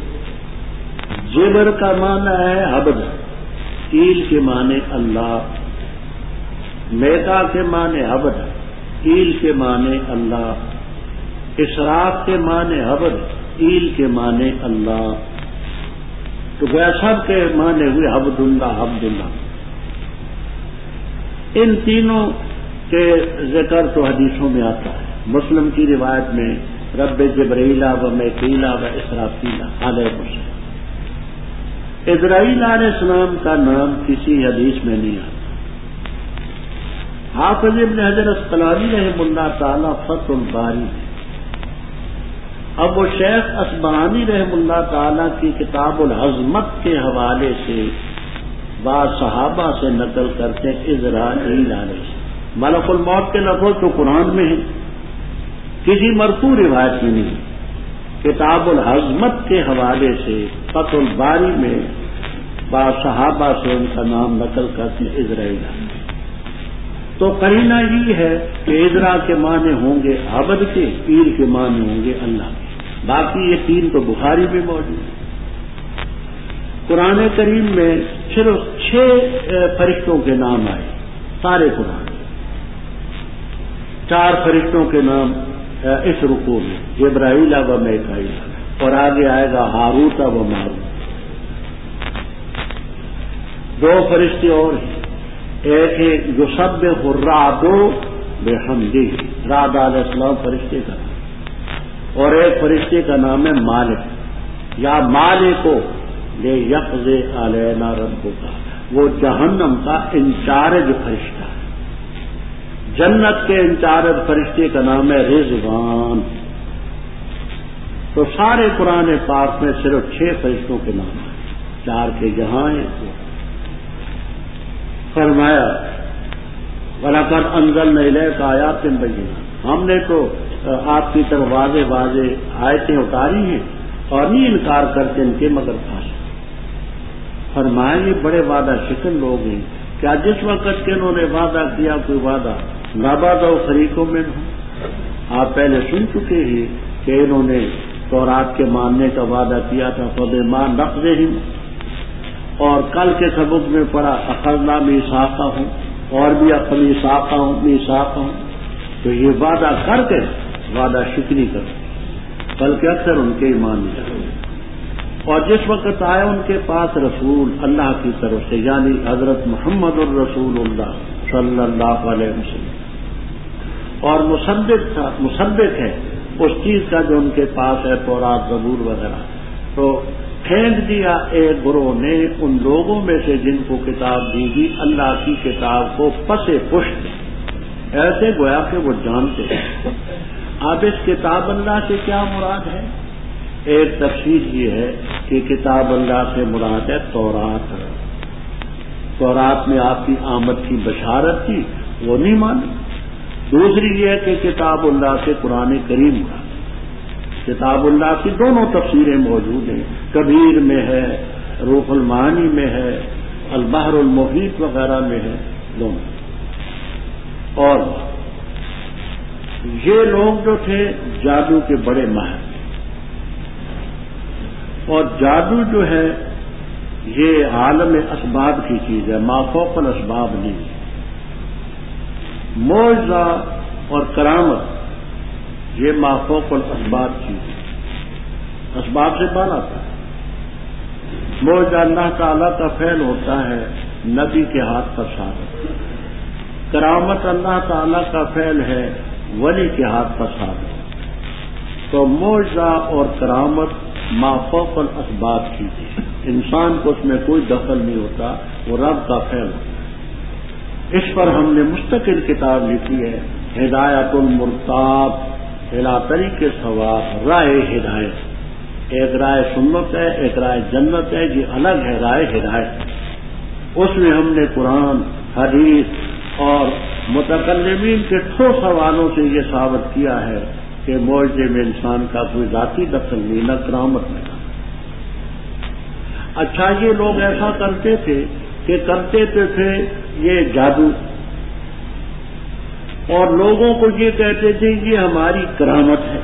جبر کا معنی ہے عبد، ایل کے معنی اللہ، میکا کے معنی عبد، ایل کے معنی اللہ، اشراق کے معنی عبد، ایل کے معنی اللہ، تو گویا سب کے معنی ہوئے عبداللہ عبداللہ۔ ان تینوں کے ذکر تو حدیثوں میں آتا ہے۔ مسلم کی روایت میں رب جبرائیل و میکائیل و اسرافیل علیہ السلام، اسرائیل علیہ السلام کا نام کسی حدیث میں نہیں آتا۔ حافظ ابن حجر اسقلانی رحم اللہ تعالی فتح الباری، اب وہ شیخ اصبہانی رحم اللہ تعالی کی کتاب العظمت کے حوالے سے بعض صحابہ سے نقل کرتے اسرائیل علیہ السلام۔ ملک الموت کے لفظ تو قرآن میں ہیں، کسی مرفوع روایت میں نہیں۔ کتاب العظمت کے حوالے سے فتح الباری میں بعض صحابہ سے ان کا نام نقل کرتے اسرائیل علیہ السلام۔ تو قرینہ یہ ہے کہ ازرا کے معنی ہوں گے عبد کے، پیر کے معنی ہوں گے اللہ کے۔ باقی یہ تین تو بخاری میں موجود ہے۔ قرآن کریم میں صرف 6 فرشتوں کے نام آئے سارے قرآن، 4 فرشتوں کے نام اس رکوع میں، جبرائیل و میکائیل، اور آگے آئے گا ہاروت و ماروت۔ 2 فرشتے اور ہیں، ایک ہے یسبح الرعد بحمدہ، رعد علیہ السلام فرشتے کا نام، اور ایک فرشتے کا نام ہے مالک یا مالکو لیقضی علینا ربک، وہ جہنم کا انچارج فرشتہ ہے۔ جنت کے انچارج فرشتے کا نام ہے رضوان۔ تو سارے قرآن پاک میں صرف 6 فرشتوں کے نام ہیں، 4 کے یہاں ہیں۔ فرمایا وَلَقَدْ أَنزَلْنَا إِلَيْكَ آيَاتٍ بَيِّنَاتٍ، ہم نے تو آپ کی طرف واضح واضح آیتیں اتاری ہیں اور نہیں انکار کرتے ان کے مگر فاسق۔ فرمایا یہ بڑے وعدہ شکن لوگ ہیں، کیا جس وقت کہ انہوں نے وعدہ کیا کوئی وعدہ نبذ فریقوں میں ہو؟ آپ پہلے سن چکے ہیں کہ انہوں نے تورات کے ماننے کا وعدہ کیا تھا، فَبِمَا نَقْضِهِمْ، اور کل کے سبق میں پڑھا اخذنا میثاقہم، اور بھی میثاقہم، تو یہ وعدہ کر کے وعدہ شکنی کرو، بلکہ اکثر ان کے ایمان نہیں کرتے۔ اور جس وقت آیا ان کے پاس رسول اللہ کی طرف سے، یعنی حضرت محمد الرسول اللہ صلی اللہ علیہ وسلم، اور مصدق ہے اس چیز کا جو ان کے پاس ہے، تورات زبور وغیرہ، تو پھینک دیا ایک گروہ نے ان لوگوں میں سے جن کو کتاب دی گئی اللہ کی کتاب کو پس پشت، ایسے گویا کہ وہ جانتے ہیں۔ اب اس کتاب اللہ سے کیا مراد ہے؟ ایک تفسیر یہ ہے کہ کتاب اللہ سے مراد ہے تورات۔ تورات میں آپ کی آمد کی بشارت تھی، وہ نہیں مانی۔ دوسری یہ ہے کہ کتاب اللہ سے قرآن کریم مراد۔ کتاب اللہ کی دونوں تفسیریں موجود ہیں، کبیر میں ہے، روح المعانی میں ہے، البحر المحیط وغیرہ میں ہے، دونوں۔ اور یہ لوگ جو تھے جادو کے بڑے ماہر، اور جادو جو ہے یہ عالم اسباب کی چیز ہے، ما فوق الاسباب نہیں۔ معجزہ اور کرامت یہ ما فوق الاسباب چیز ہے، اسباب سے بالا تھا۔ معجزہ اللہ تعالیٰ کا فعل ہوتا ہے نبی کے ہاتھ پر ثابت، کرامت اللہ تعالیٰ کا فعل ہے ولی کے ہاتھ پر ثابت۔ تو معجزہ اور کرامت ما فوق الاسباب چیز ہے، انسان کو اس میں کوئی دخل نہیں ہوتا، وہ رب کا فعل ہوتا ہے۔ اس پر ہم نے مستقل کتاب لکھی ہے، ہدایت المرتاب الی طریق ثواب، رائے ہدایت۔ ایک رائے سنت ہے، ایک رائے جنت ہے، یہ الگ ہے رائے ہدایت۔ اس میں ہم نے قرآن، حدیث اور متکلمین کے ٹھوس سوالوں سے یہ ثابت کیا ہے کہ معجزے میں انسان کا کوئی ذاتی دخل نہیں، نہ کرامت میں۔ اچھا یہ لوگ ایسا کرتے تھے کہ کرتے تھے یہ جادو، اور لوگوں کو یہ کہتے تھے یہ ہماری کرامت ہے،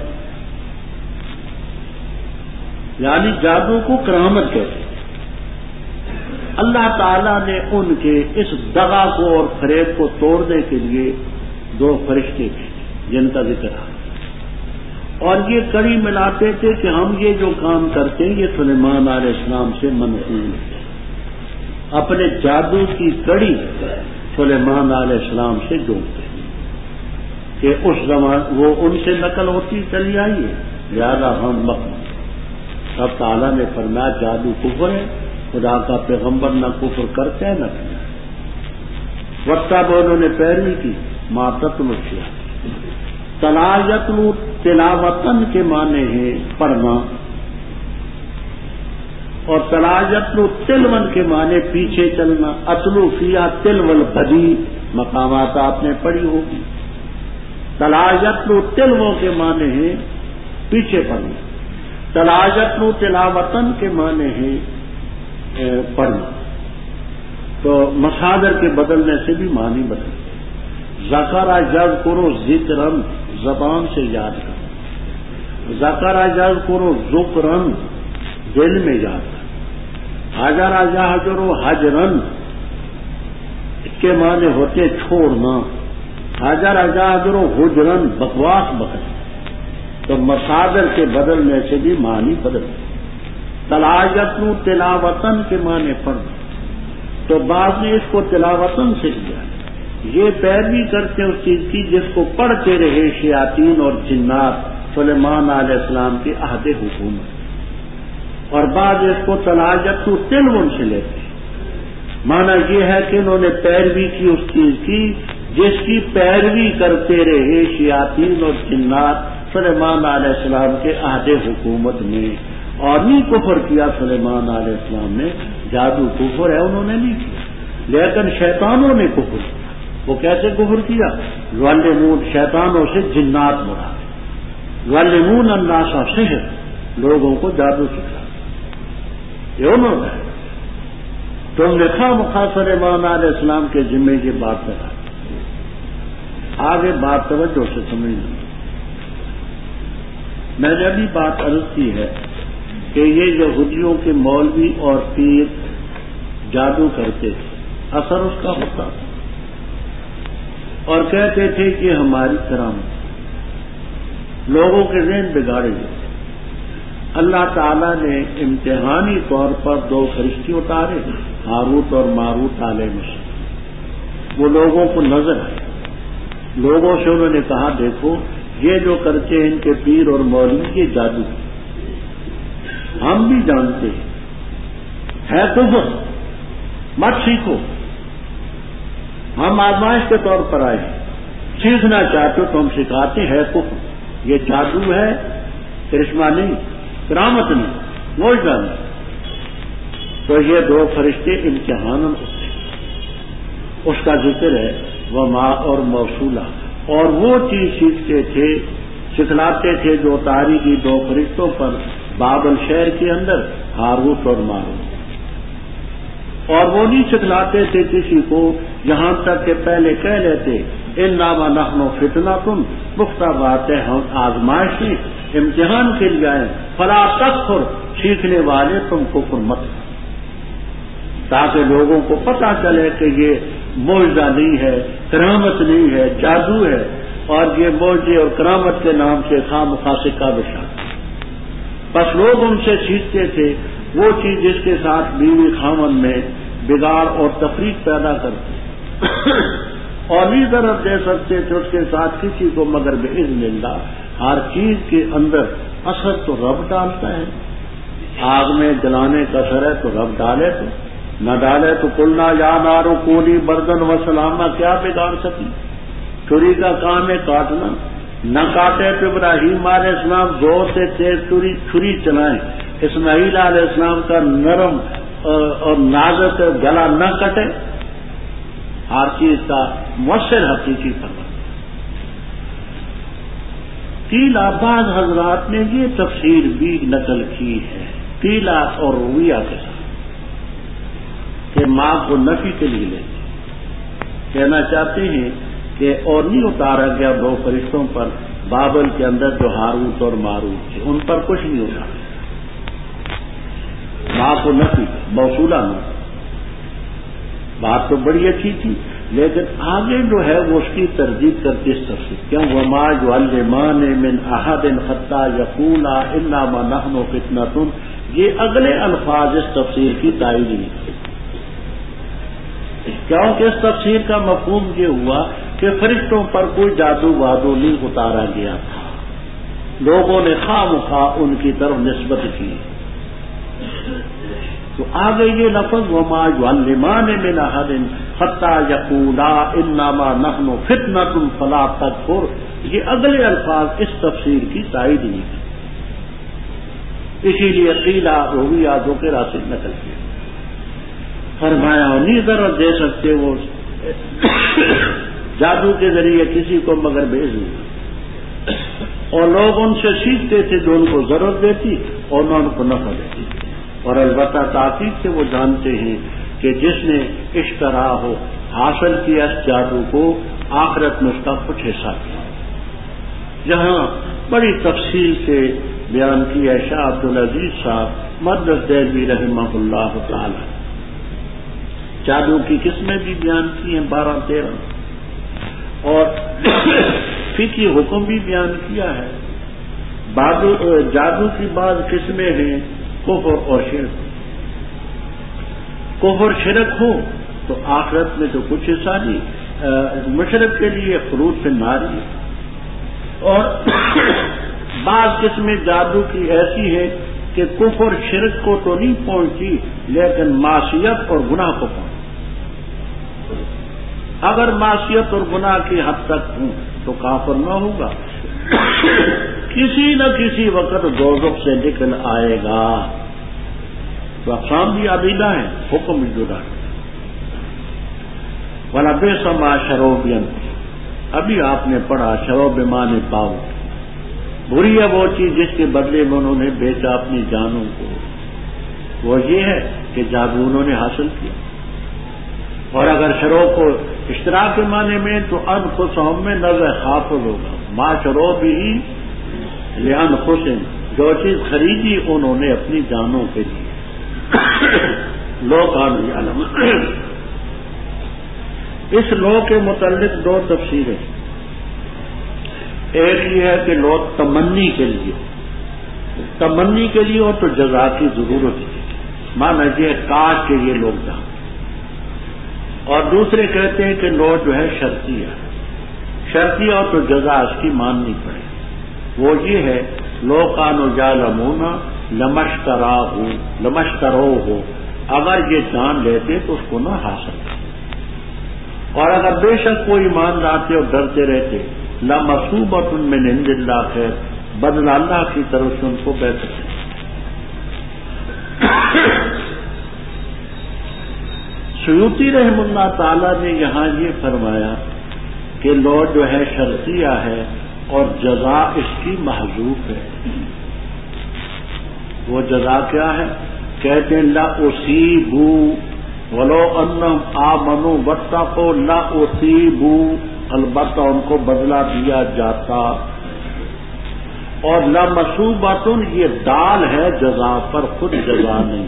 یعنی جادو کو کرامت کہتے ہیں۔ اللہ تعالیٰ نے ان کے اس دغا کو اور فریب کو توڑنے کے لیے 2 فرشتے بھیجے جن کا ذکر ہے، اور یہ کڑی ملاتے تھے کہ ہم یہ جو کام کرتے ہیں یہ سلیمان علیہ السلام سے منقول ہے۔ اپنے جادو کی کڑی سلیمان علیہ السلام سے جوڑتے ہیں کہ اس زمان وہ ان سے نقل ہوتی چلی آئی ہے، لہذا ہم مقبول۔ اب تعالیٰ نے فرمایا جادو کفر ہے، خدا کا پیغمبر نہ کفر کرتے ہیں نہ کیا۔ وقت اب انہوں نے پیروی کی، ماتتل کیا۔ تلایتلو تلاوتن کے معنی ہیں پڑھنا، اور تلایتلو تلون کے معنی پیچھے چلنا۔ اتلو فیہا تلول بدی، مقامات آپ نے پڑھی ہوگی۔ تلایتلو تلووں کے معنی ہیں پیچھے پڑھنا، تلایتلو تلاوتن کے معنی ہیں پڑھنا۔ تو مصادر کے بدلنے سے بھی معنی بدلتے۔ ذکر یذکر ذکرن، زبان سے یاد کرنا۔ ذکر یذکر ذکرن، دل میں یاد کرنا۔ حجر یحجر حجرن اس کے معنی ہوتے چھوڑنا، حجر یحجر حجرن بکواس بکر، تو مصادر کے بدلنے سے بھی معنی بدل، تلاجتن تلاوتن کے معنی پڑھنا، تو بعض نے اس کو تلاوتن سے لیا، یہ پیروی کرتے اس چیز کی جس کو پڑھتے رہے شیاطین اور جنات سلیمان علیہ السلام کے عہد حکومت، اور بعض اس کو تلاجتن تلون سے لیتے، معنی یہ ہے کہ انہوں نے پیروی کی اس چیز کی جس کی پیروی کرتے رہے شیاطین اور جنات سلیمان علیہ السلام کے عہد حکومت میں، اور نہیں کفر کیا سلیمان علیہ السلام نے، جادو کفر ہے انہوں نے نہیں کیا، لیکن شیطانوں نے کفر کیا۔ وہ کیسے کفر کیا؟ یعلمون، شیطانوں سے جنات مراد، یعلمون الناس سحر، لوگوں کو جادو سکھا، یہ انہوں نے، تم نے خواہ سلیمان علیہ السلام کے ذمے کی بات کرا۔ آگے بات توجہ سے سمجھنا، میں نے ابھی بات عرض کی ہے کہ یہ یہودیوں کے مولوی اور پیر جادو کرتے تھے، اثر اس کا ہوتا تھا، اور کہتے تھے کہ ہماری کرامت، لوگوں کے ذہن بگاڑے گئے۔ اللہ تعالیٰ نے امتحانی طور پر 2 فرشتے اتارے، ہاروت اور ماروت علیہ السلام، وہ لوگوں کو نظر آئے، لوگوں سے انہوں نے کہا دیکھو یہ جو کرتے ہیں ان کے پیر اور مولوی یہ جادو ہم بھی جانتے ہیں، ہے کفر، مت سیکھو، ہم آزمائش کے طور پر آئے، سیکھنا چاہتے ہو تو ہم سکھاتے ہیں کفر، یہ جادو ہے، کرشمہ نہیں، کرامت نہیں، معجزہ نہیں۔ تو یہ 2 فرشتے امتحان ہوتے، اس کا ذکر ہے وما اور موصولہ، اور وہ چیز سیکھتے تھے، سکھلاتے تھے جو اتاری کی 2 فرشتوں پر بابل شہر کے اندر، ہاروت اور ماروت، اور وہ نہیں سکھلاتے تھے کسی کو، یہاں تک کہ پہلے کہہ لیتے انما نحن فتنۃ، پختہ بات ہے ہم آزمائش سے امتحان کے لیے آئے، فلا تکفر، سیکھنے والے تم کفر مت کرو، تاکہ لوگوں کو پتہ چلے کہ یہ معجزہ نہیں ہے، کرامت نہیں ہے، جادو ہے، اور یہ معجزے اور کرامت کے نام سے خواہ مخواہ کا بشارت۔ بس لوگ ان سے سیکھتے تھے وہ چیز جس کے ساتھ بیوی خاوند میں بگاڑ اور تفریق پیدا کرتے، اور نہیں ضرر دے سکتے تھے اس کے ساتھ کسی کو مگر باذن اللہ۔ ہر چیز کے اندر اثر تو رب ڈالتا ہے، آگ میں جلانے کا اثر ہے تو رب ڈالے، تو نہ ڈالے تو قلنا یا نار کونی بردن و سلامہ، کیا بگاڑ سکی؟ چھری کا کام ہے کاٹنا، نہ کاٹے تو ابراہیم علیہ السلام 2 سے تیز چھری چلائیں، اسماعیل علیہ السلام کا نرم اور نازک گلا نہ کٹے، ہر چیز کا مؤثر حقیقی فرمان۔ قیلا، بعض حضرات نے یہ تفسیر بھی نقل کی ہے قیلا اور رویہ کے ساتھ، کہ ماں کو نفی کے لیے لیتے، کہنا چاہتے ہیں کہ اور نہیں اتارا گیا 2 فرشتوں پر بابل کے اندر جو ہاروت اور ماروت تھے، ان پر کچھ نہیں اتارا، ماں کو نفی موصولہ نہیں۔ بات تو بڑی اچھی تھی، لیکن آگے جو ہے وہ اس کی تردید کرتی اس تفسیر، کیوں وما یعلمان من احد حتی یقولا انما نحن فتنۃ، یہ اگلے الفاظ اس تفسیر کی تائید نہیں کرتے، کیونکہ اس تفسیر کا مفہوم یہ ہوا کہ فرشتوں پر کوئی جادو وادو نہیں اتارا گیا تھا، لوگوں نے خواہ مخواہ ان کی طرف نسبت کی۔ تو آگے یہ لفظ وما یعلمان من احد حتی یقولا انما نحن فتنۃ فلا تکفر، یہ اگلے الفاظ اس تفسیر کی تائید نہیں کی، اسی لیے قیلا رویہ دو کے راستے نقل کیا، فرمایا نہیں ضرر دے سکتے وہ جادو کے ذریعے کسی کو مگر باذن اللہ، اور لوگ ان سے سیکھتے تھے جو ان کو ضرورت دیتی اور نہ ان کو نفع دیتی، اور البتہ تاکید سے وہ جانتے ہیں کہ جس نے اشترا ہو حاصل کیا اس جادو کو، آخرت میں اس کا کچھ حصہ کیا۔ یہاں بڑی تفصیل سے بیان کیا شاہ عبدالعزیز صاحب مدرس دہلوی رحمہ اللہ تعالی جادو کی قسمیں بھی بیان کی ہیں 12-13 اور فقہی حکم بھی بیان کیا ہے. جادو کی بعض قسمیں ہیں کفر اور شرک. کفر شرک ہو تو آخرت میں تو کچھ حصہ نہیں، مشرک کے لیے خروج سے ناری. اور بعض قسمیں جادو کی ایسی ہے کہ کفر شرک کو تو نہیں پہنچی لیکن معصیت اور گناہ کو پہنچی. اگر معصیت اور گناہ کی حد تک ہوں تو کافر نہ ہوگا، کسی نہ کسی وقت دوزخ سے نکل آئے گا. تو اقسام بھی عدیدہ ہیں، حکم بھی جدا ہے. وَلَبِئْسَ مَا شَرَوْا بِأَنفُسِهِمْ، ابھی آپ نے پڑھا شرو بمانے پاؤ، بری ہے وہ چیز جس کے بدلے میں انہوں نے بیچا اپنی جانوں کو. وہ یہ ہے کہ جادو انہوں نے حاصل کیا. اور اگر شرو کو اشتراک کے معنی میں تو انفسہم میں نظر حافظ ہوگا. ما شرو بھی لانفسہم، جو چیز خریدی انہوں نے اپنی جانوں کے لیے. لو کانوا یعلمون، اس لو کے متعلق 2 تفسیریں. ایک یہ ہے کہ لو تمنی کے لیے ہو تو جزا کی ضرورت ہے، مانا یہ کاش کے یہ لوگ جانیں. اور دوسرے کہتے ہیں کہ لو جو ہے شرطیہ ہو تو جزا اس کی ماننی پڑے. وہ یہ ہے لو کانوا یعلمون لمشتروہ، اگر یہ جان لیتے تو اس کو نہ حاصل کرتے. اور اگر بے شک کوئی ایمان لاتے اور ڈرتے رہتے لمثوبۃ من عند اللہ خیر، بدلہ اللہ کی طرف سے ان کو بہتر ہے. سیوطی رحمہ اللہ تعالی نے یہاں یہ فرمایا کہ لو جو ہے شرطیہ ہے اور جزا اس کی محذوف ہے. وہ جزا کیا ہے؟ کہتے ہیں لا اصیبوا ولو انہم آمنوا واتقوا لا اصیبوا، البتہ ان کو بدلہ دیا جاتا. اور لمثوبۃ یہ دال ہے جزا پر، خود جزا نہیں.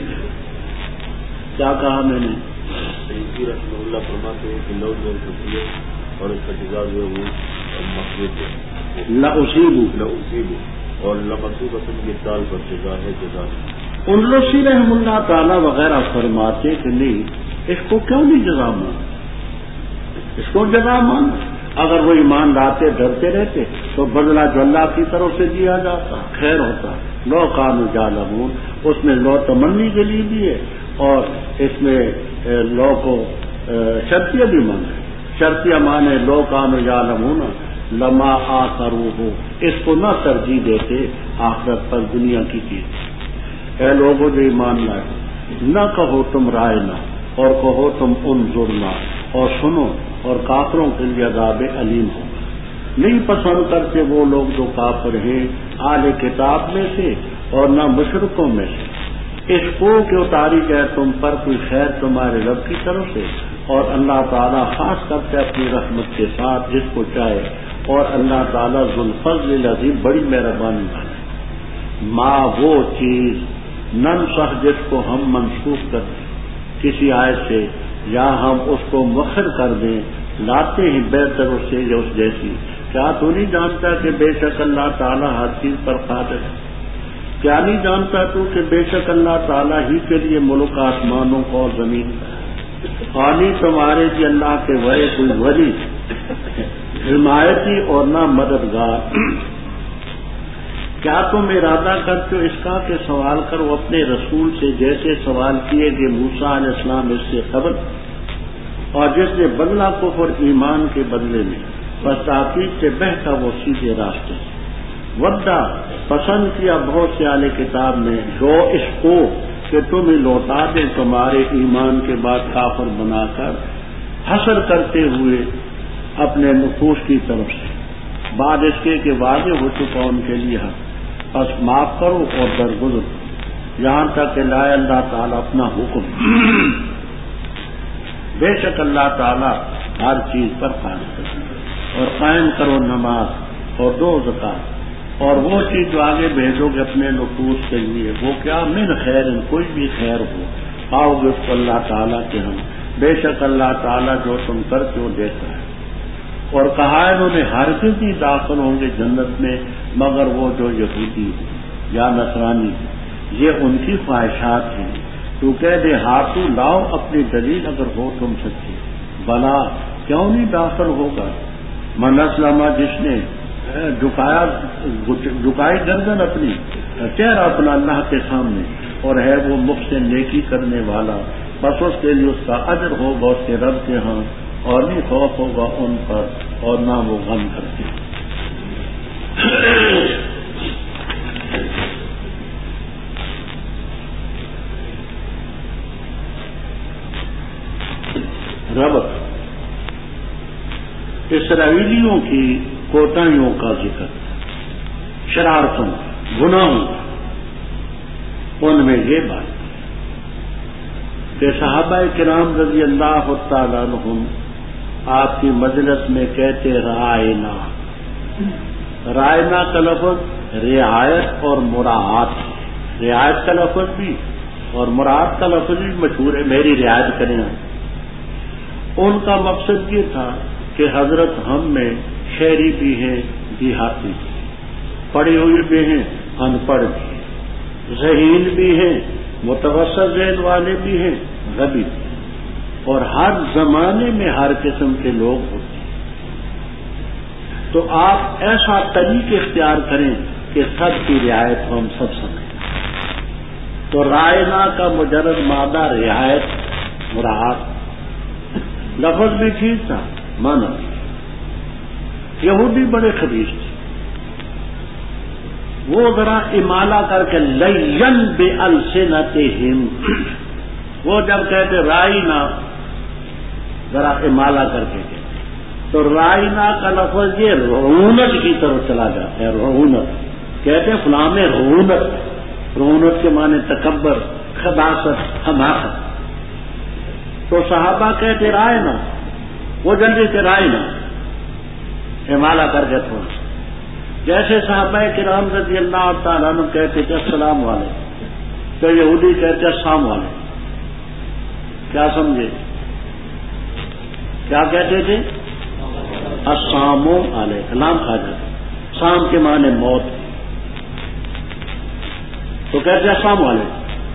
کیا کہا میں نے؟ رحمہ اللہ فرماتے ہیں کہ لو جو ہے اور اس کا جزا جو ہے وہ مخصوص ہے. لا اصیبوا اور لمثوبۃ یہ دال پر جزا ہے، جزا نہیں. انلوسی رحمہ اللہ تعالی وغیرہ فرماتے کہ نہیں، اس کو کیوں نہیں جزا مان، اس کو جزا مان. اگر وہ ایمان لاتے ڈرتے رہتے تو بدلہ جو اللہ کی طرف سے دیا جاتا خیر ہوتا. لو کانوا یعلمون، اس میں لو تمنی کے لیے بھی ہے اور اس میں لو کو شرطیہ بھی مانے. شرطیہ مانے لو کانوا یعلمون لما آثروہ، اس کو نہ ترجیح دیتے آخرت پر دنیا کی چیز. اے لوگوں جو ایمان لائے، نہ کہو تم رائے نہ، اور کہو تم انظرنا، اور سنو، اور کافروں کے لیے عذاب علیم ہوگا. نہیں پسند کرتے وہ لوگ جو کافر ہیں اہل کتاب میں سے اور نہ مشرکوں میں سے، اس کو کہ اتاری جائے تم پر کوئی خیر تمہارے رب کی طرف سے. اور اللہ تعالیٰ خاص کرتے اپنی رحمت کے ساتھ جس کو چاہے، اور اللہ تعالیٰ ذو الفضل العظیم بڑی مہربانی والے. ما وہ چیز ننسخ جس کو ہم منسوخ کر دیں کسی آیت سے، یا ہم اس کو مؤخر کر دیں، لاتے ہیں بہتر اس سے یا اس جیسی. کیا تو نہیں جانتا کہ بے شک اللہ تعالیٰ ہر چیز پر قادر ہے؟ کیا نہیں جانتا تو کہ بے شک اللہ تعالیٰ ہی کے لیے ملک آسمانوں کو اور زمین کا ہے؟ پانی تمہارے کہ اللہ کے وے کوئی ولی حمایتی اور نہ مددگار. کیا تم ارادہ کرتے ہو اس کا کہ سوال کرو اپنے رسول سے جیسے سوال کیے گئے موسیٰ علیہ السلام اس سے قبل، اور جس نے بدلہ کفر ایمان کے بدلے میں، بس تحقیق سے بہتا وہ سیدھے راستے سے. ودا پسند کیا بہت سے اہل کتاب نے جو اس کو کہ تمہیں لوٹا دیں تمہارے ایمان کے بعد کافر بنا کر، حسر کرتے ہوئے اپنے نفوس کی طرف سے، بعد اس کے کہ واضح ہو چکا ان کے لیے حق. بس معاف کرو اور درگزر کرو یہاں تک کہ لائے اللہ تعالیٰ اپنا حکم. بے شک اللہ تعالیٰ ہر چیز پر قائم کرو، اور قائم کرو نماز اور دو زکات. اور وہ چیز جو آگے بھیجو گے اپنے نفوس کے لیے وہ کیا من خیر کوئی بھی خیر ہو پاؤ گے اس کو اللہ تعالیٰ کے ہم بے شک اللہ تعالیٰ جو تم کرتے ہو دیتا ہے. اور کہا انہوں نے ہرگز نہیں داخل ہوں گے جنت میں مگر وہ جو یہودی یا نصرانی یہ ان کی خواہشات ہیں. تو کہہ دے ہاتھوں لاؤ اپنی دلیل اگر ہو تم سچے بلا کیوں نہیں داخل ہوگا. من اسلم جس نے جھکائی گردن اپنی چہرہ اپنا اللہ کے سامنے اور ہے وہ محسن نیکی کرنے والا بس اس کے لیے اس کا اجر ہوگا اس کے رب کے ہاں اور نہیں خوف ہوگا ان پر اور نہ وہ غم کرتے. رب اسرائیلیوں کی کوتاہیوں کا ذکر شرارتوں گناہوں ان میں یہ بات کہ صحابہ کرام رضی اللہ تعالیٰ عنہم آپ کی مجلس میں کہتے رائنا. رائنا کا لفظ رعایت اور مراعات. رعایت کا لفظ بھی اور مراعات کا لفظ بھی مشہور ہے میری رعایت کریں. ان کا مقصد یہ تھا کہ حضرت ہم میں شہری بھی ہیں دیہاتی بھی پڑھے ہوئے بھی ہیں ان پڑھ بھی ذہین بھی ہیں متوسط ذہن والے بھی ہیں غبی بھی اور ہر زمانے میں ہر قسم کے لوگ ہوتے ہیں. تو آپ ایسا طریق اختیار کریں کہ سب کی رعایت ہم سب سمجھیں. تو رائنا کا مجرد مادہ رعایت مراعات لفظ بھی ٹھیک تھا مانا. یہودی بڑے خبیث تھے وہ ذرا امالہ کر کے لین بألسنتہم وہ جب کہتے رائنا ذرا امالہ کر کے تو رائنا کا لفظ یہ رعونت کی طرف چلا جاتا ہے. رعونت کہتے ہیں فلاں میں رعونت. رعونت کے معنی تکبر خباثت حماقت. تو صحابہ کہتے رائنا وہ جلدی سے رائنا امالہ کر کے تھوڑا جیسے صحابہ کرام رضی اللہ تعالیٰ عنہ کہتے تھے السلام علیکم تو یہودی کہتے السلام علیکم. کیا سمجھے کیا کہتے تھے السلام علیکم نام کھا جاتے شام کے معنی موت تو کہتے السلام علیکم.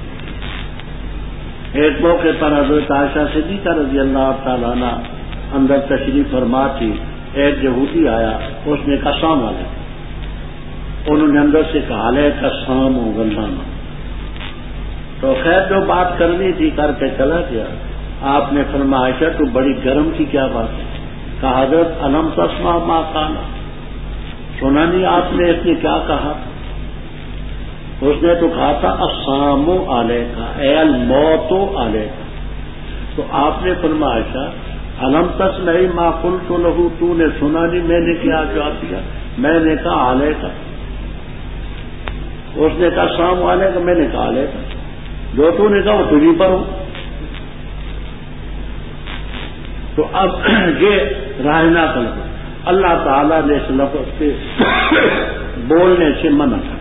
ایک موقع پر حضرت عائشہ صدیقہ رضی اللہ تعالیٰ عنہ اندر تشریف فرما تھی. ایک یہودی آیا اس نے کہا السلام علیکم. انہوں نے اندر سے کہا علیکم السلام غلام. تو خیر جو بات کرنی تھی کر کے چلا گیا. آپ نے فرمایا عائشہ تو بڑی گرم کی کیا بات ہے. کہا حضرت الم تسمع ما قال سنا نہیں آپ نے اس نے کیا کہا. اس نے تو کہا تھا السلام علیکم اے الموت علیکم. تو آپ نے فرمایا عائشہ الم تسمع ما قلت له تو نے سنا نہیں میں نے کیا جواب دیا. میں نے کہا علیکم. اس نے کہا السلام علیکم. میں نے کہا علیکم. جو تو نے کہا وہ تجھی پر ہو. تو اب یہ رائنا کا لفظ اللہ تعالیٰ نے اس لفظ سے بولنے سے منع کر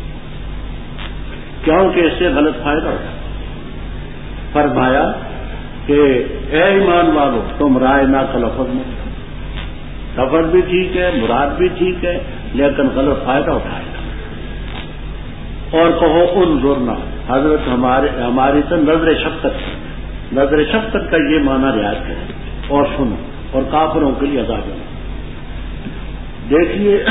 کیونکہ اس سے غلط فائدہ ہوتا. فرمایا کہ اے ایمان والو تم رائنا کا لفظ میں لفظ بھی ٹھیک ہے مراد بھی ٹھیک ہے لیکن غلط فائدہ اٹھائے گا. اور کہو انظرنا حضرت ہماری تو نظر شفقت کا یہ معنی رعایت کریں اور سنو اور کافروں کے لیے عذاب ہے. دیکھیے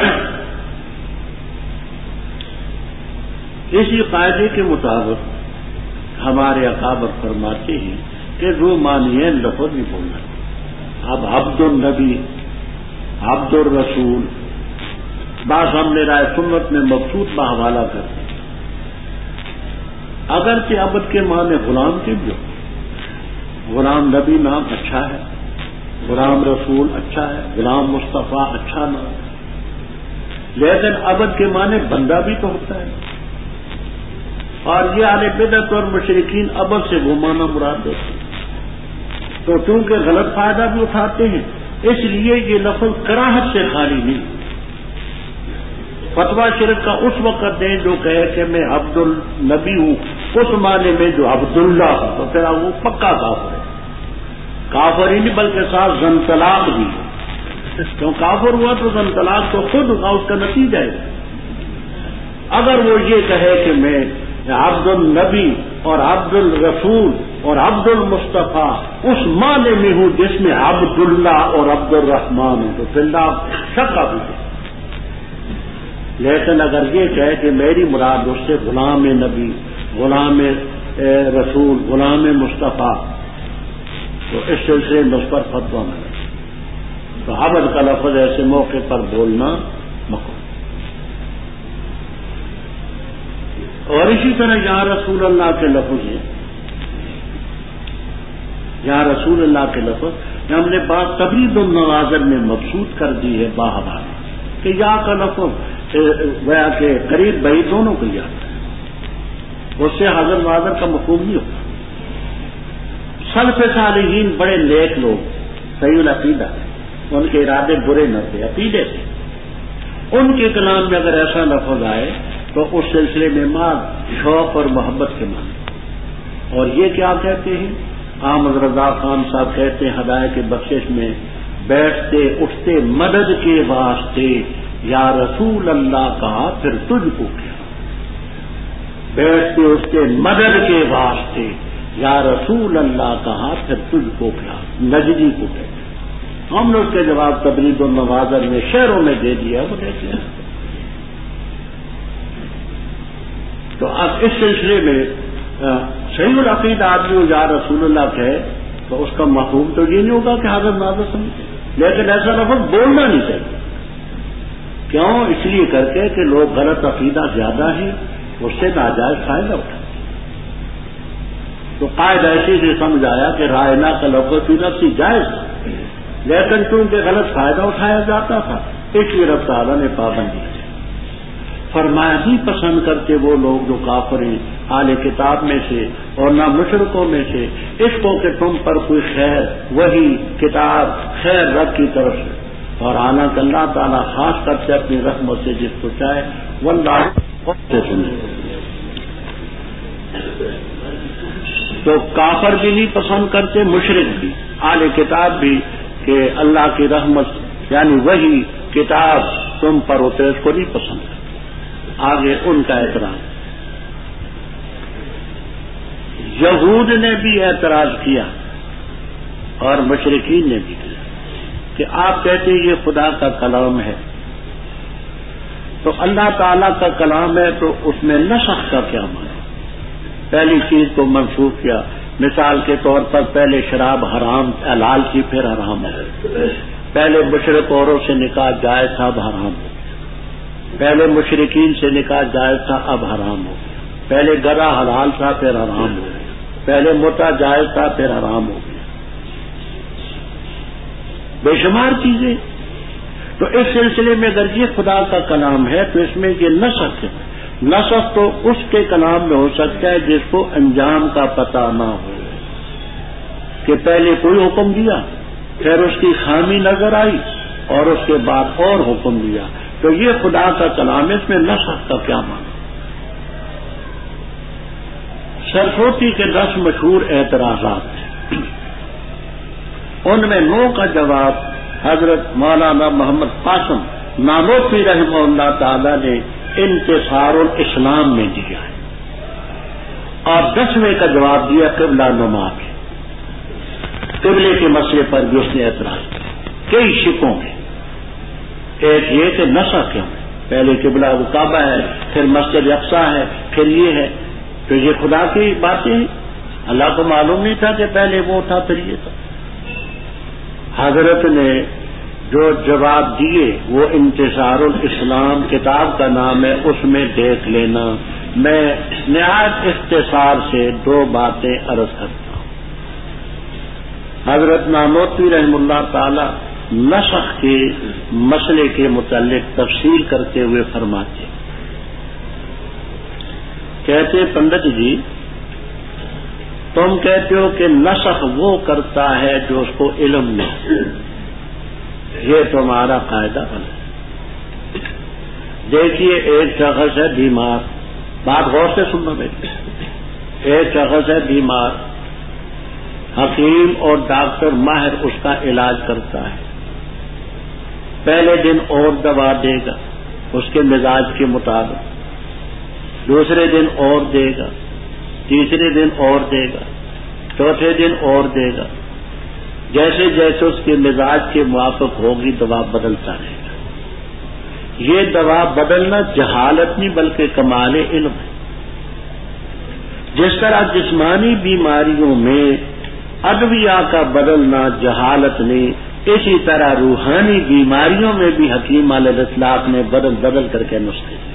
اسی قاعدے کے مطابق ہمارے اکابر فرماتے ہیں کہ جو مانیے لفظ بھی بولنا. اب عبد النبی عبد الرسول بعض ہم نے رائے سنت میں مبسوط کا حوالہ کرتے ہیں. اگرچہ عبد کے معنی غلام کے بھی غلام نبی نام اچھا ہے غلام رسول اچھا ہے غلام مصطفیٰ اچھا نام لیکن عبد کے معنی بندہ بھی تو ہوتا ہے. اور یہ اہل بدعت اور مشرکین عبد سے وہ معنی مراد دیتے ہیں. تو چونکہ غلط فائدہ بھی اٹھاتے ہیں اس لیے یہ لفظ کراہت سے خالی نہیں. فتویٰ شرک کا اس وقت دیں جو کہے کہ میں عبد النبی ہوں اس معنی میں جو عبداللہ ہوں، تو پھر وہ پکا کافر ہے. کافر ہی نہیں بلکہ ساتھ زن طلاق بھی ہے. کیوں کافر ہوا تو زن طلاق تو خود ہوگا، اس کا نتیجہ ہے. اگر وہ یہ کہے کہ میں عبد النبی اور عبد الرسول اور عبد المصطفیٰ اس معنی میں ہوں جس میں عبداللہ اور عبد الرحمان ہوں، تو پھر اللہ شک کا بھی ہے. لیکن اگر یہ کہے کہ میری مراد اس سے غلام نبی، غلام رسول، غلام مصطفیٰ، تو اس سلسلے میں اس پر فتویٰ میں تو عبد کا لفظ ایسے موقع پر بولنا مکروہ. اور اسی طرح یہاں رسول اللہ کے لفظ ہیں، یہاں رسول اللہ کے لفظ ہم نے بات تبرید النوازر میں مبسوط کر دی ہے باہر کہ یا کا لفظ گویا کہ قریب بعید دونوں کو یاد ہے، اس سے حاضر ناظر کا مفہوم نہیں ہوتا. سلف صالحین بڑے نیک لوگ، صحیح العقیدہ، ان کے ارادے برے نہ تھے، عقیدے تھے. ان کے کلام میں اگر ایسا لفظ آئے تو اس سلسلے میں ماں شوق اور محبت کے معنی. اور یہ کیا کہتے ہیں؟ احمد رضا خان صاحب کہتے ہیں ہدایت کے بخشش میں، بیٹھتے اٹھتے مدد کے واسطے یا رسول اللہ کہا پھر تجھ کو کیا. بیٹھتے اٹھتے مدد کے واسطے یا رسول اللہ کہا پھر تجھ کو کیا. نجدی کو کہتے ہیں. ہم نے اس کے جواب تبرید النوازر میں شعروں میں دے دیا، وہ دیکھ لیا. تو اب اس سلسلے میں صحیح العقیدہ آدمی یا رسول اللہ کہے تو اس کا مفہوم تو یہ نہیں ہوگا کہ حضرت نازل سمجھے، لیکن ایسا لفظ بولنا نہیں چاہیے. کیوں؟ اس لیے کر کے کہ لوگ غلط عقیدہ زیادہ ہیں، اس سے ناجائز فائدہ اٹھاتے. تو قائد ایسی سے سمجھ آیا کہ رائنا کا لفظ فی نفسی جائز، لیکن چونکہ غلط فائدہ اٹھایا جاتا تھا اس لیے رب تعالیٰ نے پابندی کی. فرمایا نہیں پسند کرتے وہ لوگ جو کافر ہیں اہل کتاب میں سے اور نہ مشرکوں میں سے اس کو کہ تم پر کوئی خیر، وہی کتاب خیر رب کی طرف سے، اور حالانکہ اللہ تعالیٰ خاص کر سے اپنی رحمت سے جس کو چاہے واللہ سے سنے. تو کافر بھی نہیں پسند کرتے، مشرک بھی، اہل کتاب بھی، کہ اللہ کی رحمت یعنی وہی کتاب تم پر ہوتے اس کو نہیں پسند کرتے. آگے ان کا اعتراض، یہود نے بھی اعتراض کیا اور مشرکین نے بھی کیا کہ آپ کہتے ہیں یہ خدا کا کلام ہے، تو اللہ تعالیٰ کا کلام ہے تو اس میں نسخ کا کیا معنی؟ پہلی چیز کو منسوخ کیا. مثال کے طور پر پہلے شراب حرام حلال تھی پھر حرام ہے. پہلے مشرک عوروں سے نکاح جائز تھا اب حرام ہو. پہلے مشرکین سے نکاح جائز تھا اب حرام ہو. پہلے گدا حلال تھا پھر حرام ہو. پہلے متا جائز تھا پھر حرام ہو گیا. بے شمار چیزیں. تو اس سلسلے میں اگر یہ خدا کا کلام ہے تو اس میں یہ نسخ ہے. نسخ تو اس کے کلام میں ہو سکتا ہے جس کو انجام کا پتہ نہ ہو، کہ پہلے کوئی حکم دیا پھر اس کی خامی نظر آئی اور اس کے بعد اور حکم دیا، تو یہ خدا کا کلام ہے. اس میں نسخ کا کیا معنی؟ سرسوتی کے 10 مشہور اعتراضات ہیں، ان میں 9 کا جواب حضرت مولانا محمد قاسم نانوتوی رحمہ اللہ تعالی نے انتصار الاسلام میں دیا ہے، اور 10ویں کا جواب دیا قبلہ نما کے. قبلے کے مسئلے پر بھی اس نے اعتراض کیا کئی شکوں میں. ایک یہ کہ نسخ کیوں ہے؟ پہلے قبلہ وہ کعبہ ہے، پھر مسجد اقصی ہے، پھر یہ ہے، تو یہ خدا کی باتیں ہیں. اللہ کو معلوم نہیں تھا کہ پہلے وہ تھا پھر یہ تھا. حضرت نے جو جواب دیے وہ انتصار الاسلام کتاب کا نام ہے، اس میں دیکھ لینا. میں نہایت اختصار سے 2 باتیں عرض کرتا ہوں. حضرت نانوتوی رحمہ اللہ تعالی نسخ کے مسئلے کے متعلق تفصیل کرتے ہوئے فرماتے، کہتے پنڈت جی تم کہتے ہو کہ نسخ وہ کرتا ہے جو اس کو علم نہیں، یہ تمہارا قاعدہ غلط ہے. دیکھیے ایک شخص ہے بیمار، بات غور سے سننا بیٹے، ایک شخص ہے بیمار، حکیم اور ڈاکٹر ماہر اس کا علاج کرتا ہے، پہلے دن اور دوا دے گا اس کے مزاج کے مطابق، دوسرے دن اور دے گا، تیسرے دن اور دے گا، چوتھے دن اور دے گا، جیسے جیسے اس کے مزاج کے موافق ہوگی دوا بدلتا رہے گا۔ یہ دوا بدلنا جہالت نہیں بلکہ کمال علم ہے۔ جس طرح جسمانی بیماریوں میں ادویہ کا بدلنا جہالت نہیں، اسی طرح روحانی بیماریوں میں بھی حکیم علیہ الاطلاق نے بدل کر کے نسخے دیے۔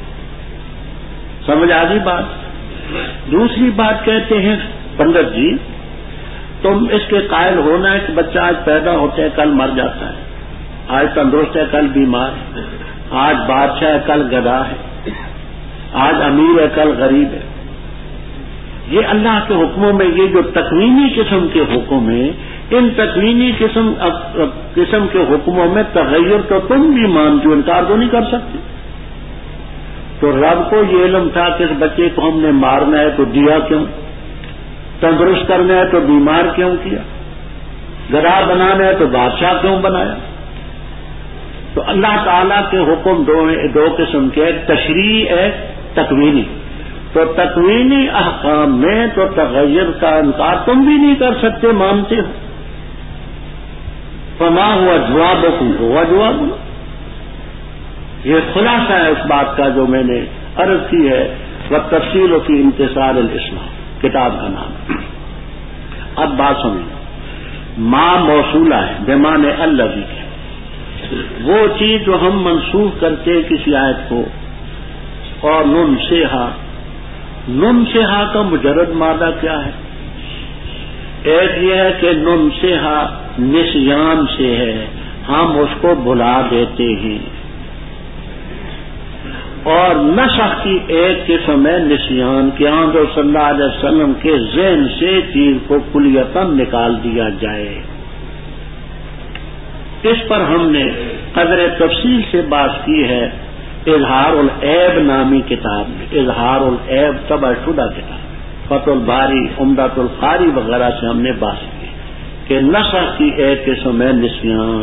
سمجھ آ گئی بات؟ دوسری بات کہتے ہیں پنڈت جی تم اس کے قائل ہونا ہے کہ بچہ آج پیدا ہوتا ہے کل مر جاتا ہے، آج تندرست ہے کل بیمار ہے، آج بادشاہ ہے کل گدھا ہے، آج امیر ہے کل غریب ہے۔ یہ اللہ کے حکموں میں یہ جو تکوینی قسم کے حکم ہیں، ان تکوینی قسم کے حکموں میں تغیر تو تم بھی مانتے، انکار تو نہیں کر سکتے۔ تو رب کو یہ علم تھا کہ اس بچے کو ہم نے مارنا ہے تو دیا کیوں، تندرست کرنا ہے تو بیمار کیوں کیا، گدھا بنانا ہے تو بادشاہ کیوں بنایا؟ تو اللہ تعالیٰ کے حکم دو قسم کے، ایک تشریع ہے تکوینی، تو تکوینی احکام میں تو تغیر کا انکار تم بھی نہیں کر سکتے، مانتے ہو۔ فما ہوا جوابکم ہوا جواب، یہ خلاصہ ہے اس بات کا جو میں نے عرض کی ہے، والتفصیل فی انتصار الاسلام کتاب کا نام۔ اب بات سمجھیں، ما موصولہ ہے بمعنی الذی، وہ چیز جو ہم منسوخ کرتے کسی آیت کو، اور ننسیہا کا مجرد مادہ کیا ہے؟ ایک یہ ہے کہ ننسیہا نسیان سے ہے، ہم اس کو بھلا دیتے ہیں، اور نسخ کی ایک قسم ہے نسیان کہ حضور صلی اللہ علیہ وسلم کے ذہن سے چیز کو کلیتاً نکال دیا جائے۔ اس پر ہم نے قدر تفصیل سے بات کی ہے اظہار العیب نامی کتاب میں، اظہار العیب طبع شدہ کتاب، فتح الباری، عمدۃ القاری وغیرہ سے ہم نے بات کی کہ نسخ کی ایک قسم ہے نسیان۔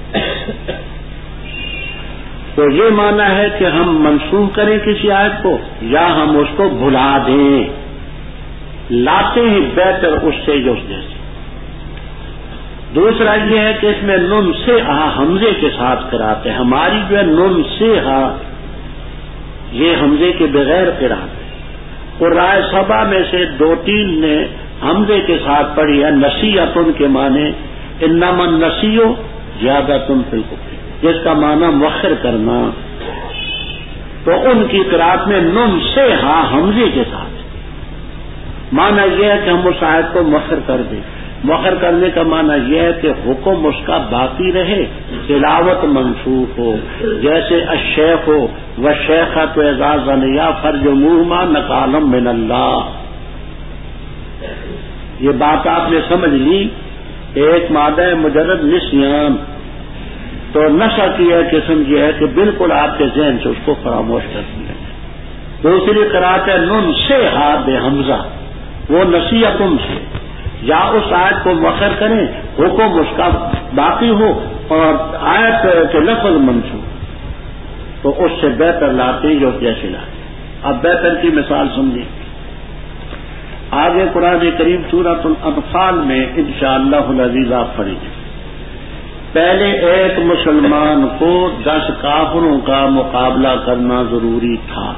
تو یہ معنی ہے کہ ہم منسوخ کریں کسی آیت کو یا ہم اس کو بھلا دیں، لاتے ہیں بہتر اس سے جو اس جیسے۔ دوسرا یہ ہے کہ اس میں نن سے حمزے کے ساتھ کراتے ہیں، ہماری جو ہے نن سے یہ حمزے کے بغیر قرات ہے، اور رائے سبا میں سے 2-3 نے حمزے کے ساتھ پڑھی ہے، نصیحتن کے معنی انما النسیء زیادۃ فی الکفر، جس کا معنی مؤخر کرنا، تو ان کی قرات میں نن سے حمزے کے ساتھ معنی یہ ہے کہ ہم اس آیت کو مؤخر کر دیں۔ مؤخر کرنے کا معنی یہ ہے کہ حکم اس کا باقی رہے، تلاوت منسوخ ہو، جیسے الشیخ ہو والشیخۃ اذا زنیا فرجموہما نکالا من اللہ۔ یہ بات آپ نے سمجھ لی، ایک مادہ مجرد نسیان، تو نشہ کی ہے قسم یہ ہے کہ بالکل آپ کے ذہن سے اس کو فراموش کر دیا۔ دوسری قرات ہے نن سے بے حمزہ، وہ نصیحتن سے، یا اس آیت کو مؤخر کریں، حکم اس کا باقی ہو اور آیت کے لفظ منسوخ، تو اس سے بہتر لاتے جو جیسے لاتے۔ اب بہتر کی مثال سمجھیں، آگے قرآن کریم سورۃ الانفال میں انشاءاللہ العزیز آپ پڑھیں گے۔ پہلے ایک مسلمان کو 10 کافروں کا مقابلہ کرنا ضروری تھا،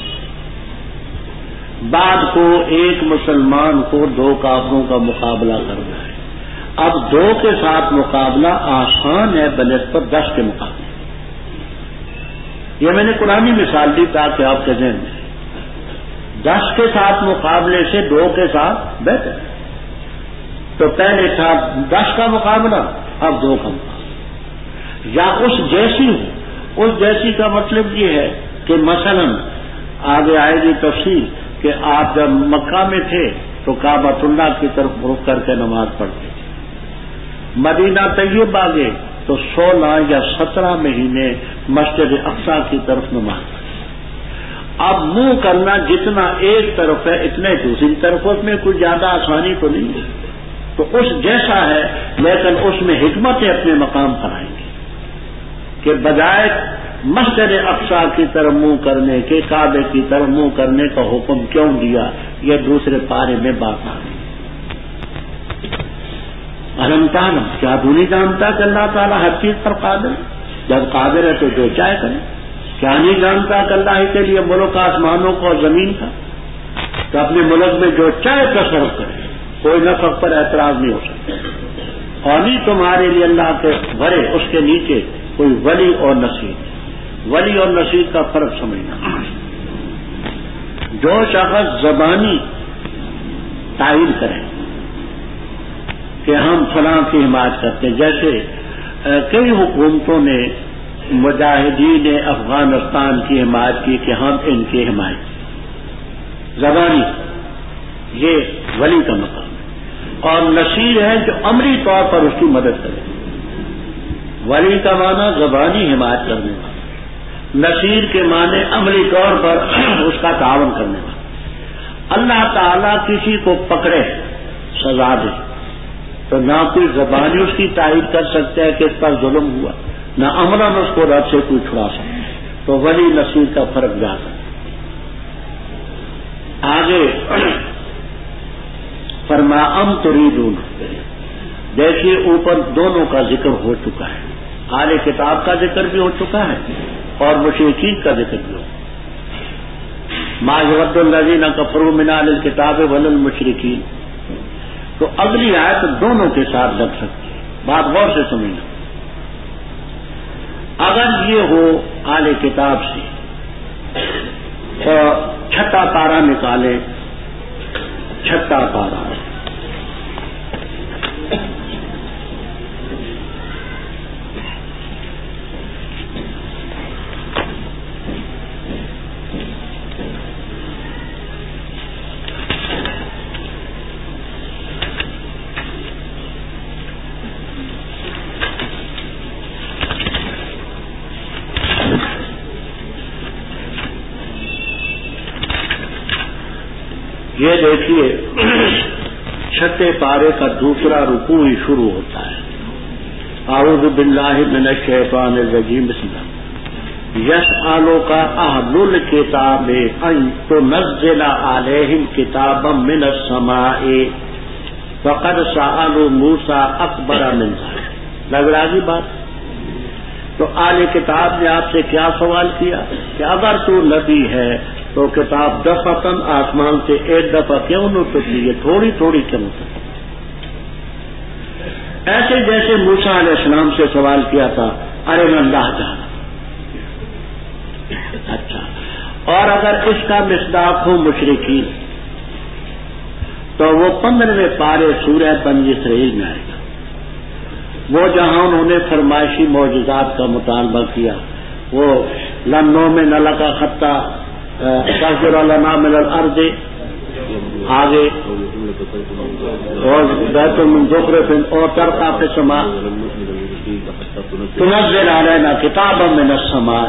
بعد کو ایک مسلمان کو 2 کافروں کا مقابلہ کرنا ہے۔ اب 2 کے ساتھ مقابلہ آسان ہے بنسبت 10 کے مقابلے۔ یہ میں نے قرآنی مثال دی تاکہ آپ کے ذہن میں 10 کے ساتھ مقابلے سے 2 کے ساتھ بہتر۔ تو پہلے تھا 10 کا مقابلہ، اب 2 کا مقابلہ، یا اس جیسی ہو۔ اس جیسی کا مطلب یہ ہے کہ مثلا آگے آئے گی تفصیل کہ آپ جب مکہ میں تھے تو کعبۃ اللہ کی طرف رخ کر کے نماز پڑھتے تھے، مدینہ طیبہ گئے تو 16 یا 17 مہینے مسجد اقصی کی طرف نماز پڑھی۔ اب منہ کرنا جتنا ایک طرف ہے اتنے دوسری طرف، اس میں کوئی زیادہ آسانی تو نہیں ہے، تو اس جیسا ہے، لیکن اس میں حکمتیں اپنے مقام پر آئیں گی کہ بجائے مسجد اقصی کی طرف منہ کرنے کے کعبے کی طرف منہ کرنے کا حکم کیوں دیا، یہ دوسرے پارے میں بات آ گئی۔ الم تعلم، کیا تو نہیں جانتا کہ اللہ تعالیٰ ہر چیز پر قادر ہے؟ جب قادر ہے تو جو چاہے کرے۔ کیا نہیں جانتا کہ اللہ ہی کے لیے ملک آسمانوں کو اور زمین کا، تو اپنے ملک میں جو چاہے تصرف کرے، کوئی نفق پر اعتراض نہیں ہو سکتا۔ اور نہیں تمہارے لیے اللہ کے بھرے اس کے نیچے کوئی ولی اور نصیر۔ ولی اور نصیر کا فرق سمجھنا۔ جو شخص زبانی تعین کرے کہ ہم فلاں کی حمایت کرتے ہیں، جیسے کئی حکومتوں نے مجاہدین افغانستان کی حمایت کی کہ ہم ان کی حمایت کی، زبانی، یہ ولی کا مقام ہے۔ اور نصیر ہے جو عملی طور پر اس کی مدد کرے۔ ولی کا معنی زبانی حمایت کرنے والا، نصیر کے معنی عملی طور پر اس کا تعاون کرنے والا۔ اللہ تعالیٰ کسی کو پکڑے سزا دے تو نہ کوئی زبانی اس کی تائید کر سکتا ہے کہ اس پر ظلم ہوا، نہ عملاً اس کو رب سے کوئی چھڑا سکتا ہے۔ تو ولی نصیر کا فرق جاتا ہے۔ آگے فرما ام تریدون، دیکھیے اوپر دونوں کا ذکر ہو چکا ہے، اہل کتاب کا ذکر بھی ہو چکا ہے اور مشرکین کا ذکر بھی ہو۔ ما یود الذین کفروا من اہل الکتاب ولا المشرکین، تو اگلی آیت دونوں کے ساتھ لگ سکتی ہے، بات غور سے سمجھنا۔ اگر یہ ہو اہل کتاب سے تو چھٹا پارا نکالے، چھٹا پارا، یہ دیکھیے چھٹے پارے کا دوسرا رکوع ہی شروع ہوتا ہے۔ اعوذ باللہ من الشیطان الرجیم، بسم اللہ۔ یسألک اہل الکتاب ان تنزل علیہم کتابا من السماء فقد سألوا موسیٰ اکبر من ذلک۔ لگ رہا جی بات؟ تو اہل کتاب نے آپ سے کیا سوال کیا کہ اگر تو نبی ہے تو کتاب دفعتاً آسمان سے ایک دفعہ کیوں نہ اترتی ہے، تھوڑی تھوڑی کیوں اترتی؟ ایسے جیسے موسیٰ علیہ السلام سے سوال کیا تھا ارے میں اللہ جانا۔ اچھا، اور اگر اس کا مصداق ہو مشرکین تو وہ 15ویں پارے سورہ بنی اسرائیل میں آئے گا، وہ جہاں انہوں نے فرمائشی معجزات کا مطالبہ کیا، وہ لن نؤمن لک حتی تفجر لنا من الارض، آگے اور بیت من زخرف اور ترقی فی السماء تنزل علینا کتابا من السماء۔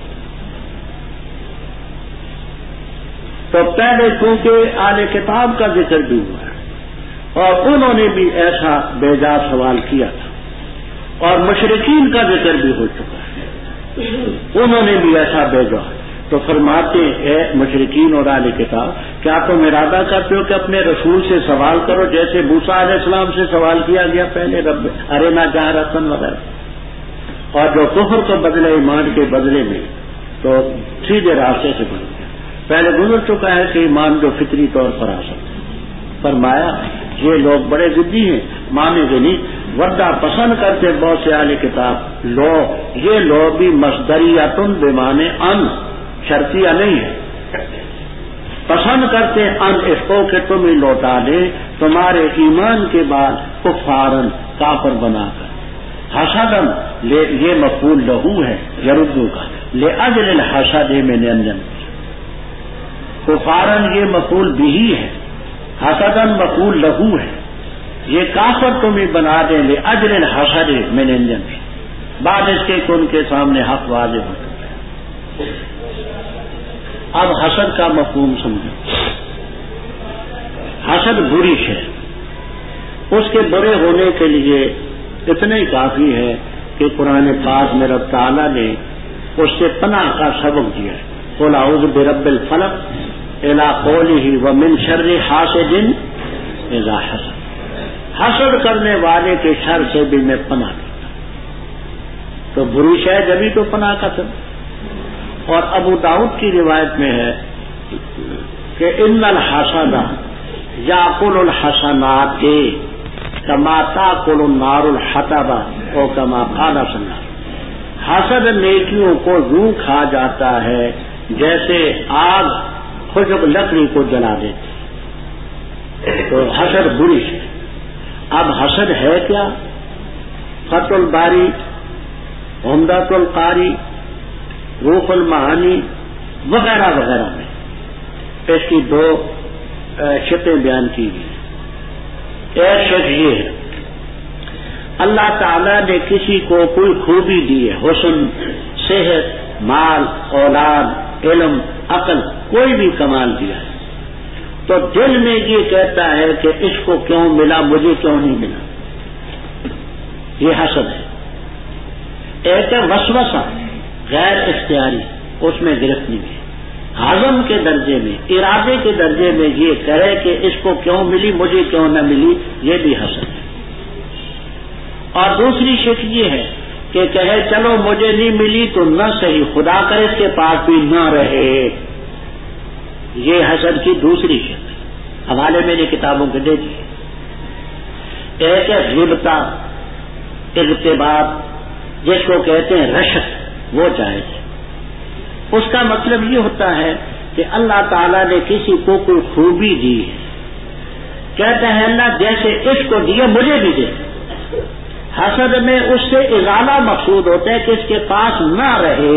تو پہلے چونکہ اہل کتاب کا ذکر بھی ہوا ہے اور انہوں نے بھی ایسا بیجا سوال کیا تھا، اور مشرکین کا ذکر بھی ہو چکا ہے، انہوں نے بھی ایسا بھیجا ہے۔ تو فرماتے ہیں مشرکین اور اہل کتاب، کیا تم ارادہ کرتے ہو کہ اپنے رسول سے سوال کرو جیسے موسیٰ علیہ السلام سے سوال کیا گیا پہلے، رب ارنا جہرتاً وغیرہ، اور جو کفر کو بدلے ایمان کے بدلے میں تو سیدھے راستے سے بن گیا۔ پہلے گزر چکا ہے کہ ایمان جو فطری طور پر آ سکتا ہے۔ فرمایا یہ لوگ بڑے ضدی ہیں، مانیں گے نہیں، ورنہ پسند کرتے بہت سے اہل کتاب لو، یہ لو بھی مصدریۃ بمعنی ان، شرطیہ نہیں ہے، پسند کرتے ان اس کو کہ تم ہی لوٹا دیں تمہارے ایمان کے بعد کفارن، کافر بنا کر۔ حسدن یہ مفعول لہو ہے یردو کا، لأجل الحسد من انجن، کفارن یہ مفعول بھی ہے، حسدن مفعول لہو ہے، یہ کافر تمہیں بنا دیں لأجل الحسد من انجن۔ بعد اس کے کہ ان کے سامنے حق واضح ہو چکا ہے۔ اب حسد کا مفہوم سمجھو۔ حسد بری ہے، اس کے برے ہونے کے لیے اتنا ہی کافی ہے کہ قرآن پاک میں رب تعالیٰ نے اس سے پناہ کا سبق دیا ہے۔ قل اعوذ برب الفلق الی قولہ ومن شر حاسد اذا حسد، حسد کرنے والے کے شر سے بھی میں پناہ لیتا ہوں۔ تو بری شے جبھی تو پناہ کا سبب۔ اور ابو داؤد کی روایت میں ہے کہ ان الحسد یاکل الحسنات کما تاکل النار الحطب او کما قال صلی اللہ علیہ وسلم، حسد نیکیوں کو یوں کھا جاتا ہے جیسے آگ خشک لکڑی کو جلا دیتی۔ تو حسد بری ہے۔ اب حسد ہے کیا؟ فتح الباری، عمدۃ القاری، روح المعانی وغیرہ وغیرہ میں اس کی دو شقیں بیان کی گئی۔ ایک شق یہ ہے اللہ تعالیٰ نے کسی کو کوئی خوبی دی ہے، حسن، صحت، مال، اولاد، علم، عقل، کوئی بھی کمال دیا ہے، تو دل میں یہ کہتا ہے کہ اس کو کیوں ملا، مجھے کیوں نہیں ملا، یہ حسد ہے۔ ایک ہے وسوسہ غیر اختیاری، اس میں گرفت نہیں ہے، عزم کے درجے میں، ارادے کے درجے میں یہ کرے کہ اس کو کیوں ملی، مجھے کیوں نہ ملی، یہ بھی حسد ہے۔ اور دوسری شک یہ ہے کہ کہے چلو مجھے نہیں ملی تو نہ صحیح، خدا کرے اس کے پاس بھی نہ رہے، یہ حسد کی دوسری شک ہے۔ حوالے میں نے کتابوں کے دے دیے۔ ایک ہے غیبتہ، اغتباط، جس کو کہتے ہیں رشک، وہ جائز ہے۔ اس کا مطلب یہ ہوتا ہے کہ اللہ تعالیٰ نے کسی کو کوئی خوبی دی ہے، کہتا ہے اللہ جیسے اس کو دیا مجھے بھی دے۔ حسد میں اس سے ازالہ مقصود ہوتا ہے کہ اس کے پاس نہ رہے۔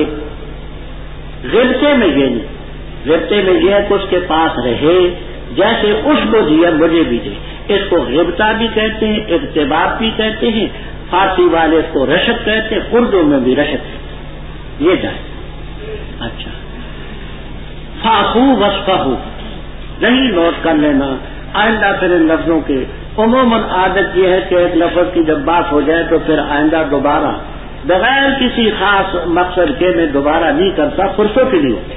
غیبتے میں یہ نہیں، غیبتے میں یہ ہے کہ اس کے پاس رہے، جیسے اس کو دیا مجھے بھی دے۔ اس کو غیبتہ بھی کہتے ہیں، اغتباط بھی کہتے ہیں، فارسی والے اس کو رشک کہتے ہیں، اردو میں بھی رشک کہتے ہیں، یہ جائے۔ اچھا، فاقو وصفہو نہیں نوٹ کر لینا، آئندہ پھر ان لفظوں کے عموماً عادت یہ ہے کہ ایک لفظ کی جب بات ہو جائے تو پھر آئندہ دوبارہ بغیر کسی خاص مقصد کے میں دوبارہ نہیں کرتا، فرصت ہی نہیں ہوتی،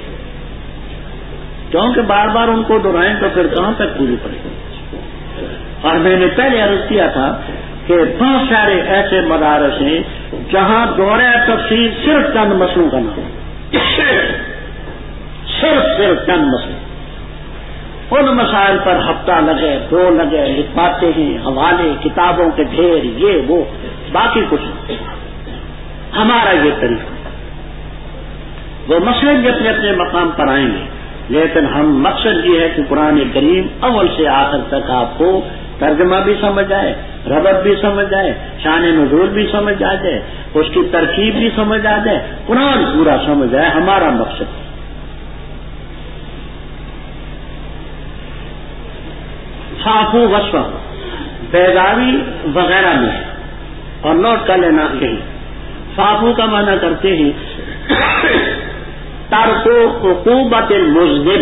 کیونکہ بار بار ان کو دہرائیں تو پھر کہاں تک پوری پڑے گی۔ اور میں نے پہلے عرض کیا تھا کہ بہت سارے ایسے مدارس ہیں جہاں دورہ تفسیر صرف چند مسئلوں کا نام صرف چند مسئلے، ان مسائل پر ہفتہ لگے، دو لگے، لکھواتے ہیں، حوالے، کتابوں کے ڈھیر، یہ وہ، باقی کچھ نہیں۔ ہمارا یہ طریقہ، وہ مسئلے بھی اپنے اپنے مقام پر آئیں گے، لیکن ہم مقصد یہ ہے کہ قرآن کریم اول سے آخر تک آپ کو ترجمہ بھی سمجھ آئے، ربط بھی سمجھ آئے، شان نزول بھی سمجھ آ جائے، اس کی ترکیب بھی سمجھ آ جائے، قرآن پورا سمجھ آئے، ہمارا مقصد ہے۔ فاقو وصفہ بیضاوی وغیرہ میں ہے، اور نوٹ کر لینا یہی فاقو کا معنی کرتے ہیں ترک عقوبت المذنب،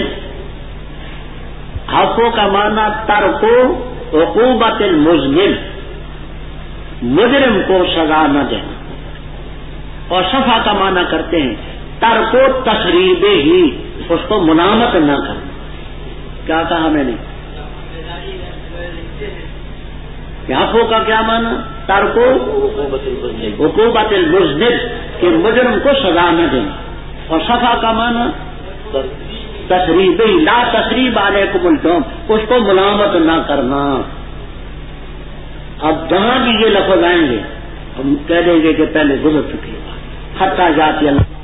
عفو کا معنی ترک عقوبت المذنب، مجرم کو سزا نہ دینا، اور صفا کا معنی کرتے ہیں ترک تخریب ہی، اس کو ملامت نہ کرنا۔ کیا کہا میں نے؟ عفو کا کیا معنی؟ ترک عقوبت المذنب، کہ مجرم کو سزا نہ دینا، اور صفا کا معنی تقریب، لا تقریب علیکم الجوم، اس کو ملامت نہ کرنا۔ اب جہاں بھی یہ لفظ آئیں گے ہم کہہ دیں گے کہ پہلے گزر چکی ہے، حتی جاتی اللہ